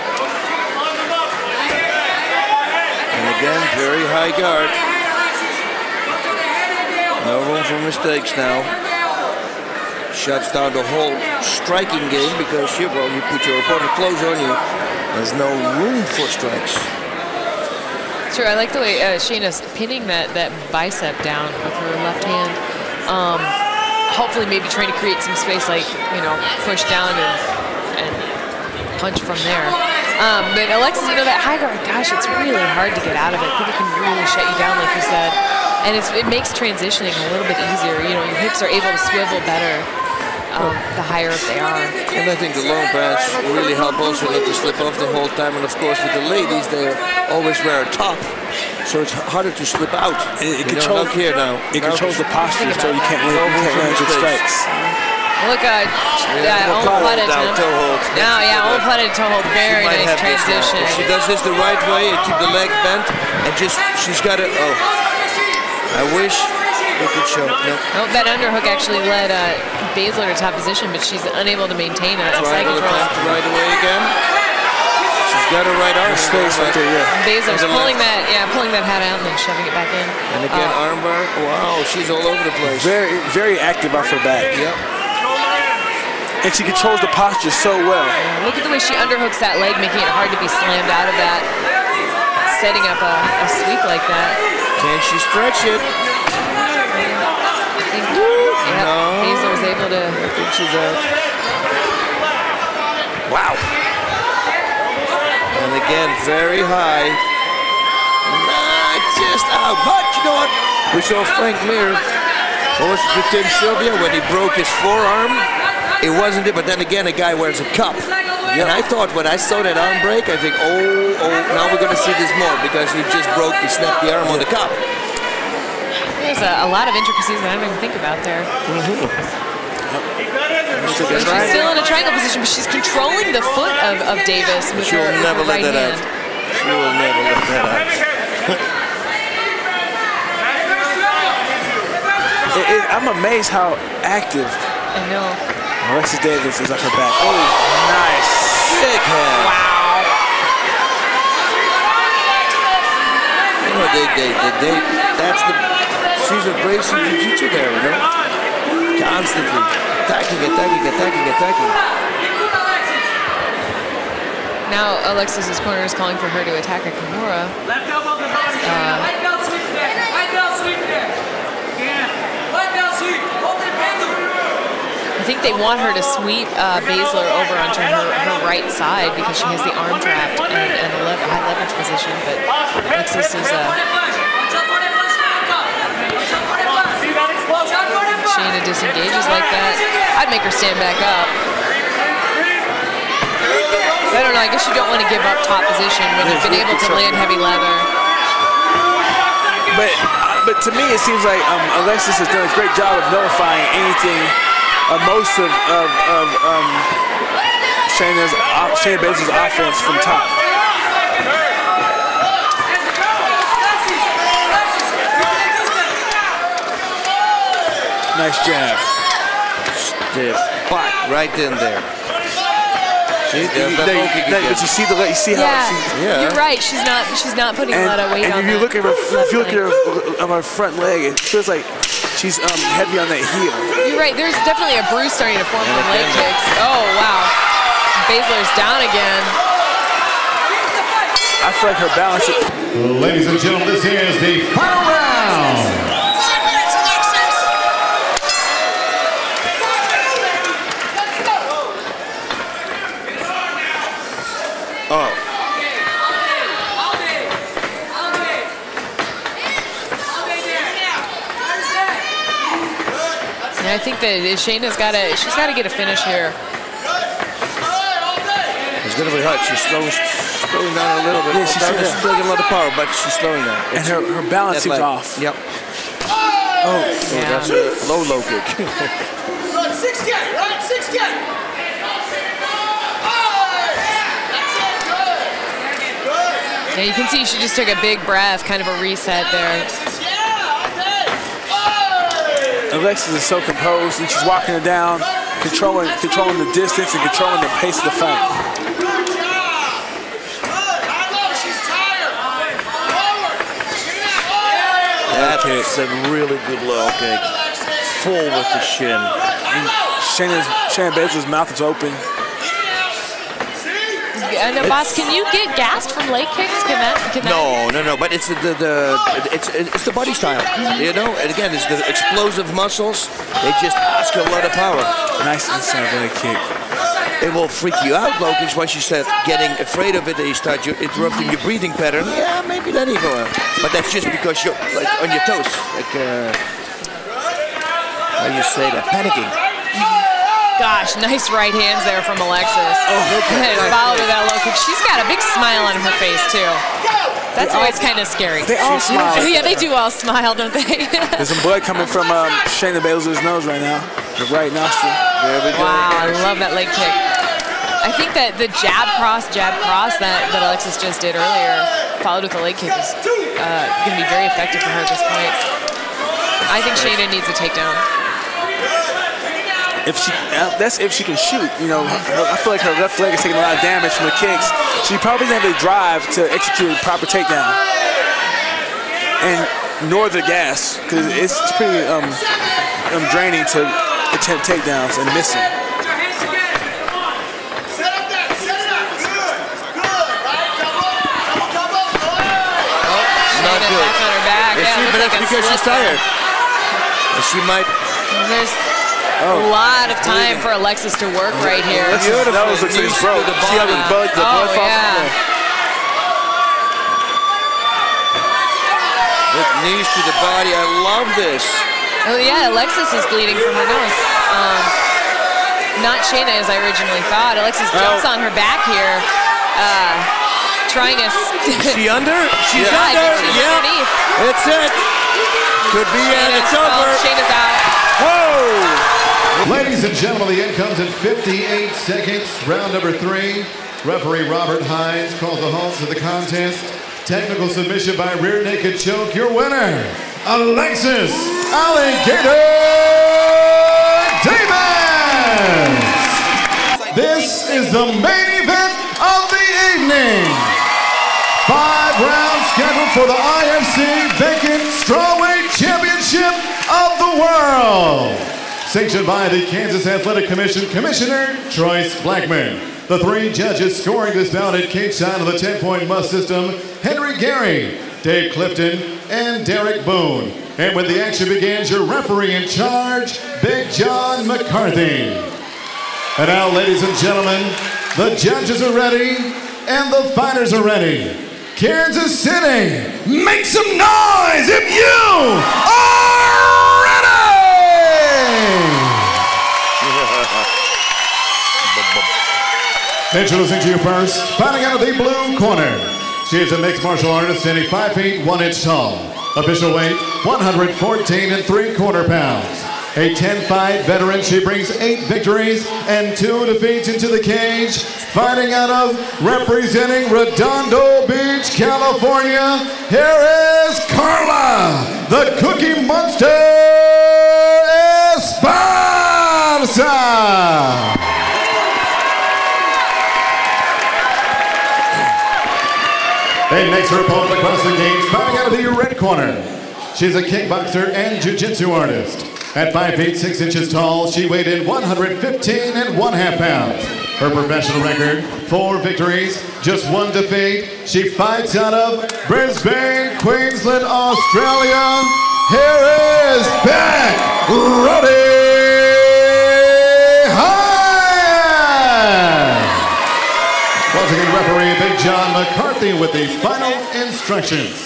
And again, very high guard. No room for mistakes now. Shuts down the whole striking game because you, well, you put your opponent close on you. There's no room for strikes. true. I like the way uh, Shayna's pinning that, that bicep down with her left hand. Um, hopefully maybe trying to create some space, like, you know, push down and, and punch from there. Um, but Alexis, you know, that high guard, gosh, it's really hard to get out of it. People can really shut you down, like you said. And it's, it makes transitioning a little bit easier. You know, your hips are able to swivel better um, the higher up they are. And I think the long pants really help also not to slip off the whole time. And of course, with the ladies, they always wear a top, so it's harder to slip out. It, it you controls know, here now. It now controls the posture, so you can't land, you can't land good strikes. Look, uh, yeah, open-platted toe hold. No, yeah, open-platted toe hold. Very nice transition. If she does this the right way and keep the leg bent, and just she's got to. Oh, I wish we could show. No. Oh, that underhook actually led uh, Baszler to top position, but she's unable to maintain a side control. Right away again. She's got her right arm. Space right there, yeah. Baszler's pulling that, yeah, pulling that hat out and then shoving it back in. And again, uh, armbar. Wow, she's all over the place. Very, very active off her back. Yep. And she controls the posture so well. Yeah, look at the way she underhooks that leg, making it hard to be slammed out of that. Setting up a, a sweep like that. Can she stretch it? I think, yeah, no. Baszler was able to. I think she's out. Wow. And again, very high. Not just out, but you know what? We saw Frank Mir. What was it with Tim Sylvia when he broke his forearm? It wasn't it, but then again, a guy wears a cup. Yep. And I thought when I saw that arm break, I think, oh, oh, now we're going to see this more because he just broke, he snapped the arm on the cup. There's a, a lot of intricacies that I didn't even think about there. Mm-hmm. So she's still in a triangle position, but she's controlling the foot of, of Davis with She'll her, never her right let that hand. out. She will never let that out. it, it, I'm amazed how active. I know. Alexis Davis is off her back. Oh, nice. Big hand. Wow. You know, they, they, they, they, that's the, she's embracing jiu-jitsu there, you know? Constantly. Attacking, attacking, attacking, attacking. Now Alexis's corner is calling for her to attack a Kimura. Left elbow the body. Uh, Right belt sweep there. Right belt sweep there. Yeah. Right belt sweep. Hold it, pendulum. I think they want her to sweep uh, Baszler over onto her, her right side because she has the arm trapped and, and a le high leverage position, but Alexis is uh, Shayna disengages like that. I'd make her stand back up. I don't know, I guess you don't want to give up top position when you've been able to land heavy leather. But, uh, but to me, it seems like um, Alexis has done a great job of nullifying anything. Uh, most of, of, of um, Shayna's, uh, Shayna Baszler's offense from top. Nice jab. Stiff. Back right in there. See, there's that they, poking they, again. but you see the you see how Yeah, she, yeah. You're right. She's not. She's not putting and, a lot of weight and on if you that look at her, left if you look leg. at her, on her front leg, it feels like she's um, heavy on that heel. You're right. There's definitely a bruise starting to form from leg kicks. Oh wow. Baszler's down again. I feel like her balance. Ladies and gentlemen, this is the final round. Oh. And I think that Shayna's got to. She's got to get a finish here. It's going to be hard. She's slowing, slowing down a little bit. Yeah, she's She's yeah. still getting a lot of power, but she's slowing down. And her, her balance seems off. Yep. Oh, Oh, Yeah. that's a low, low kick. Six K, right? Six K. Yeah, you can see she just took a big breath, kind of a reset there. Alexis is so composed, and she's walking her down, controlling, controlling the distance and controlling the pace of the fight. That's a really good low kick. Full with the shin. Shayna's, Shayna Baszler's mouth is open. And uh, boss, can you get gassed from leg kicks? Can that? Can that? No, no, no. But it's the, the, the it's it's the body style. You know, and again, it's the explosive muscles. They just ask a lot of power. Nice inside leg kick. It will freak you out, Lokis, once you start getting afraid of it and you start you interrupting your breathing pattern. Yeah, maybe then you go out. But that's just because you're like on your toes, like uh, how you say that, panicking. Gosh, nice right hands there from Alexis. Oh, okay. Followed with that low kick. She's got a big smile on her face too. That's they always all, kind of scary. They all smile. Yeah, they do all smile, don't they? There's some blood coming from um, Shayna Baszler's nose right now. The right nostril. There we go. Wow, I love that leg kick. I think that the jab cross, jab cross that, that Alexis just did earlier, followed with the leg kick, is uh, going to be very effective for her at this point. I think Shayna needs a takedown. If she, that's if she can shoot. You know, her, I feel like her left leg is taking a lot of damage from the kicks. She probably doesn't have the drive to execute a proper takedown. And nor the gas, because it's, it's pretty um, um, draining to attempt takedowns and missing. Not good. Back on her back. Yeah, Yeah, she, but that's like because she's tired. And she might. There's oh. a lot of time for Alexis to work right here. Beautiful. That was looks like it's broke. See how the blood, the blood oh, falls yeah. from there. With knees to the body. I love this. Oh yeah, Alexis is bleeding from her nose. Um, not Shayna as I originally thought. Alexis jumps oh. on her back here. Uh, trying to... Is she under? She's yeah, under. I think she's yeah. underneath. It's it. Could be and it's over. Oh, Shayna's out. Whoa! Ladies and gentlemen, the end comes in fifty-eight seconds. Round number three. Referee Robert Hines calls a halt to the contest. Technical submission by rear naked choke. Your winner, Alexis Alligator Davis. This is the main event of the evening. Five rounds scheduled for the I F C Vacant Strawweight Championship of the World. Sanctioned by the Kansas Athletic Commission Commissioner Troyce Blackman. The three judges scoring this bout at cage side of the ten-point must system, Henry Gary, Dave Clifton, and Derek Boone. And when the action begins, your referee in charge, Big John McCarthy. And now, ladies and gentlemen, the judges are ready and the fighters are ready. Kansas City, make some noise if you are ready! Introducing to you first, fighting out of the blue corner. She is a mixed martial artist standing five feet, one inch tall. Official weight, one hundred fourteen and three quarter pounds. A ten-fight veteran, she brings eight victories and two defeats into the cage. Fighting out of, representing Redondo Beach, California, here is Carla, the Cookie Monster Esparza. And next, her opponent across the cage, fighting out of the red corner. She's a kickboxer and jiu-jitsu artist. At five feet, six inches tall, she weighed in one hundred fifteen and one half pounds. Her professional record, four victories, just one defeat. She fights out of Brisbane, Queensland, Australia. Here is back, Jodie. Once again, referee Big John McCarthy with the final instructions.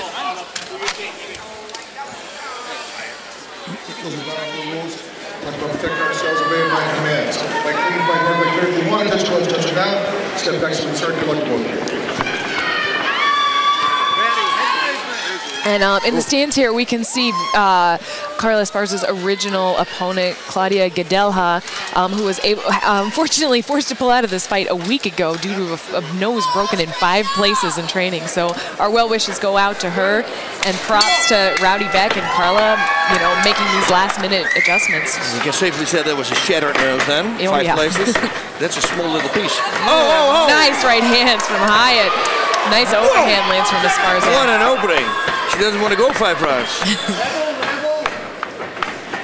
Protect ourselves, obey my commands. Like clean, fight hard, like clear. If you want to touch gloves, touch them now. Step back, so we start. Good luck to both of you. And um, in the stands here, we can see uh, Carla Esparza's original opponent, Claudia Gadelha, um, who was able, unfortunately forced to pull out of this fight a week ago due to a, a nose broken in five places in training. So our well wishes go out to her, and props to Rowdy Beck and Carla, you know, making these last-minute adjustments. We can safely say that was a shattered nose then, oh, five yeah. places. That's a small little piece. Oh, oh, oh! Nice right hands from Hyatt. Nice overhand lands from Esparza. What an opening. She doesn't want to go five rounds.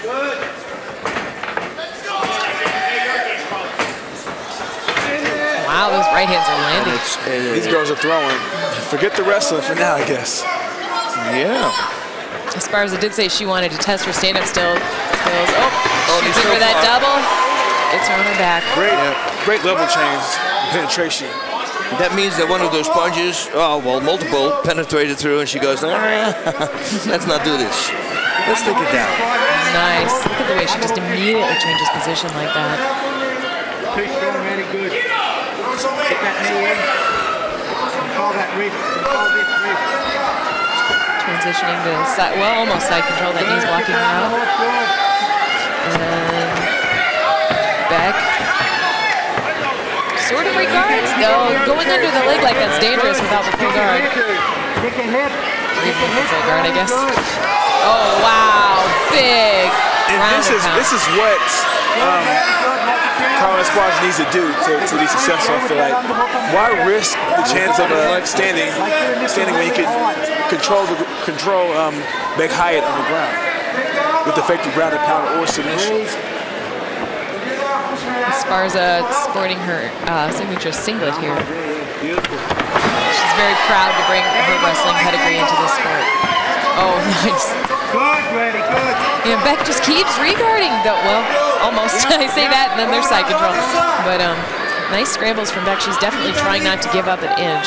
Wow, wow, those right hands are landing. It's, uh, These girls are throwing. Forget the wrestling for now, I guess. Yeah. Esparza did say she wanted to test her stand-up still. skills. Oh, oh she's in for that double. Gets her on her back. Great, yeah. Great level change, penetration. That means that one of those punches, oh, well, multiple, penetrated through, and she goes, ah, let's not do this. Let's take it down. Nice. Look at the way she just immediately changes position like that. Push down really good. Get that knee in. Control that wrist. Control this wrist. Transitioning to side, well, almost side control. That knee's blocking her out. And back. Sort of regards. No, going under the leg like that's dangerous without the full guard. Take a hip. Or even the full guard, I guess. Oh wow, big. And this is this is what um, Carla Esparza needs to do to, to be successful. I feel like why risk the chance of uh, standing, standing when you can control the control um, Beck Hyatt on the ground with effective ground and pound or submission. Esparza sporting her uh, signature singlet here. She's very proud to bring her wrestling pedigree into this sport. Oh, nice. Good, ready, good. Yeah, Beck just keeps regarding, though. Well, almost. I say that, and then there's side control. But um, nice scrambles from Beck. She's definitely trying not to give up an inch.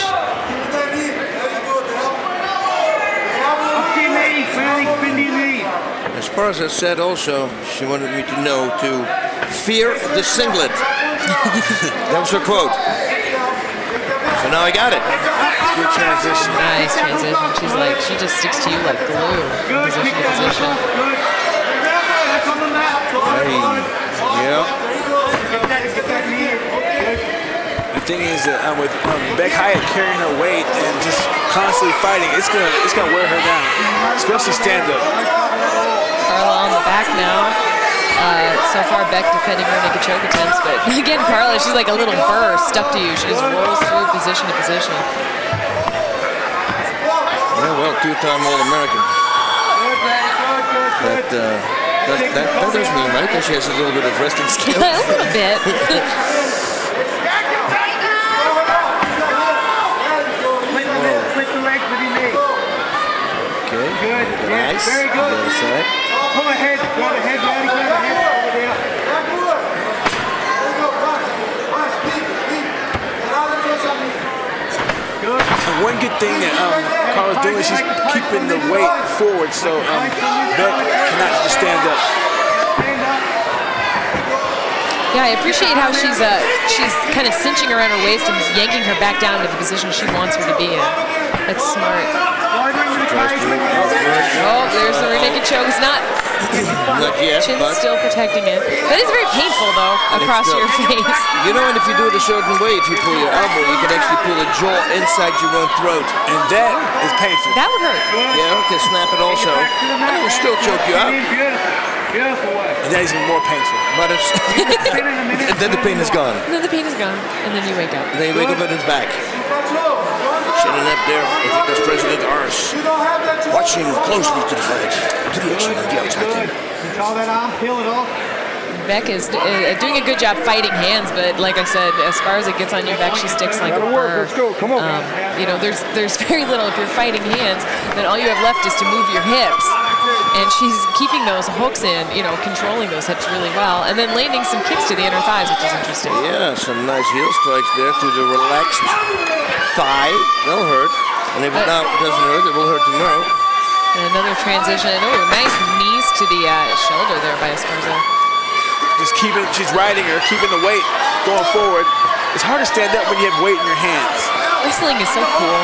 Esparza said also she wanted me to know to fear the singlet. That was her quote. So now I got it. Good transition. Nice transition. She's like, she just sticks to you like glue from position to position. Hey. Yeah. The thing is that um, with um, Beck Hyatt carrying her weight and just constantly fighting, it's gonna it's gonna wear her down, especially stand up. Carla on the back now. Uh, so far, Beck defending her naked choke attempts, but again, Carla, she's like a little burr stuck to you. She just rolls through position to position. Yeah, well, two-time All-American. That, uh, that, that, that does mean, right, that she has a little bit of wrestling skill. A little bit. Okay. Good. Nice. Very good. Pull ahead. Go ahead, Daddy. Go ahead. Over there. Good. And one good thing that um, Carla's doing is she's keeping the weight forward, so um, Beck cannot just stand up. Yeah, I appreciate how she's uh, she's kind of cinching around her waist and yanking her back down to the position she wants her to be in. That's smart. Oh, there's the rear naked choke. It's not. Not yet, Chin's but still protecting it. That is very painful, though, across your face. You know, and if you do it a certain way, if you pull your elbow, you can actually pull a jaw inside your own throat. And that is painful. That would hurt. Yeah, you can snap it also. And it will still choke you out. And that is even more painful. But it's and then the pain is gone. And then the pain is gone, and then you wake up. And then you wake up and it's back. Shannon Knapp there, Invicta's president, Ars, watching closely to the fight, to the action on the outside there. Control that arm, peel it off. Beck is uh, doing a good job fighting hands, but like I said, as far as it gets on your back, she sticks like a burr. Um, you know, there's there's very little. If you're fighting hands, then all you have left is to move your hips. And she's keeping those hooks in, you know, controlling those hips really well, and then landing some kicks to the inner thighs, which is interesting. Yeah, some nice heel strikes there to the relaxed thigh. That'll hurt. And if it now doesn't hurt, it will hurt tomorrow. And another transition. Oh, nice knees to the uh, shoulder there by Esparza. Just keeping, she's riding her, keeping the weight going forward. It's hard to stand up when you have weight in your hands. Wrestling is so cool.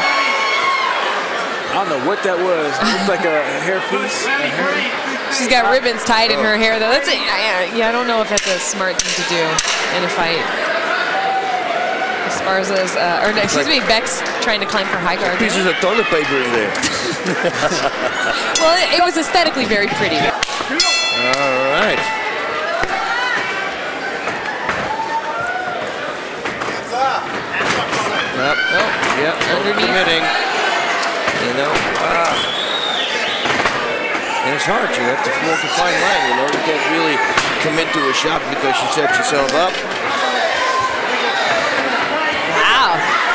I don't know what that was. It looked like a hairpiece. A hair. She's got ribbons tied in her hair, though. That's a, yeah, I don't know if that's a smart thing to do in a fight. Esparza's, uh, or no, excuse me, Beck's trying to climb for high guard. Pieces of toilet paper in there. Well, it, it was aesthetically very pretty. All right. Yep. Oh, yeah, underneath. Committing. You know, ah. And it's hard. You have to walk a fine line. You know, you can't really commit to a shot because she sets herself up.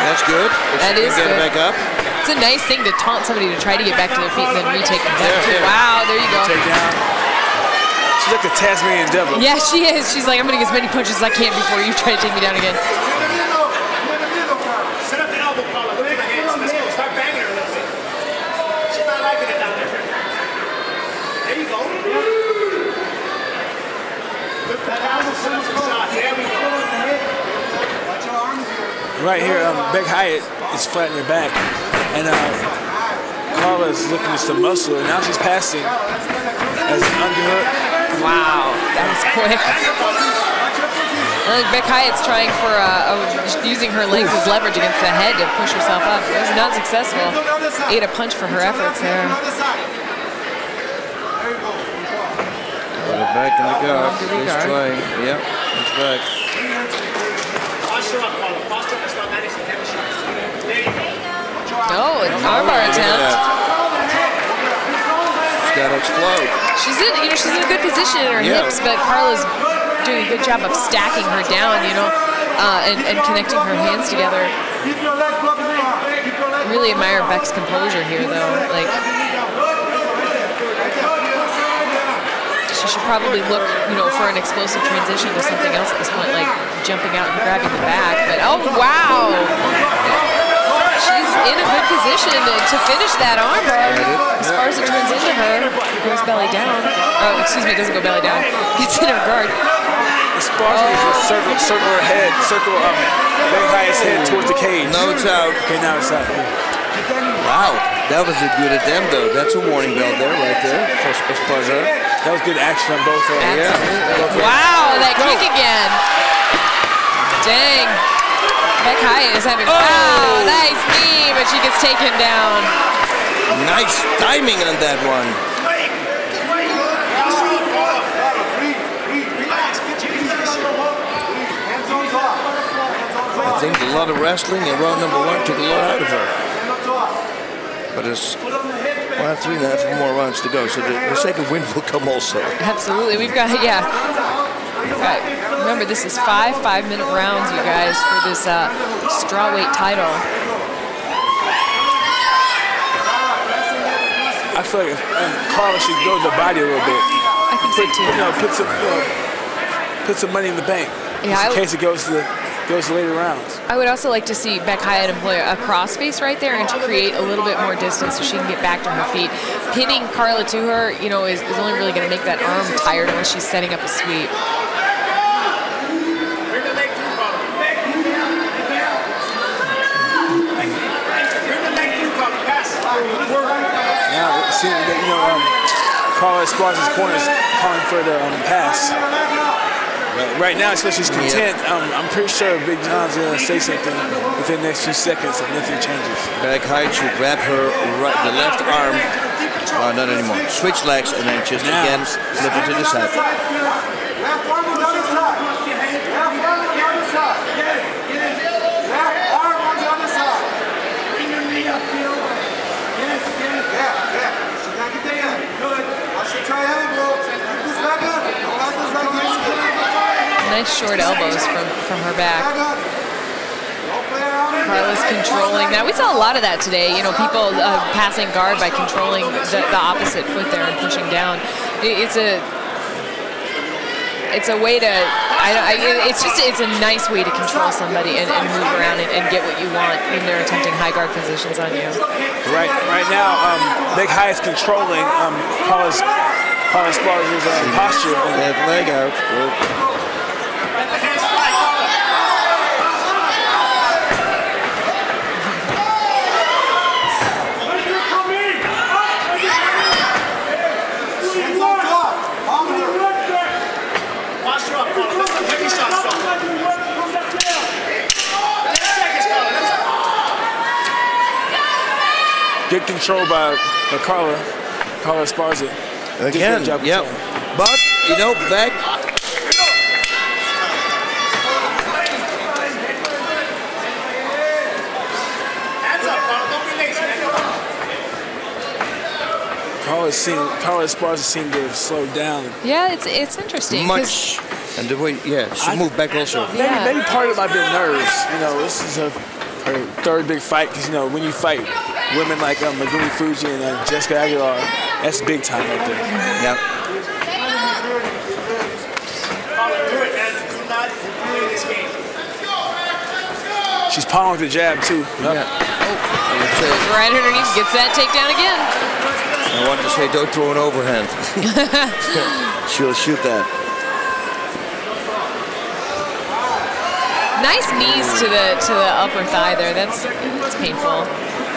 That's good. That is get good. it back up. It's a nice thing to taunt somebody to try to get back to their feet and then retake them down. Yeah, yeah. Wow, there you go. Take down. She's like the Tasmanian devil. Yeah, she is. She's like, I'm going to get as many punches as I can before you try to take me down again. Set up the elbow, Carla. Look at the hands. Let's go. Start banging her a little bit. She's not liking it down there. There you go. Look at that elbow. There we go. Watch your arms here. Right here, um, Beck Hyatt is flat in her back. And uh, Carla is looking just to muscle, and now she's passing as an underhook. Wow, that was quick. I think Beck Hyatt's trying for uh, uh, using her legs as leverage against the head to push herself up. It was not successful. Ate a punch for her efforts there. Put it back in the guard. He's trying. Yep, he's back. Oh, an armbar attempt. She's got to explode. She's in, you know, she's in a good position in her Yeah. hips, but Carla's doing a good job of stacking her down, you know, uh, and, and connecting her hands together. I really admire Beck's composure here, though. Like, she should probably look, you know, for an explosive transition to something else at this point, like jumping out and grabbing the back. But oh wow, she's in a good position to, to finish that armbar. Esparza turns into her, goes belly down. Oh, excuse me, doesn't go belly down. Gets in her guard. Esparza is just circle, circle her head, circle um, Beck Hyatt's head towards the cage. No, it's out. Okay, now it's out. Wow, that was a good attempt, though. That's a warning bell there, right there, for Esparza. That was good action on both ends. Yeah. Wow, that kick again. Dang. Beck Hyatt is having, oh. Wow, nice knee, but she gets taken down. Nice timing on that one. I think a lot of wrestling in round number one took a lot out of her. But it's well, three and a half more rounds to go, so the, the second win will come also. Absolutely, we've got, yeah. We've got, remember, this is five five-minute rounds, you guys, for this uh, strawweight title. I feel like if, if Carla should go to the body a little bit. I think put, so too. You know, put some, you know, put some money in the bank, yeah, just in case it goes to the goes to later rounds. I would also like to see Beck Hyatt employ a crossface right there and to create a little bit more distance so she can get back to her feet. Pinning Carla to her, you know, is, is only really going to make that arm tired unless she's setting up a sweep. Now, see, you know, um, Carla Esparza's corner is calling for the um, pass. Right now, especially she's content, um, I'm pretty sure Big John's going to say something within the next few seconds if nothing changes. Beck Hyatt should grab her right, the left arm. Uh, not anymore. Switch legs and then just now, again flip it to the side. Left arm on the other side. Left arm on the other side. Left arm on the other side. Bring your knee upfield. Yes, yes. Yeah, yeah. She got to get there. Good. Watch the triangle. Keep this leg up. Don't let this leg up. Nice short elbows from, from her back. Carla's controlling that. We saw a lot of that today. You know, people uh, passing guard by controlling the, the opposite foot there and pushing down. It, it's a it's a way to. I, I, it's just it's a nice way to control somebody and, and move around and, and get what you want when they're attempting high guard positions on you. Right, right now, um, Beck Hyatt's controlling um, Carla's Carla Esparza's uh, posture. That leg out. Good. Good control by, by Carla, Carla Esparza. Again, yeah. But, you know, Beck. Carla seemed, Carla Esparza seemed to have slowed down. Yeah, it's it's interesting. Much. And the way, yeah, she I, moved back also. Maybe, Yeah. maybe part of it might be nerves. You know, this is a her third big fight, because, you know, when you fight women like um, Megumi Fuji and uh, Jessica Aguilar, that's big time right there. Yep. She's palming with the jab, too. Yep. Yeah. Oh. Right underneath, gets that takedown again. I wanted to say, don't throw an overhand. She'll shoot that. Nice knees to the to the upper thigh there. That's that's painful.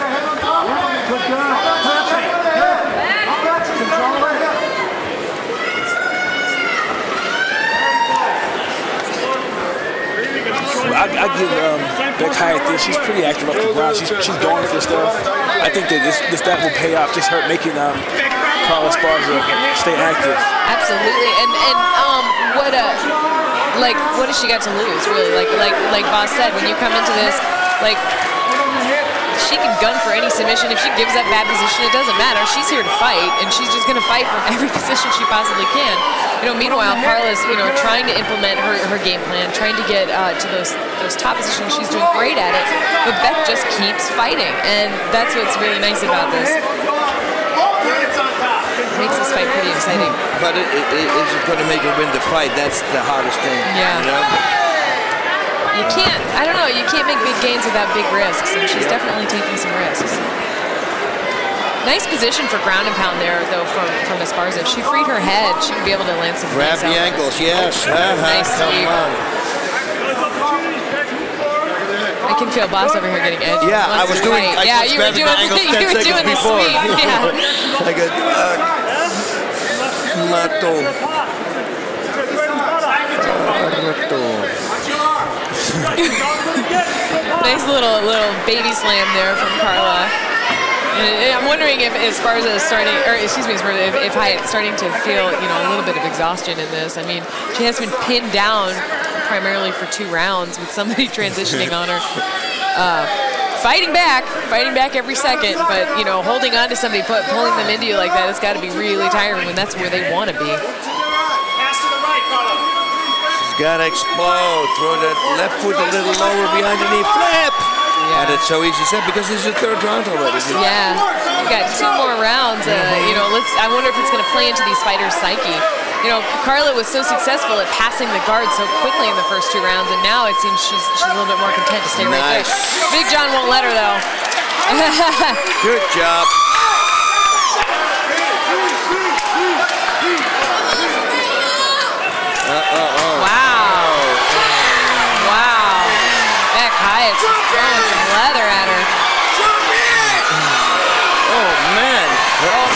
I, I give um, Beck Hyatt this. She's pretty active up the ground. She's, she's going for stuff. I think that this, this that will pay off. Just her making um, Carla Esparza stay active. Absolutely. And and um, what a like what has she got to lose? Really, like like like Boss said, when you come into this, like she can gun for any submission. If she gives up bad position, it doesn't matter. She's here to fight, and she's just going to fight from every position she possibly can. You know, meanwhile, Carla's, you know, trying to implement her, her game plan, trying to get uh, to those those top positions. She's doing great at it, but Beck just keeps fighting, and that's what's really nice about this. It makes this fight pretty exciting. But it, it, it, is it going to make her win the fight? That's the hardest thing. Yeah. You know? You can't, I don't know, you can't make big gains without big risks, and she's definitely taking some risks. Nice position for ground and pound there, though, from, from Esparza. If she freed her head, she'd be able to land some grab the ankles, yes. Uh-huh. Nice sweep. I can feel Boss over here getting edgy. Yeah, I was doing, I yeah, was you were doing, the, you were doing the before. sweep. Yeah. I got, uh, Mato. Nice little little baby slam there from Carla. And I'm wondering if Esparza is starting, or excuse me, if, if Hyatt's starting to feel, you know, a little bit of exhaustion in this. I mean, she has been pinned down primarily for two rounds with somebody transitioning on her. Uh, fighting back, fighting back every second, but, you know, holding on to somebody, put, pulling them into you like that, it's got to be really tiring when that's where they want to be. Got to explode. Throw that left foot a little lower behind the knee. Flip! Yeah. And it's so easy said because this is the third round already. Yeah. We've got two more rounds. Uh, you know, let's. I wonder if it's going to play into these fighters' psyche. You know, Carla was so successful at passing the guard so quickly in the first two rounds, and now it seems she's she's a little bit more content to stay right nice. there. Big John won't let her though. Good job. Uh, uh, uh. Wow. Wow. Beck Hyatt's just throwing some leather at her. Oh, man. Oh.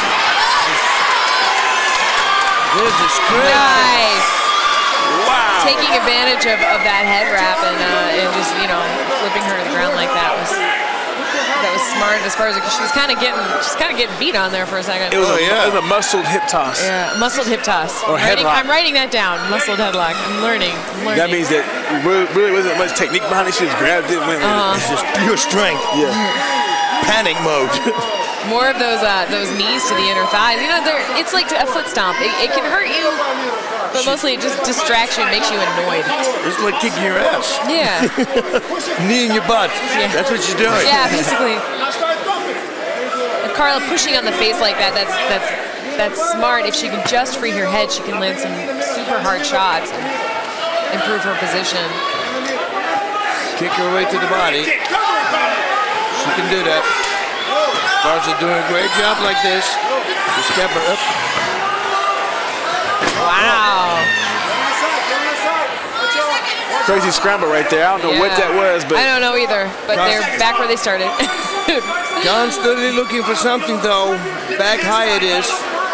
This is great. Nice. Wow. Taking advantage of, of that head wrap and, uh, and just, you know, flipping her to the ground like that was... That was smart as far as because she was kind of getting, she's kind of getting beat on there for a second. It was, oh, a, yeah. it was a muscled hip toss. Yeah, muscled hip toss. Or I'm writing, headlock. I'm writing that down. Muscled headlock. I'm learning. I'm learning. That means that really, really wasn't much technique behind it. She just grabbed it and went with uh-huh. it. It's just pure strength. Yeah. Panic mode. More of those uh, those knees to the inner thighs. You know, it's like a foot stomp. It, it can hurt you, but mostly just distraction makes you annoyed. It's like kicking your ass. Yeah. Knee in your butt. Yeah. That's what she's doing. Yeah, basically. And Carla pushing on the face like that, that's that's that's smart. If she can just free her head, she can land some super hard shots and improve her position. Kick her way to the body. She can do that. Esparza doing a great job like this. Just kept her up. Wow. Crazy scramble right there. I don't know yeah. what that was, but I don't know either. But they're back where they started. Constantly looking for something though. Back Hyatt is.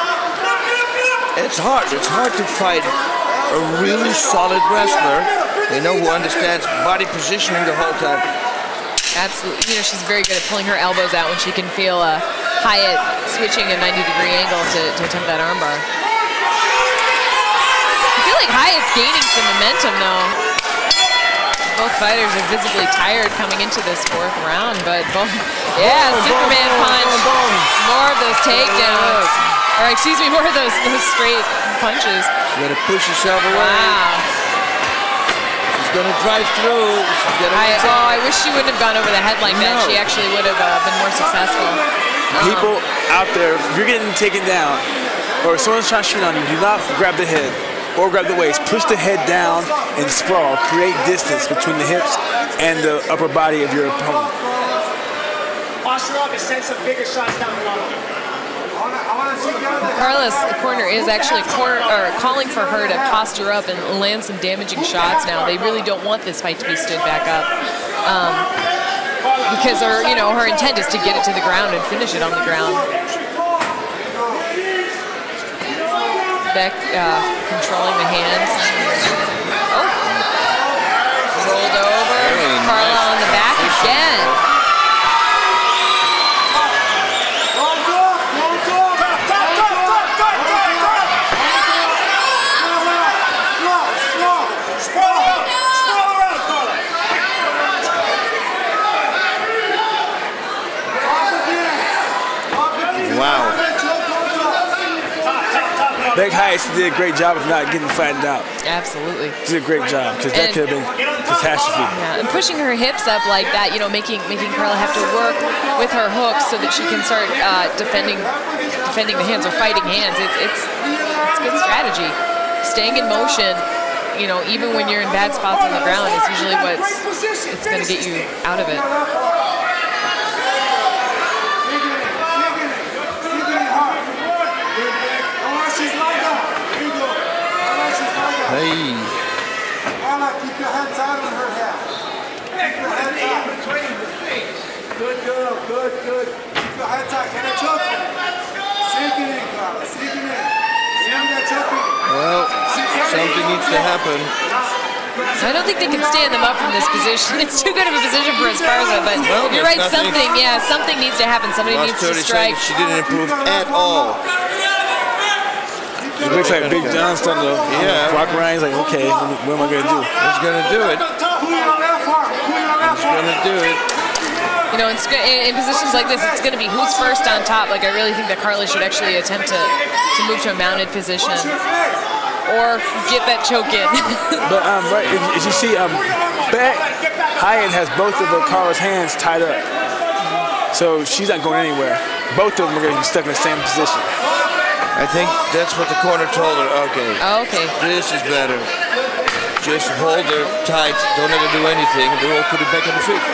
It's hard. It's hard to fight a really solid wrestler. You know, who understands body positioning the whole time. Absolutely. You know, she's very good at pulling her elbows out when she can feel uh, Hyatt switching a ninety degree angle to, to attempt that armbar. I feel like Hyatt's gaining some momentum though. Both fighters are visibly tired coming into this fourth round, but both, yeah, boom, Superman boom, punch. Boom, boom. More of those takedowns. Or excuse me, more of those, those straight punches. You gotta push yourself away. Wow. She's gonna drive through. She's gonna I, oh, I wish she wouldn't have gone over the head like that. No. She actually would have uh, been more successful. People um, out there, if you're getting taken down, or if someone's trying to shoot on you, do not grab the head or grab the waist. Push the head down and sprawl. Create distance between the hips and the upper body of your opponent. Posture up and send some bigger shots down the line. Carla's corner is actually corner, or calling for her to posture up and land some damaging shots now. They really don't want this fight to be stood back up. Um, because her, you know, her intent is to get it to the ground and finish it on the ground. Beck uh, controlling the hands. Oh. Rolled over. Carla on the back again. Wow. Beck Hyatt did a great job of not getting flattened out. Absolutely. She did a great job, because that could have been catastrophe. Yeah, and pushing her hips up like that, you know, making making Carla have to work with her hooks so that she can start uh, defending defending the hands or fighting hands. It's it's it's good strategy. Staying in motion, you know, even when you're in bad spots on the ground, is usually what's it's going to get you out of it. Hey. Carla, keep your hands out on her head. Keep your hands out. Good girl, good, good. Keep your hands out. Can I choke you? Sink it in, Carla. Sink it in. Sink that choking. Well, something needs to happen. I don't think they can stand them up from this position. It's too good of a position for Esparza, but well, you're right, nothing. something, yeah, something needs to happen. Somebody needs to strike. She didn't improve at all. It looks like Big John's starting to yeah. walk around. He's like, okay, what am I going to do? He's going to do it. He's going to do it. You know, in, in positions like this, it's going to be who's first on top. Like, I really think that Carla should actually attempt to, to move to a mounted position or get that choke in. But, um, right, if, if you see, um, Beck Hyatt has both of the Carla's hands tied up. So she's not going anywhere. Both of them are going to be stuck in the same position. I think that's what the corner told her. Okay. Oh, okay. This is better. Just hold her tight. Don't let her do anything. And we'll put it back on the feet.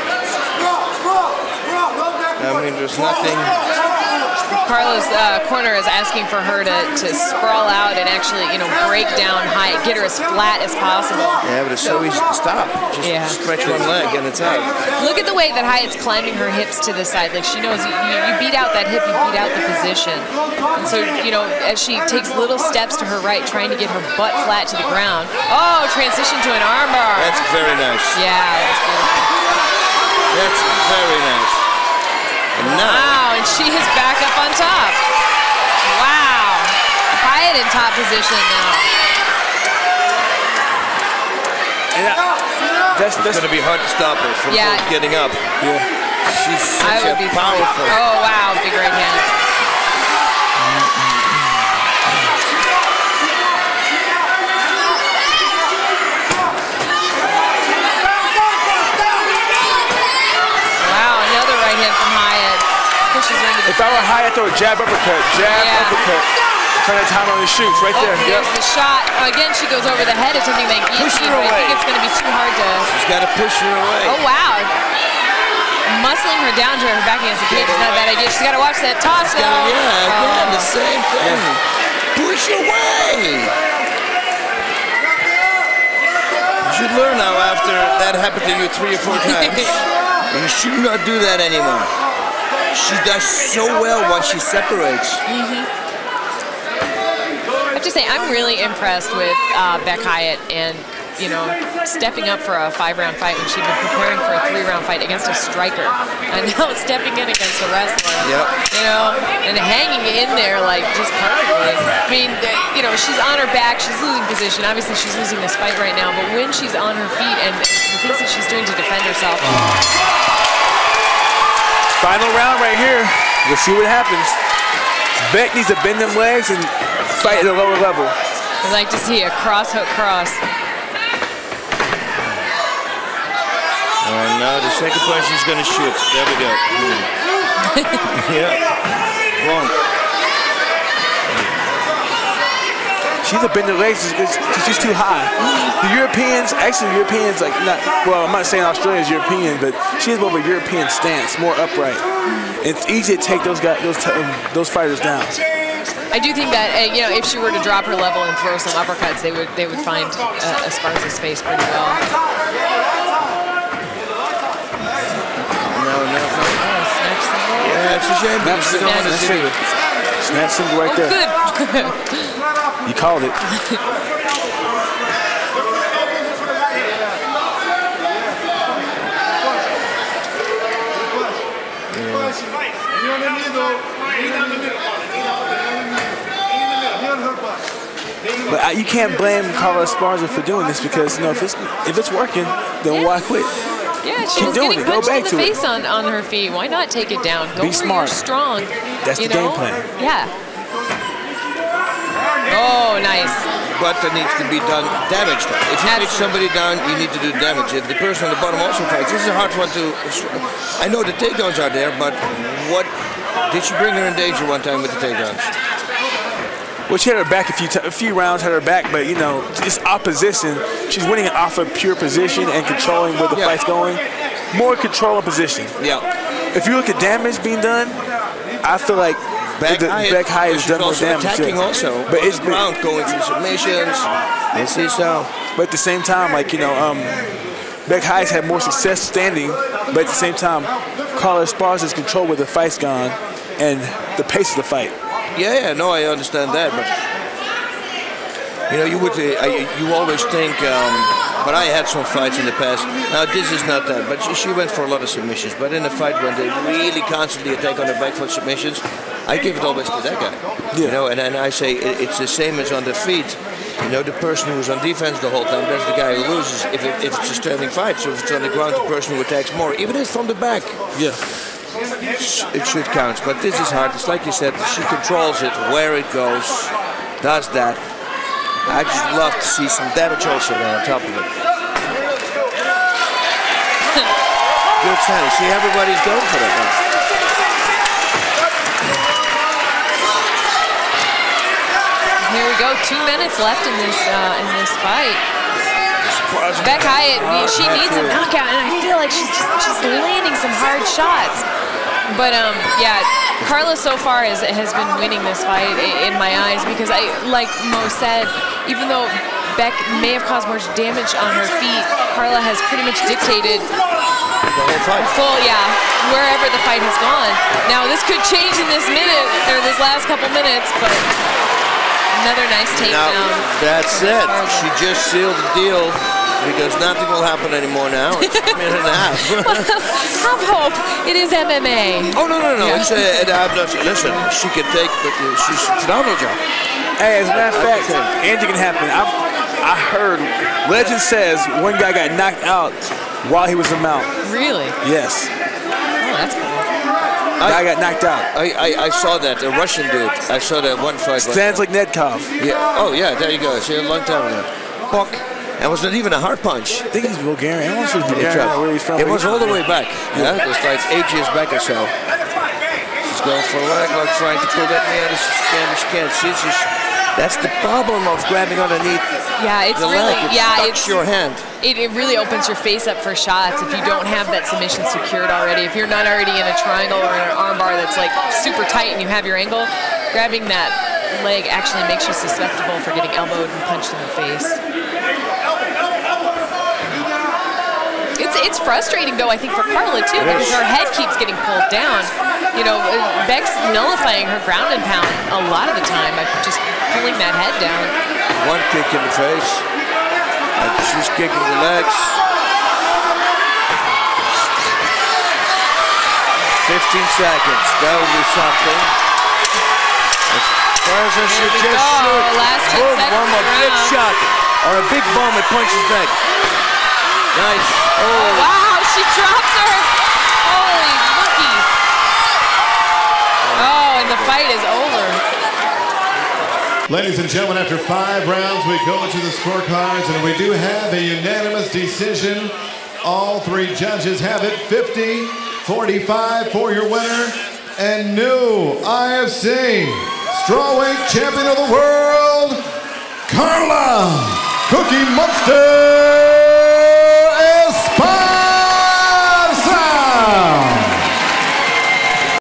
I mean, there's nothing. Carla's uh, corner is asking for her to, to sprawl out and actually, you know, break down Hyatt, get her as flat as possible. Yeah, but it's so easy to stop. Just yeah. stretch one leg and it's out. Look at the way that Hyatt's climbing her hips to the side. Like, she knows you, you beat out that hip, you beat out the position. And so, you know, as she takes little steps to her right, trying to get her butt flat to the ground. Oh, transition to an armbar. That's very nice. Yeah, that's beautiful. That's very nice. And now, wow, and she is back up on top. Wow. Hyatt in top position now. And that, that's that's going to be hard to stop her from yeah. getting up. Yeah. She's such I would a be powerful. Oh, wow, big right hand. If I were Hyatt, throw a jab, uppercut, jab, yeah. uppercut. Turn that time on the shoots right oh, there. Here's yep. the shot. Oh, again, she goes over the head. It's something like easy, but I think it's going to be too hard to. She's got to push her away. Oh, wow. Muscling her down to her back against the cage is not a bad idea. She's got to watch that toss, though. Gotta, yeah, again, oh. the same thing. Yeah. Push away. You should learn now after that happened to you three or four times. You should not do that anymore. She does so well once she separates. Mm-hmm. I have to say, I'm really impressed with uh, Beck Hyatt and, you know, stepping up for a five-round fight when she'd been preparing for a three-round fight against a striker. And now stepping in against a wrestler. Yep. You know, and hanging in there, like, just perfectly. I mean, you know, she's on her back, she's losing position. Obviously, she's losing this fight right now, but when she's on her feet and the things that she's doing to defend herself. Final round right here. Let's see what happens. Beck needs to bend them legs and fight at a lower level. I'd like to see a cross hook cross. And now the second punch he's going to shoot. There we go. Yeah. Wrong. She's a bend the legs because she's too high. The Europeans, actually the Europeans, like not, well, I'm not saying Australia's European, but she has more of a European stance, more upright. It's easy to take those guys, those um, those fighters down. I do think that uh, you know, if she were to drop her level and throw some uppercuts, they would they would find uh, Esparza's face pretty well. No, no, no. Oh, snatch symbol. Yeah, it's a shame. Snatch symbol. Snatch symbol right there. Good. You called it. But I, you can't blame Carla Esparza for doing this because you know if it's if it's working, then Yeah. why quit? Yeah, she Keep was doing getting it. Go punched back in the to it. face on, on her feet. Why not take it down? Go Be where smart. you're strong. That's you the know? game plan. Yeah. Oh, nice. But there needs to be done damage. Though. If you take somebody down, you need to do damage. If the person on the bottom also fights, this is a hard one to. I know the takedowns are there, but what did she bring her in danger one time with the takedowns? Well, she had her back a few a few rounds, had her back, but you know, just opposition. She's winning it off of pure position and controlling where the Yeah. fight's going. More control and position. Yeah. If you look at damage being done, I feel like Back the high, back high has done more also damage. attacking yeah. also, but it's been, ground going through submissions. This is so. but at the same time, like you know, um, back high's had more success standing, but at the same time, Carla Esparza's control where the fight's gone and the pace of the fight. Yeah, yeah, no, I understand that, but you know, you would, uh, I, you always think. Um, but I had some fights in the past. Now this is not that, but she, she went for a lot of submissions. But in a fight when they really constantly attack on the back foot submissions, I give it always to that guy. Yeah. You know, and then I say it, it's the same as on the feet. You know, the person who's on defense the whole time, that's the guy who loses if, it, if it's a standing fight. So if it's on the ground, the person who attacks more, even if it's from the back. Yeah. It should count, but this is hard. It's like you said, she controls it, where it goes, does that. I just love to see some damage also there on top of it. Good standing. See, everybody's going for that one. Here we go. Two minutes left in this uh, in this fight. Beck Hyatt, she needs a knockout, and I feel like she's just, just landing some hard shots. But um, yeah, Carla so far has, has been winning this fight in my eyes because I, like Mo said, even though Beck may have caused more damage on her feet, Carla has pretty much dictated the whole fight. Full, yeah, wherever the fight has gone. Now this could change in this minute or this last couple minutes, but another nice takedown. Now, that's it. She just sealed the deal. Because nothing will happen anymore now. It's a minute and a half. Have hope. It is M M A. Oh, no, no, no. Yeah. It's, uh, I'm not, listen, she can take, but uh, she's a phenomenal job. Hey, as a matter of fact, anything can happen. I, I heard, legend says one guy got knocked out while he was in mount. Really? Yes. Oh, that's cool. Guy got knocked out. I, I, I saw that, a Russian dude. I saw that one fight. Stands like Nedkov. Yeah. Oh, yeah, there you go. See, a long time ago. Buck. It was not even a hard punch. I think he's Bulgarian. I want to Bulgarian. Where he's from. It was all the way back. Yeah, it was like eight years back or so. She's going for a leg, like trying to pull that man. She can't, she can't. She's just, that's the problem of grabbing underneath. Yeah, it's the really, leg. It yeah, it's your hand. It, it really opens your face up for shots if you don't have that submission secured already. If you're not already in a triangle or in an armbar that's like super tight and you have your angle, grabbing that leg actually makes you susceptible for getting elbowed and punched in the face. It's it's frustrating though, I think, for Carla too, because her head keeps getting pulled down. You know, Beck's nullifying her ground and pound a lot of the time by just pulling that head down. One kick in the face, and she's kicking the legs. Fifteen seconds. That will be something. Esparza should just shoot. Last ten Boom, seconds one more big shot or a big bomb that punches back. Nice. Oh. Oh, wow, she drops her. Holy monkey. Oh, and the fight is over. Ladies and gentlemen, after five rounds, we go to the scorecards, and we do have a unanimous decision All three judges have it fifty forty-five for your winner and new I F C strawweight champion of the world, Carla Cookie Monster.